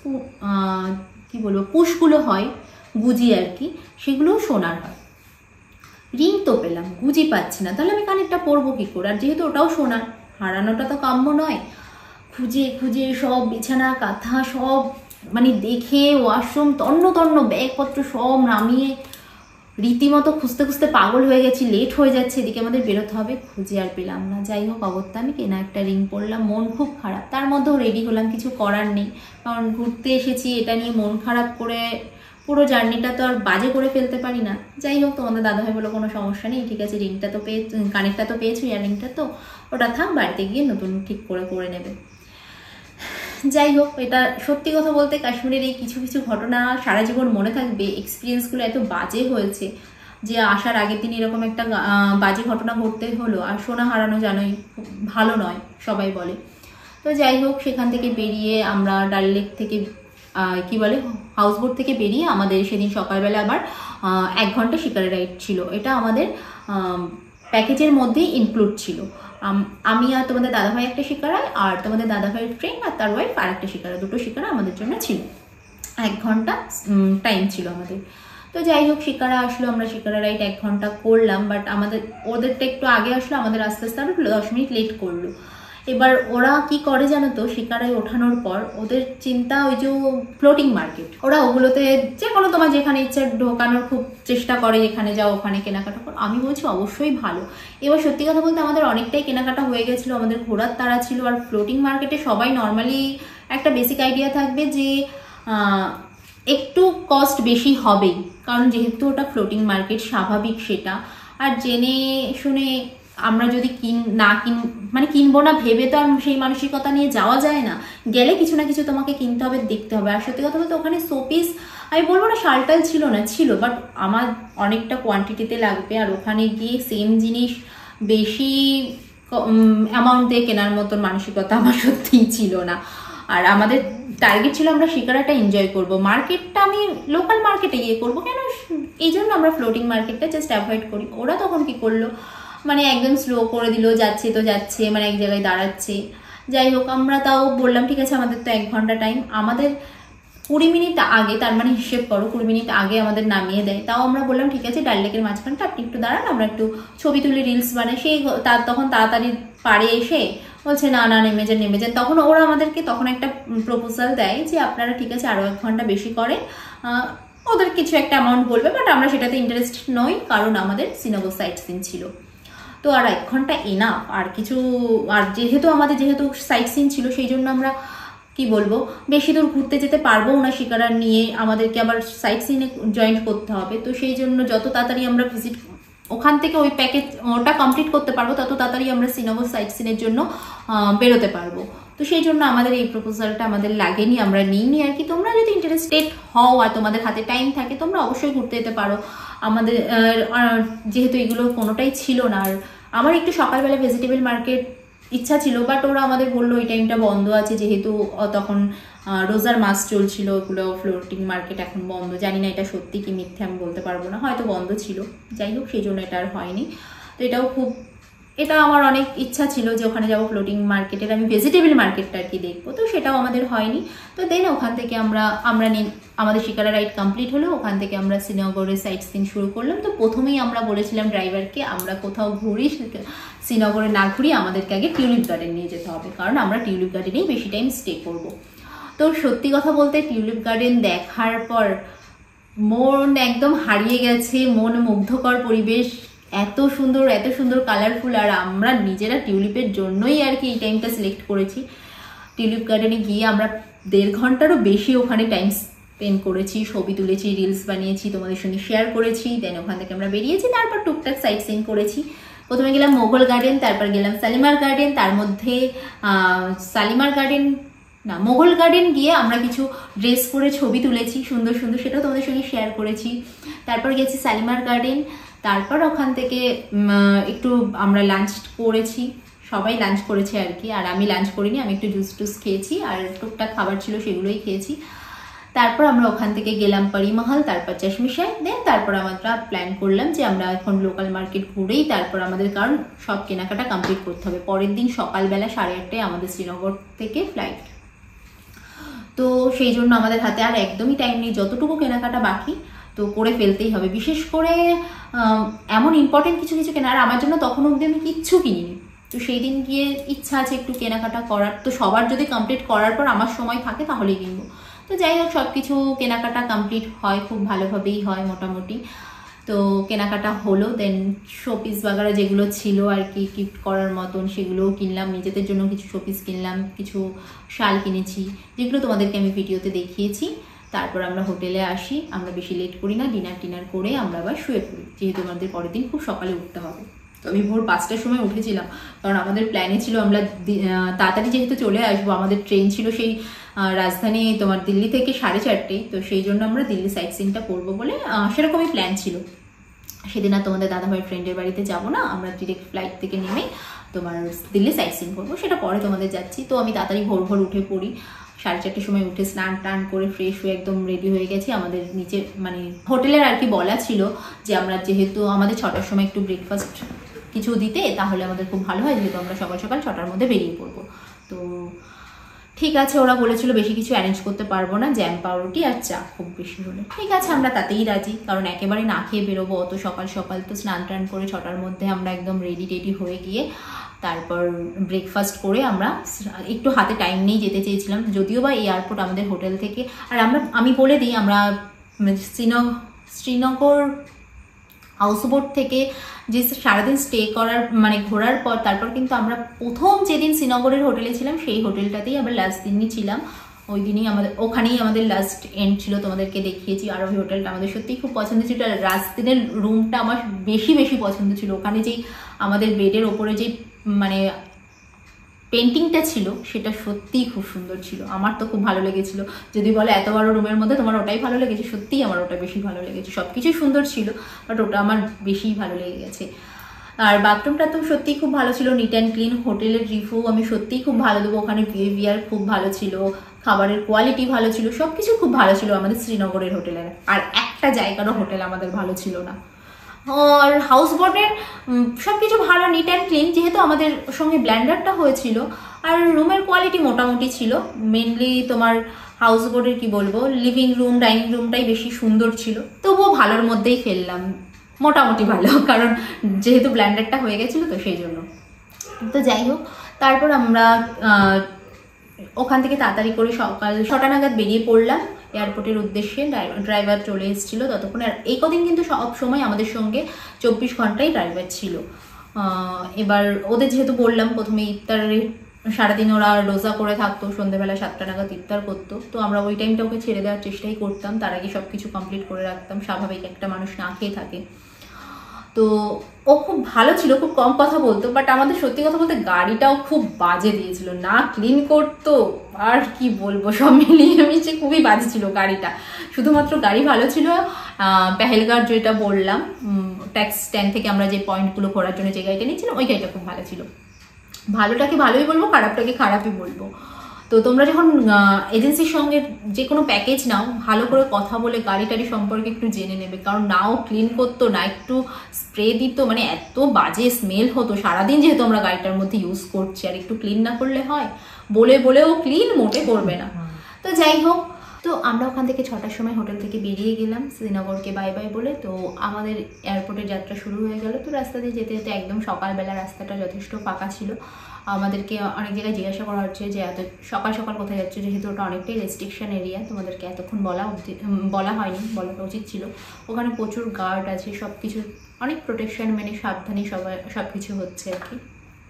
কি বলবো পুশগুলো হয়, গুজি আর কি, সেগুলোও সোনার হয়। রিং তো পেলাম, গুজি পাচ্ছি না, তাহলে আমি কানেরটা পরবো কি করে? আর যেহেতু ওটাও সোনার, হারানোটা তো কাম্য নয়। খুঁজে খুঁজে সব বিছানা কাঁথা সব মানে দেখে, ওয়াশরুম তন্ন তন্ন, ব্যাগপত্র সব নামিয়ে রীতিমতো খুঁজতে খুঁজতে পাগল হয়ে গেছি। লেট হয়ে যাচ্ছে, এদিকে আমাদের বেরোতে হবে, খুঁজে আর পেলাম না। যাই হোক, অগত্যা আমি কেনা একটা রিং পরলাম, মন খুব খারাপ। তার মধ্যেও রেডি হলাম, কিছু করার নেই, কারণ ঘুরতে এসেছি, এটা নিয়ে মন খারাপ করে পুরো জার্নিটা তো আর বাজে করে ফেলতে পারি না। যাই হোক, তোমাদের দাদাভাই বলো কোনো সমস্যা নেই, ঠিক আছে, রিংটা তো পেয়ে কানেরটা তো পেয়েছো, ইয়াররিংটা তো ওটা থাক, বাড়িতে গিয়ে নতুন ঠিক করে করে নেবে। যাই হোক, এটা সত্যি কথা বলতে কাশ্মীরের এই কিছু কিছু ঘটনা সারা জীবন মনে থাকবে। এক্সপিরিয়েন্সগুলো এত বাজে হয়েছে যে আসার আগের দিন এরকম একটা বাজে ঘটনা ঘটতে হলো। আর সোনা হারানো জানোই ভালো নয়, সবাই বলে। তো যাই হোক, সেখান থেকে বেরিয়ে আমরা ডাল লেক থেকে কি বলে হাউসবোট থেকে বেরিয়ে আমাদের সেদিন সকালবেলা আবার এক ঘন্টা শিকারি রাইড ছিল। এটা আমাদের প্যাকেজের মধ্যেই ইনক্লুড ছিল। আমি আর তোমাদের দাদাভাই একটা শিকারায়, আর তোমাদের দাদাভাইয়ের ফ্রেন্ড আর তার ওয়াইফ আর একটা শিকারা, দুটো শিকারা আমাদের জন্য ছিল। এক ঘন্টা টাইম ছিল আমাদের। তো যাই হোক, শিকারা আসলো, আমরা শিকারা রাইড এক ঘন্টা করলাম, বাট আমাদের ওদেরটা একটু আগে আসলো, আমাদের আস্তে আস্তে আরো দশ মিনিট লেট করলো। এবার ওরা কি করে জানো তো, শিকারায় ওঠানোর পর ওদের চিন্তা ওই যে ফ্লোটিং মার্কেট, ওরা ওগুলোতে যে কোনো তোমার যেখানে ইচ্ছা ঢোকানোর খুব চেষ্টা করে, যেখানে যাও ওখানে কেনাকাটা করো। আমি বলছি অবশ্যই ভালো। এবার সত্যি কথা বলতে আমাদের অনেকটাই কেনাকাটা হয়ে গেছিলো, আমাদের ঘোরার তাড়া ছিল। আর ফ্লোটিং মার্কেটে সবাই নর্মালি একটা বেসিক আইডিয়া থাকবে যে একটু কস্ট বেশি হবেই, কারণ যেহেতু ওটা ফ্লোটিং মার্কেট, স্বাভাবিক সেটা। আর জেনে শুনে আমরা যদি কিন না কিন মানে কিনবো না ভেবে তো আর সেই মানসিকতা নিয়ে যাওয়া যায় না। গেলে কিছু না কিছু তোমাকে কিনতে হবে, দেখতে হবে। আর সত্যি কথা বলতে ওখানে শোপিস আমি বলবো না শালটাল ছিল না, ছিল, বাট আমার অনেকটা কোয়ান্টিটিতে লাগবে। আর ওখানে গিয়ে সেম জিনিস বেশি অ্যামাউন্ট দিয়ে কেনার মতন মানসিকতা আমার সত্যিই ছিল না। আর আমাদের টার্গেট ছিল আমরা শিকারাটা এনজয় করব, মার্কেটটা আমি লোকাল মার্কেটে গিয়ে করবো কেন, এই জন্য আমরা ফ্লোটিং মার্কেটটা জাস্ট অ্যাভয়েড করি। ওরা তখন কি করলো, মানে একদম স্লো করে দিল, যাচ্ছে তো যাচ্ছে, মানে এক জায়গায় দাঁড়াচ্ছে। যাই হোক, আমরা তাও বললাম ঠিক আছে, আমাদের তো এক ঘন্টা টাইম, আমাদের কুড়ি মিনিট আগে, তার মানে হিসেব করো কুড়ি মিনিট আগে আমাদের নামিয়ে দেয়। তাও আমরা বললাম ঠিক আছে, ডাল লেকের মাঝখানটা আপনি একটু দাঁড়ান, আমরা একটু ছবি তুলি, রিলস বানাই। সেই তার তখন তাড়াতাড়ি পাড়ে এসে বলছে না না নেমে যান নেমে যান। তখন ওরা আমাদেরকে তখন একটা প্রপোজাল দেয় যে আপনারা ঠিক আছে আরও এক ঘন্টা বেশি করেন, ওদের কিছু একটা অ্যামাউন্ট বলবে, বাট আমরা সেটাতে ইন্টারেস্ট নই, কারণ আমাদের শ্রীনগর সাইট সিন ছিল। তো আর এক ঘন্টা এনাফ। আর কিছু আর যেহেতু আমাদের যেহেতু সাইট সিন ছিল, সেই জন্য আমরা কি বলবো বেশি দূর ঘুরতে যেতে পারবো না শিকারা নিয়ে, আমাদেরকে আবার সাইট সিনে জয়েন করতে হবে। তো সেই জন্য যত তাড়াতাড়ি আমরা ভিজিট ওখান থেকে ওই প্যাকেজ ওটা কমপ্লিট করতে পারবো, তত তাড়াতাড়ি আমরা শ্রীনগর সাইট সিনের জন্য বেরোতে পারবো। তো সেই জন্য আমাদের এই প্রপোজালটা আমাদের লাগেনি, আমরা নিইনি আর কি। তোমরা যদি ইন্টারেস্টেড হও আর তোমাদের হাতে টাইম থাকে, তোমরা অবশ্যই ঘুরতে যেতে পারো। আমাদের যেহেতু এগুলো কোনোটাই ছিল না, আর আমার একটু সকালবেলা ভেজিটেবল মার্কেট ইচ্ছা ছিল, বাট ওরা আমাদের বললো এই টাইমটা বন্ধ আছে, যেহেতু তখন রোজার মাস চলছিল, ওগুলো ফ্লোটিং মার্কেট এখন বন্ধ। জানি না এটা সত্যি কি মিথ্যে আমি বলতে পারবো না, হয়তো বন্ধ ছিল, যাই হোক সেই জন্য এটা আর হয়নি। তো এটাও খুব, এটা আমার অনেক ইচ্ছা ছিল যে ওখানে যাবো ফ্লোটিং মার্কেটের, আমি ভেজিটেবল মার্কেটটা আর কি দেখবো, তো সেটাও আমাদের হয়নি। তো দেন ওখান থেকে আমরা আমরা আমাদের শিকারা রাইড কমপ্লিট হলো, ওখান থেকে আমরা শ্রীনগরের সাইট সিন শুরু করলাম। তো প্রথমেই আমরা বলেছিলাম ড্রাইভারকে আমরা কোথাও ঘুরি, শ্রীনগরে না ঘুরি, আমাদেরকে আগে টিউলিপ গার্ডেন নিয়ে যেতে হবে, কারণ আমরা টিউলিপ গার্ডেনেই বেশি টাইম স্টে করবো। তো সত্যি কথা বলতে টিউলিপ গার্ডেন দেখার পর মন একদম হারিয়ে গেছে, মন মুগ্ধকর পরিবেশ, এত সুন্দর এত সুন্দর কালারফুল। আর আমরা নিজেরা টিউলিপের জন্যই আর কি এই টাইমটা সিলেক্ট করেছি। টিউলিপ গার্ডেনে গিয়ে আমরা দেড় ঘন্টারও বেশি ওখানে টাইম স্পেন্ড করেছি, ছবি তুলেছি, রিলস বানিয়েছি, তোমাদের সঙ্গে শেয়ার করেছি। দেন ওখান থেকে আমরা বেরিয়েছি, তারপর টুকটাক সাইট সিন করেছি। প্রথমে গেলাম মোগল গার্ডেন, তারপর গেলাম শালিমার গার্ডেন, তার মধ্যে শালিমার গার্ডেন না মোগল গার্ডেন গিয়ে আমরা কিছু ড্রেস করে ছবি তুলেছি সুন্দর সুন্দর, সেটাও তোমাদের সঙ্গে শেয়ার করেছি। তারপর গেছি শালিমার গার্ডেন, তারপর ওখান থেকে একটু আমরা লাঞ্চ করেছি, সবাই লাঞ্চ করেছে আর কি, আর আমি লাঞ্চ করিনি, আমি একটু জুস টুস খেয়েছি, আর টুকটাক খাবার ছিল সেগুলোই খেয়েছি। তারপর আমরা ওখান থেকে গেলাম পরিমহল, তারপর চশমিশাই। দেন তারপর আমরা প্ল্যান করলাম যে আমরা এখন লোকাল মার্কেট ঘুরেই তারপর আমাদের, কারণ সব কেনাকাটা কমপ্লিট করতে হবে, পরের দিন সকালবেলা সাড়ে আটটায় আমাদের শ্রীনগর থেকে ফ্লাইট। তো সেই জন্য আমাদের হাতে আর একদমই টাইম নেই, যতটুকু কেনাকাটা বাকি তো করে ফেলতেই হবে। বিশেষ করে এমন ইম্পর্টেন্ট কিছু কিছু কেনা, আর আমার জন্য তখন অবধি আমি কিচ্ছু কিনিনি, তো সেই দিন গিয়ে ইচ্ছা আছে একটু কেনাকাটা করার। তো সবার যদি কমপ্লিট করার পর আমার সময় থাকে তাহলেই কিনবো। তো যাই হোক সব কিছু কেনাকাটা কমপ্লিট হয়, খুব ভালোভাবেই হয় মোটামুটি। তো কেনাকাটা হলো, দেন শোপিস বাগারা যেগুলো ছিল আর কি গিফট করার মতন সেগুলোও কিনলাম, নিজেদের জন্য কিছু শোপিস কিনলাম, কিছু শাল কিনেছি, যেগুলো তোমাদেরকে আমি ভিডিওতে দেখিয়েছি। তারপর আমরা হোটেলে আসি, আমরা বেশি লেট করি না, ডিনার টিনার করে আমরা আবার শুয়ে পড়ি, যেহেতু আমাদের পরের দিন খুব সকালে উঠতে হবে। তো আমি ভোর পাঁচটার সময় উঠেছিলাম, কারণ আমাদের প্ল্যানে ছিল আমরা তাড়াতাড়ি যেহেতু চলে আসবো, আমাদের ট্রেন ছিল সেই রাজধানী তোমার দিল্লি থেকে সাড়ে চারটেই, তো সেই জন্য আমরা দিল্লি সাইট সিনটা করবো বলে সেরকমই প্ল্যান ছিল। সেদিন আর তোমাদের দাদাভাইয়ের ফ্রেন্ডের বাড়িতে যাবো না, আমরা ডিরেক্ট ফ্লাইট থেকে নেমে তোমার দিল্লি সাইট সিন করবো, সেটা পরে তোমাদের যাচ্ছি। তো আমি তাড়াতাড়ি ভোর ভোর উঠে পড়ি, সাড়ে চারটের সময় উঠে স্নান টান করে ফ্রেশ হয়ে একদম রেডি হয়ে গেছি। আমাদের নিচে মানে হোটেলের আর কি বলা ছিল যে আমরা যেহেতু আমাদের ছটার সময় একটু ব্রেকফাস্ট কিছু দিতে, তাহলে আমাদের খুব ভালো হয়, যেহেতু আমরা সকাল সকাল ছটার মধ্যে বেরিয়ে পড়বো। তো ঠিক আছে, ওরা বলেছিল বেশি কিছু অ্যারেঞ্জ করতে পারবো না, জ্যাম পাউরুটি আর চা খুব বেশি হলে। ঠিক আছে, আমরা তাতেই রাজি, কারণ একেবারে না খেয়ে বেরোবো অত সকাল সকাল। তো স্নান টান করে ছটার মধ্যে আমরা একদম রেডি টেডি হয়ে গিয়ে তারপর ব্রেকফাস্ট করে আমরা একটু হাতে টাইম নিয়ে যেতে চেয়েছিলাম, যদিও বা এয়ারপোর্ট আমাদের হোটেল থেকে। আর আমরা আমি বলে দিই, আমরা শ্রীনগর শ্রীনগর হাউসবোট থেকে যে সারাদিন স্টে করার মানে ঘোরার পর তারপর কিন্তু আমরা প্রথম যেদিন শ্রীনগরের হোটেলে ছিলাম সেই হোটেলটাতেই আমরা লাস্ট দিনই ছিলাম, ওই দিনই আমাদের ওখানেই আমাদের লাস্ট এন্ড ছিল, তোমাদেরকে দেখিয়েছি। আর ওই হোটেলটা আমাদের সত্যিই খুব পছন্দ ছিল, আর লাস্ট দিনের রুমটা আমার বেশি বেশি পছন্দ ছিল। ওখানে যেই আমাদের বেডের ওপরে যে মানে পেন্টিংটা ছিল সেটা সত্যিই খুব সুন্দর ছিল, আমার তো খুব ভালো লেগেছিল। যদি বলে এত বড় রুমের মধ্যে তোমার ওটাই ভালো লেগেছে, সত্যিই আমার ওটা বেশি ভালো লেগেছে। সব কিছুই সুন্দর ছিল, বাট ওটা আমার বেশিই ভালো লেগে গেছে। আর বাথরুমটা তো সত্যিই খুব ভালো ছিল, নিট অ্যান্ড ক্লিন। হোটেলের রিভিউ আমি সত্যিই খুব ভালো দেবো, ওখানে বিহেভিয়ার খুব ভালো ছিল, খাবারের কোয়ালিটি ভালো ছিল, সব কিছু খুব ভালো ছিল আমাদের শ্রীনগরের হোটেলের। আর একটা জায়গারও হোটেল আমাদের ভালো ছিল না। আর হাউস বোটের সব কিছু ভালো, নিট অ্যান্ড ক্লিন, যেহেতু আমাদের সঙ্গে ব্ল্যান্ডারটা হয়েছিল। আর রুমের কোয়ালিটি মোটামুটি ছিল, মেনলি তোমার হাউস বোটের কি বলবো, লিভিং রুম ডাইনিং রুমটাই বেশি সুন্দর ছিল, তবুও ভালোর মধ্যেই ফেললাম, মোটামুটি ভালো, কারণ যেহেতু ব্ল্যান্ডারটা হয়ে গেছিলো তো সেই জন্য। তো যাই হোক, তারপর আমরা ওখান থেকে তাড়াতাড়ি করে সকাল ছটা নাগাদ বেরিয়ে পড়লাম এয়ারপোর্টের উদ্দেশ্যে। ড্রাইভার চলে এসেছিলো ততক্ষণে। আর এই কদিন কিন্তু সব সময় আমাদের সঙ্গে চব্বিশ ঘন্টাই ড্রাইভার ছিল। এবার ওদের যেহেতু বললাম প্রথমে ইফতারের সারাদিন ওরা রোজা করে থাকতো, সন্ধ্যেবেলা সাতটা নাগাদ ইফতার করতো, তো আমরা ওই টাইমটা ওকে ছেড়ে দেওয়ার চেষ্টাই করতাম, তার আগে সব কিছু কমপ্লিট করে রাখতাম, স্বাভাবিক একটা মানুষ না খেয়ে থাকে। তো ও খুব ভালো ছিল, খুব কম কথা বলতো, বাট আমাদের সত্যি কথা বলতে গাড়িটাও খুব বাজে দিয়েছিল, না ক্লিন করতো, আর কি বলবো, সব মিলিয়ে মিশে খুবই বাজে ছিল গাড়িটা। শুধুমাত্র গাড়ি ভালো ছিল, পেহেলগাঁও যেটা বললাম ট্যাক্স স্ট্যান্ড থেকে আমরা যে পয়েন্টগুলো ঘোরার জন্য যে গাড়িটা নিয়েছিলাম ওই গাড়িটা খুব ভালো ছিল। ভালোটাকে ভালোই বলবো, খারাপটাকে খারাপই বলবো। তো তোমরা যখন এজেন্সির সঙ্গে যে কোনো প্যাকেজ নাও, ভালো করে কথা বলে গাড়ি টাড়ি সম্পর্কে একটু জেনে নেবে, কারণ নাও ক্লিন করতো না একটু স্প্রে দিত, মানে এত বাজে স্মেল হতো সারাদিন, যেহেতু আমরা গাড়িটার মধ্যে ইউজ করছি, আর একটু ক্লিন না করলে হয়? বলে বলেও ক্লিন মোটে করবে না। তো যাই হোক, তো আমরা ওখান থেকে ছটার সময় হোটেল থেকে বেরিয়ে গেলাম শ্রীনগরকে বাই বাই বলে। তো আমাদের এয়ারপোর্টের যাত্রা শুরু হয়ে গেল। তো রাস্তা দিয়ে যেতে যেতে একদম সকালবেলা রাস্তাটা যথেষ্ট ফাঁকা ছিল। আমাদেরকে অনেক জায়গায় জিজ্ঞাসা করা হচ্ছে যে এত সকাল সকাল কোথায় যাচ্ছে, যেহেতু ওটা অনেকটাই রেস্ট্রিকশন এরিয়া, তোমাদেরকে এতক্ষণ বলা বলা হয়নি, বলাটা উচিত ছিল। ওখানে প্রচুর গার্ড আছে, সব কিছু অনেক প্রোটেকশন মেনে সাবধানে সবাই সব কিছু হচ্ছে আর কি।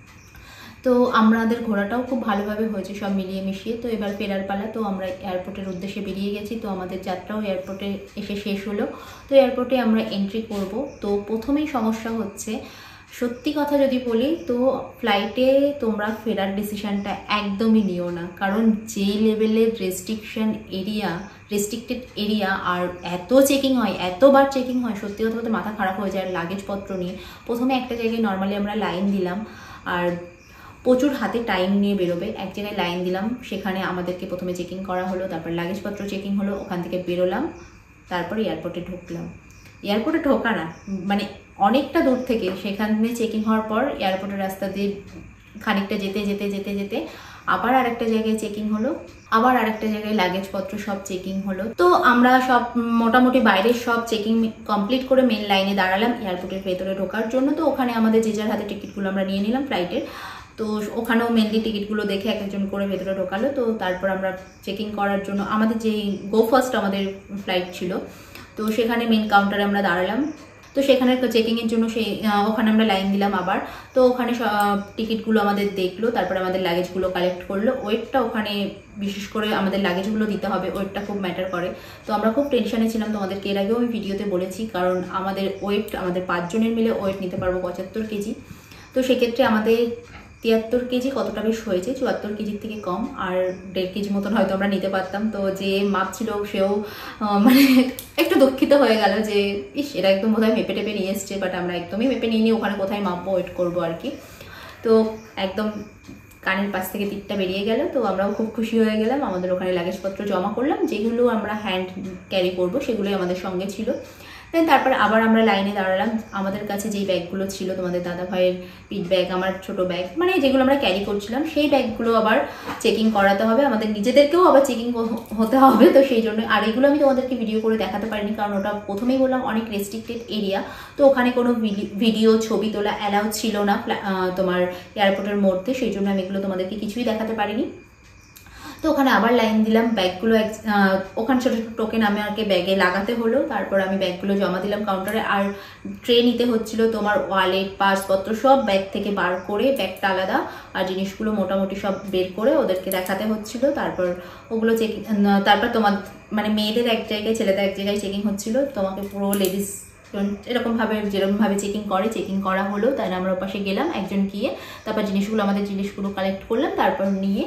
তো আমাদের ঘোরাটাও খুব ভালোভাবে হয়েছে সব মিলিয়ে মিশিয়ে। তো এবার ফেরার পালা। তো আমরা এয়ারপোর্টের উদ্দেশ্যে বেরিয়ে গেছি। তো আমাদের যাত্রাও এয়ারপোর্টে এসে শেষ হলো। তো এয়ারপোর্টে আমরা এন্ট্রি করব। তো প্রথমেই সমস্যা হচ্ছে, সত্যি কথা যদি বলি, তো ফ্লাইটে তোমরা ফেরার ডিসিশনটা একদমই নিও না, কারণ যেই লেভেলের রেস্ট্রিকশন এরিয়া রেস্ট্রিক্টেড এরিয়া আর এত চেকিং হয়, এতবার চেকিং হয়, সত্যি কথা বলতে মাথা খারাপ হয়ে যায় লাগেজপত্র নিয়ে। প্রথমে একটা জায়গায় নর্মালি আমরা লাইন দিলাম, আর প্রচুর হাতে টাইম নিয়ে বেরোবে। এক জায়গায় লাইন দিলাম, সেখানে আমাদেরকে প্রথমে চেকিং করা হলো, তারপর লাগেজপত্র চেকিং হলো, ওখান থেকে বেরোলাম, তারপর এয়ারপোর্টে ঢুকলাম। এয়ারপোর্টে ঢোকা না, মানে অনেকটা দূর থেকে সেখানে চেকিং হওয়ার পর এয়ারপোর্টের রাস্তা দিয়ে খানিকটা যেতে যেতে যেতে যেতে আবার আরেকটা জায়গায় চেকিং হলো, আবার আরেকটা জায়গায় লাগেজপত্র সব চেকিং হলো। তো আমরা সব মোটামুটি বাইরের সব চেকিং কমপ্লিট করে মেন লাইনে দাঁড়ালাম এয়ারপোর্টের ভেতরে ঢোকার জন্য। তো ওখানে আমাদের যে যার হাতে টিকিটগুলো আমরা নিয়ে নিলাম ফ্লাইটের। তো ওখানেও মেনলি টিকিটগুলো দেখে এক একজন করে ভেতরে ঢোকালো। তো তারপর আমরা চেকিং করার জন্য আমাদের যেই গো ফার্স্ট আমাদের ফ্লাইট ছিল, তো সেখানে মেন কাউন্টারে আমরা দাঁড়ালাম। তো সেখানে চেকিংয়ের জন্য সেই ওখানে আমরা লাইন দিলাম আবার। তো ওখানে টিকিটগুলো আমাদের দেখলো, তারপরে আমাদের লাগেজগুলো কালেক্ট করলো। ওয়েটটা ওখানে বিশেষ করে আমাদের লাগেজগুলো দিতে হবে, ওয়েটটা খুব ম্যাটার করে। তো আমরা খুব টেনশনে ছিলাম, তোমাদেরকে এর আগেও আমি ভিডিওতে বলেছি, কারণ আমাদের ওয়েট আমাদের পাঁচজনের মিলে ওয়েট নিতে পারবো পঁচাত্তর কেজি। তো সেক্ষেত্রে আমাদের তিয়াত্তর কেজি কতটা বেশ হয়েছে, চুয়াত্তর কেজির থেকে কম, আর দেড় কেজি মতন হয়তো আমরা নিতে পারতাম। তো যে মাপ ছিল সেও মানে একটু দুঃখিত হয়ে গেল যে ইস, এটা একদম বোধহয় মেপে টেপে নিয়ে এসছে, বাট আমরা একদমই মেপে নিয়ে নিই, ওখানে কোথায় মাপবো, ওয়েট করবো আর কি। তো একদম কানের পাশ থেকে তীরটা বেরিয়ে গেল। তো আমরাও খুব খুশি হয়ে গেলাম। আমাদের ওখানে লাগেজপত্র জমা করলাম, যেগুলো আমরা হ্যান্ড ক্যারি করবো সেগুলোই আমাদের সঙ্গে ছিল। দেন তারপর আবার আমরা লাইনে দাঁড়ালাম। আমাদের কাছে যেই ব্যাগগুলো ছিল, তোমাদের দাদা ভাইয়ের পিট ব্যাগ, আমার ছোট ব্যাগ, মানে যেগুলো আমরা ক্যারি করছিলাম, সেই ব্যাগগুলো আবার চেকিং করাতে হবে, আমাদের নিজেদেরকেও আবার চেকিং হতে হবে। তো সেই জন্য, আর এগুলো আমি তোমাদেরকে ভিডিও করে দেখাতে পারিনি, কারণ ওটা প্রথমেই বললাম অনেক রেস্ট্রিক্টেড এরিয়া। তো ওখানে কোনো ভিডিও ছবি তোলা অ্যালাউ ছিল না তোমার এয়ারপোর্টের মধ্যে, সেই জন্য আমি এগুলো তোমাদেরকে কিছুই দেখাতে পারিনি। তো ওখানে আবার লাইন দিলাম, ব্যাগগুলো ওখানে ছোটো ছোটো টোকেন আমাকে ব্যাগে লাগাতে হলো। তারপর আমি ব্যাগগুলো জমা দিলাম কাউন্টারে। আর ট্রে নিতে হচ্ছিল, তোমার ওয়ালেট পাসপত্র সব ব্যাগ থেকে বার করে, ব্যাগটা আলাদা আর জিনিসগুলো মোটামুটি সব বের করে ওদেরকে দেখাতে হচ্ছিল। তারপর ওগুলো চেক, তারপর তোমার মানে মেয়েদের এক জায়গায়, ছেলেদের এক জায়গায় চেকিং হচ্ছিল। তোমাকে পুরো লেডিস এরকমভাবে যেরকমভাবে চেকিং করে চেকিং করা হলো। তাই আমরা ওপাশে গেলাম একজন গিয়ে, তারপর জিনিসগুলো আমাদের জিনিসগুলো কালেক্ট করলাম, তারপর নিয়ে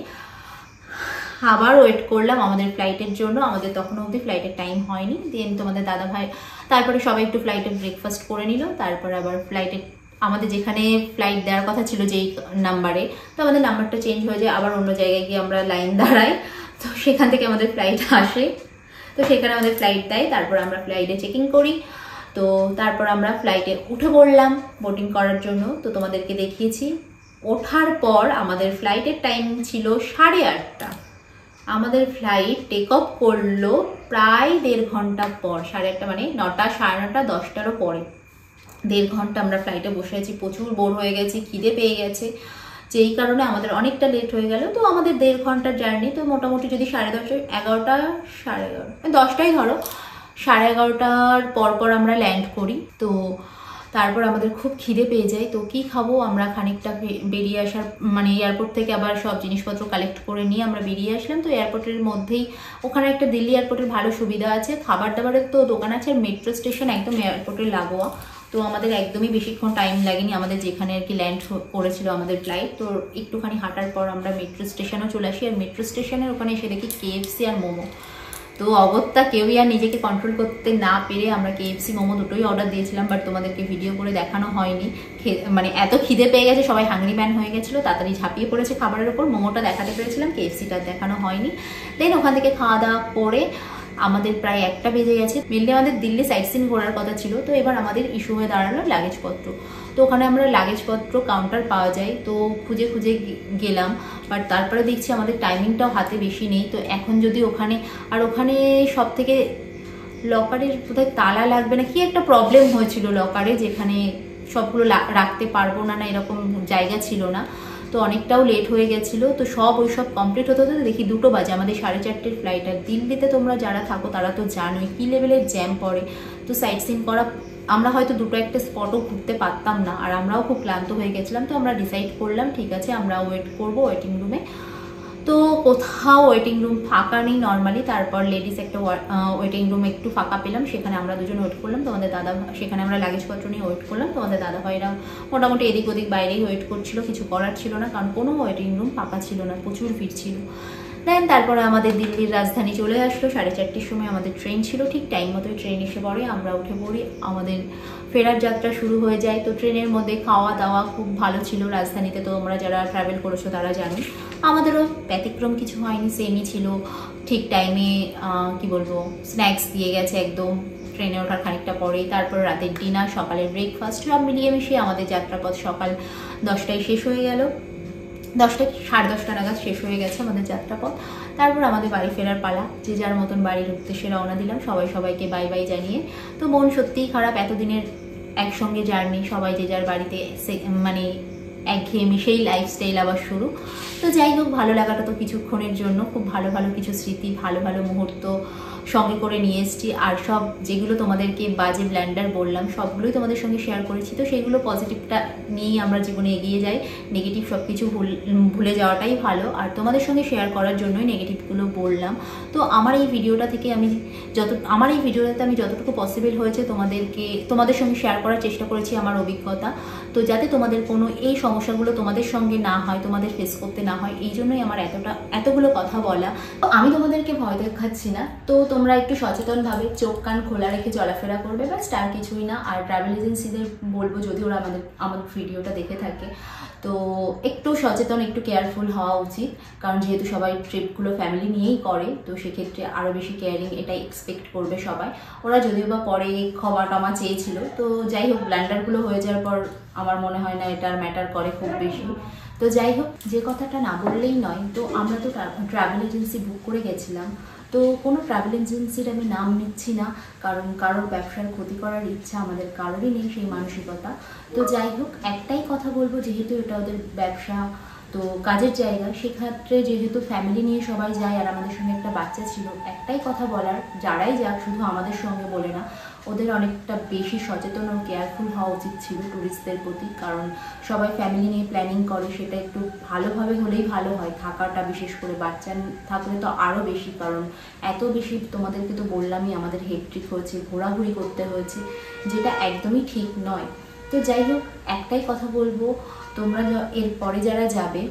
আবার ওয়েট করলাম আমাদের ফ্লাইটের জন্য। আমাদের তখন অবধি ফ্লাইটের টাইম হয়নি। দেন তোমাদের দাদা ভাই তারপরে সবাই একটু ফ্লাইটে ব্রেকফাস্ট করে নিল। তারপর আবার ফ্লাইটে আমাদের যেখানে ফ্লাইট দেওয়ার কথা ছিল যেই নাম্বারে, তো আমাদের নাম্বারটা চেঞ্জ হয়ে যায়, আবার অন্য জায়গায় গিয়ে আমরা লাইন দাঁড়াই। তো সেখান থেকে আমাদের ফ্লাইট আসে, তো সেখানে আমাদের ফ্লাইট দেয়। তারপর আমরা ফ্লাইটে চেকিং করি। তো তারপর আমরা ফ্লাইটে উঠে পড়লাম বোটিং করার জন্য। তো তোমাদেরকে দেখিয়েছি। ওঠার পর আমাদের ফ্লাইটের টাইম ছিল সাড়ে আটটা। আমাদের ফ্লাইট টেক অফ করলো প্রায় দেড় ঘন্টা পর, সাড়ে আটটা মানে নটা সাড়ে নটা দশটারও পরে। দেড় ঘন্টা আমরা ফ্লাইটে বসে আছি, প্রচুর বোর হয়ে গেছি, খিদে পেয়ে গেছে, যেই কারণে আমাদের অনেকটা লেট হয়ে গেল। তো আমাদের দেড় ঘন্টার জার্নি, তো মোটামুটি যদি সাড়ে দশটা এগারোটা সাড়ে এগারোটা দশটাই ধরো, সাড়ে এগারোটার পর পর আমরা ল্যান্ড করি। তো তারপর আমাদের খুব খিদে পেয়ে যায়। তো কি খাবো, আমরা খানিকটা বেরিয়ে আসার মানে এয়ারপোর্ট থেকে আবার সব জিনিসপত্র কালেক্ট করে নিয়ে আমরা বেরিয়ে আসলাম। তো এয়ারপোর্টের মধ্যেই ওখানে একটা দিল্লি এয়ারপোর্টের ভালো সুবিধা আছে, খাবার দাবারের তো দোকান আছে, মেট্রো স্টেশন একদম এয়ারপোর্টের লাগোয়া। তো আমাদের একদমই বেশিক্ষণ টাইম লাগেনি, আমাদের যেখানে আর কি ল্যান্ড করেছিল আমাদের ফ্লাইট। তো একটুখানি হাঁটার পর আমরা মেট্রো স্টেশনও চলে আসি। আর মেট্রো স্টেশনের ওখানে এসে দেখি কেএফসি আর মোমো। তো অগত্যা কেউই আর নিজেকে কন্ট্রোল করতে না পেরে আমরা কেএফসি মোমো দুটোই অর্ডার দিয়েছিলাম, বাট তোমাদেরকে ভিডিও করে দেখানো হয়নি। মানে এত খিদে পেয়ে গেছে, সবাই হাংরি ম্যান হয়ে গেছিলো, তাড়াতাড়ি ঝাঁপিয়ে পড়েছে খাবারের ওপর। মোমোটা দেখাতে পেরেছিলাম, কেএফসিটা দেখানো হয়নি। দেন ওখান থেকে খাওয়া দাওয়া করে আমাদের প্রায় একটা বেজে গেছে। মেনলি আমাদের দিল্লি সাইট সিন ঘোরার কথা ছিল, তো এবার আমাদের ইস্যু হয়ে দাঁড়ালো লাগেজপত্র। তো ওখানে আমরা লাগেজপত্র কাউন্টার পাওয়া যায়, তো খুঁজে খুঁজে গেলাম, বাট তারপরে দেখছি আমাদের টাইমিংটাও হাতে বেশি নেই। তো এখন যদি ওখানে, আর ওখানে সব থেকে লকারের বোধহয় তালা লাগবে না, কি একটা প্রবলেম হয়েছিল লকারে, যেখানে সবগুলো রাখতে পারবো না না এরকম জায়গা ছিল না। তো অনেকটাও লেট হয়ে গেছিলো। তো সব ওই সব কমপ্লিট হতে হতে দেখি দুটো বাজে, আমাদের সাড়ে চারটের ফ্লাইট। আর দিল্লিতে তোমরা যারা থাকো তারা তো জানোই কী লেভেলের জ্যাম পড়ে। তো সাইট সিন করা, আমরা হয়তো দুটো একটা স্পটও ঘুরতে পারতাম না, আর আমরাও খুব ক্লান্ত হয়ে গেছিলাম। তো আমরা ডিসাইড করলাম ঠিক আছে আমরা ওয়েট করবো ওয়েটিং রুমে। তো কোথাও ওয়েটিং রুম ফাঁকা নেই নর্মালি। তারপর লেডিস একটা ওয়েটিং রুম একটু ফাঁকা পেলাম, সেখানে আমরা দুজন ওয়েট করলাম। তোমাদের দাদা, সেখানে আমরা লাগেজপত্র নিয়ে ওয়েট করলাম। তোমাদের দাদা ভাইরা মোটামুটি এদিক ওদিক বাইরেই ওয়েট করছিল, কিছু করার ছিল না, কারণ কোনো ওয়েটিং রুম ফাঁকা ছিল না, প্রচুর ভিড় ছিল। দেন তারপরে আমাদের দিল্লির রাজধানী চলে আসলো। সাড়ে চারটের সময় আমাদের ট্রেন ছিল, ঠিক টাইম মতোই ট্রেন এসে পড়ে, আমরা উঠে পড়ি, আমাদের ফেরার যাত্রা শুরু হয়ে যায়। তো ট্রেনের মধ্যে খাওয়া দাওয়া খুব ভালো ছিল। রাজধানীতে তো তোমরা যারা ট্রাভেল করেছো তারা জানো, আমাদেরও ব্যতিক্রম কিছু হয়নি, সেমই ছিল। ঠিক টাইমে কি বলবো স্ন্যাক্স দিয়ে গেছে একদম ট্রেনে ওঠার খানিকটা পরেই। তারপর রাতের ডিনার, সকালের ব্রেকফাস্ট, সব মিলিয়ে মিশিয়ে আমাদের যাত্রাপথ সকাল দশটায় শেষ হয়ে গেল। দশটা সাড়ে দশটা নাগাদ শেষ হয়ে গেছে আমাদের যাত্রাপথ। তারপর আমাদের বাড়ি ফেরার পালা, যে যার মতন বাড়ির উদ্দেশ্যে রওনা দিলাম, সবাই সবাইকে বাই বাই জানিয়ে। তো মন সত্যিই খারাপ, এতদিনের একসঙ্গে জার্নি, সবাই যে যার বাড়িতে মানে একঘেয়েমি সেই লাইফস্টাইল আবার শুরু। তো যাই হোক, ভালো লাগাটা তো কিছুক্ষণের জন্য, খুব ভালো ভালো কিছু স্মৃতি, ভালো ভালো মুহূর্ত সঙ্গে করে নিয়ে এসেছি। আর সব যেগুলো তোমাদেরকে বাজে ব্ল্যান্ডার বললাম সবগুলোই তোমাদের সঙ্গে শেয়ার করেছি। তো সেগুলো পজিটিভটা নিয়েই আমরা জীবনে এগিয়ে যাই, নেগেটিভ সব কিছু ভুলে যাওয়াটাই ভালো। আর তোমাদের সঙ্গে শেয়ার করার জন্যই নেগেটিভগুলো বললাম। তো আমার এই ভিডিওটা থেকে আমি যত আমার এই ভিডিওটাতে আমি যতটুকু পসিবল হয়েছে তোমাদেরকে তোমাদের সঙ্গে শেয়ার করার চেষ্টা করেছি আমার অভিজ্ঞতা। তো যাতে তোমাদের কোনো এই সমস্যাগুলো তোমাদের সঙ্গে না হয়, তোমাদের ফেস করতে না হয়, এই জন্যই আমার এতটা এতগুলো কথা বলা। তো আমি তোমাদেরকে ভয় দেখাচ্ছি না, তো তোমরা একটু সচেতনভাবে চোখ কান খোলা রেখে চলাফেরা করবে, ব্যাস, তার কিছুই না। আর ট্রাভেল এজেন্সিদের বলবো, যদি ওরা আমাদের আমাদের ভিডিওটা দেখে থাকে, তো একটু সচেতন, একটু কেয়ারফুল হওয়া উচিত। কারণ যেহেতু সবাই ট্রিপগুলো ফ্যামিলি নিয়েই করে, তো সেক্ষেত্রে আরও বেশি কেয়ারিং এটাই এক্সপেক্ট করবে সবাই। ওরা যদিও বা পরে ক্ষমা টমা চেয়েছিল, তো যাই হোক, ব্ল্যান্ডারগুলো হয়ে যাওয়ার পর আমার মনে হয় না এটার ম্যাটার করে খুব বেশি। তো যাই হোক, যে কথাটা না বললেই নয়, তো আমরা তো ট্রাভেল এজেন্সি বুক করে গেছিলাম। তো কোনো ট্রাভেল এজেন্সির আমি নাম নিচ্ছি না, কারণ কারোর ব্যবসার ক্ষতি করার ইচ্ছা আমাদের কারোরই নেই, সেই মানসিকতা। তো যাই হোক, একটাই কথা বলবো, যেহেতু এটা ওদের ব্যবসা, তো কাজের জায়গা, সেক্ষেত্রে যেহেতু ফ্যামিলি নিয়ে সবাই যায়, আর আমাদের সঙ্গে একটা বাচ্চা ছিল, একটাই কথা বলার, যারাই যাক, শুধু আমাদের সঙ্গে বলে না, ওদের অনেকটা বেশি সচেতন ও কেয়ারফুল হওয়া উচিত ছিল ট্যুরিস্টদের প্রতি। কারণ সবাই ফ্যামিলি নিয়ে প্ল্যানিং করে, সেটা একটু ভালোভাবে হলেই ভালো হয়। থাকাটা, বিশেষ করে বাচ্চা থাকলে তো আরও বেশি, কারণ এত বেশি তোমাদেরকে তো বললামই আমাদের হেক্ট্রিক হয়েছে, ঘোরাঘুরি করতে হয়েছে, যেটা একদমই ঠিক নয়। তো যাই হোক, একটাই কথা বলবো, তোমরা এরপরে যারা যাবে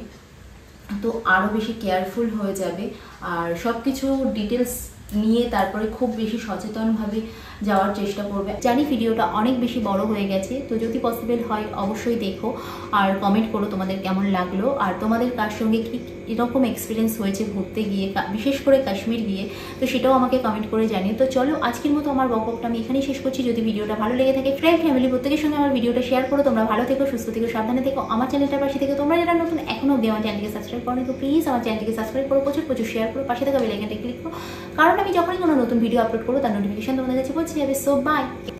তো আরও বেশি কেয়ারফুল হয়ে যাবে, আর সব কিছু ডিটেলস নিয়ে তারপরে খুব বেশি সচেতনভাবে যাওয়ার চেষ্টা করবে। জানি ভিডিওটা অনেক বেশি বড় হয়ে গেছে, তো যদি পসিবল হয় অবশ্যই দেখো আর কমেন্ট করো তোমাদের কেমন লাগলো, আর তোমাদের কার সঙ্গে কি এরকম এক্সপিরিয়েন্স হয়েছে ঘুরতে গিয়ে, বিশেষ করে কাশ্মীর গিয়ে, তো সেটাও আমাকে কমেন্ট করে জানিও। তো চলো, আজকের মতো আমার বকবকটা আমি এখানেই শেষ করছি। যদি ভিডিওটা ভালো লেগে থাকে, ফ্রেন্ড ফ্যামিলি প্রত্যেকের সঙ্গে আমার ভিডিওটা শেয়ার করো। তোমরা ভালো থেকো, সুস্থ থেকো, সাবধানে থেকো। আমার চ্যানেলটার পাশে থেকে তোমরা যারা নতুন এখনও অব্দি আমার চ্যানেলকে সাবস্ক্রাইব করো, তো প্লিজ আমার চ্যানেলটিকে সাবস্ক্রাইব করো, প্রচুর প্রচুর শেয়ার করো, পাশে থাকা বেল আইকনটা ক্লিক করো, কারণ আমি যখনই কোনো নতুন ভিডিও আপলোড করবো তার নোটিফিকেশন তোমাদের কাছে পৌঁছে যাবে। So by.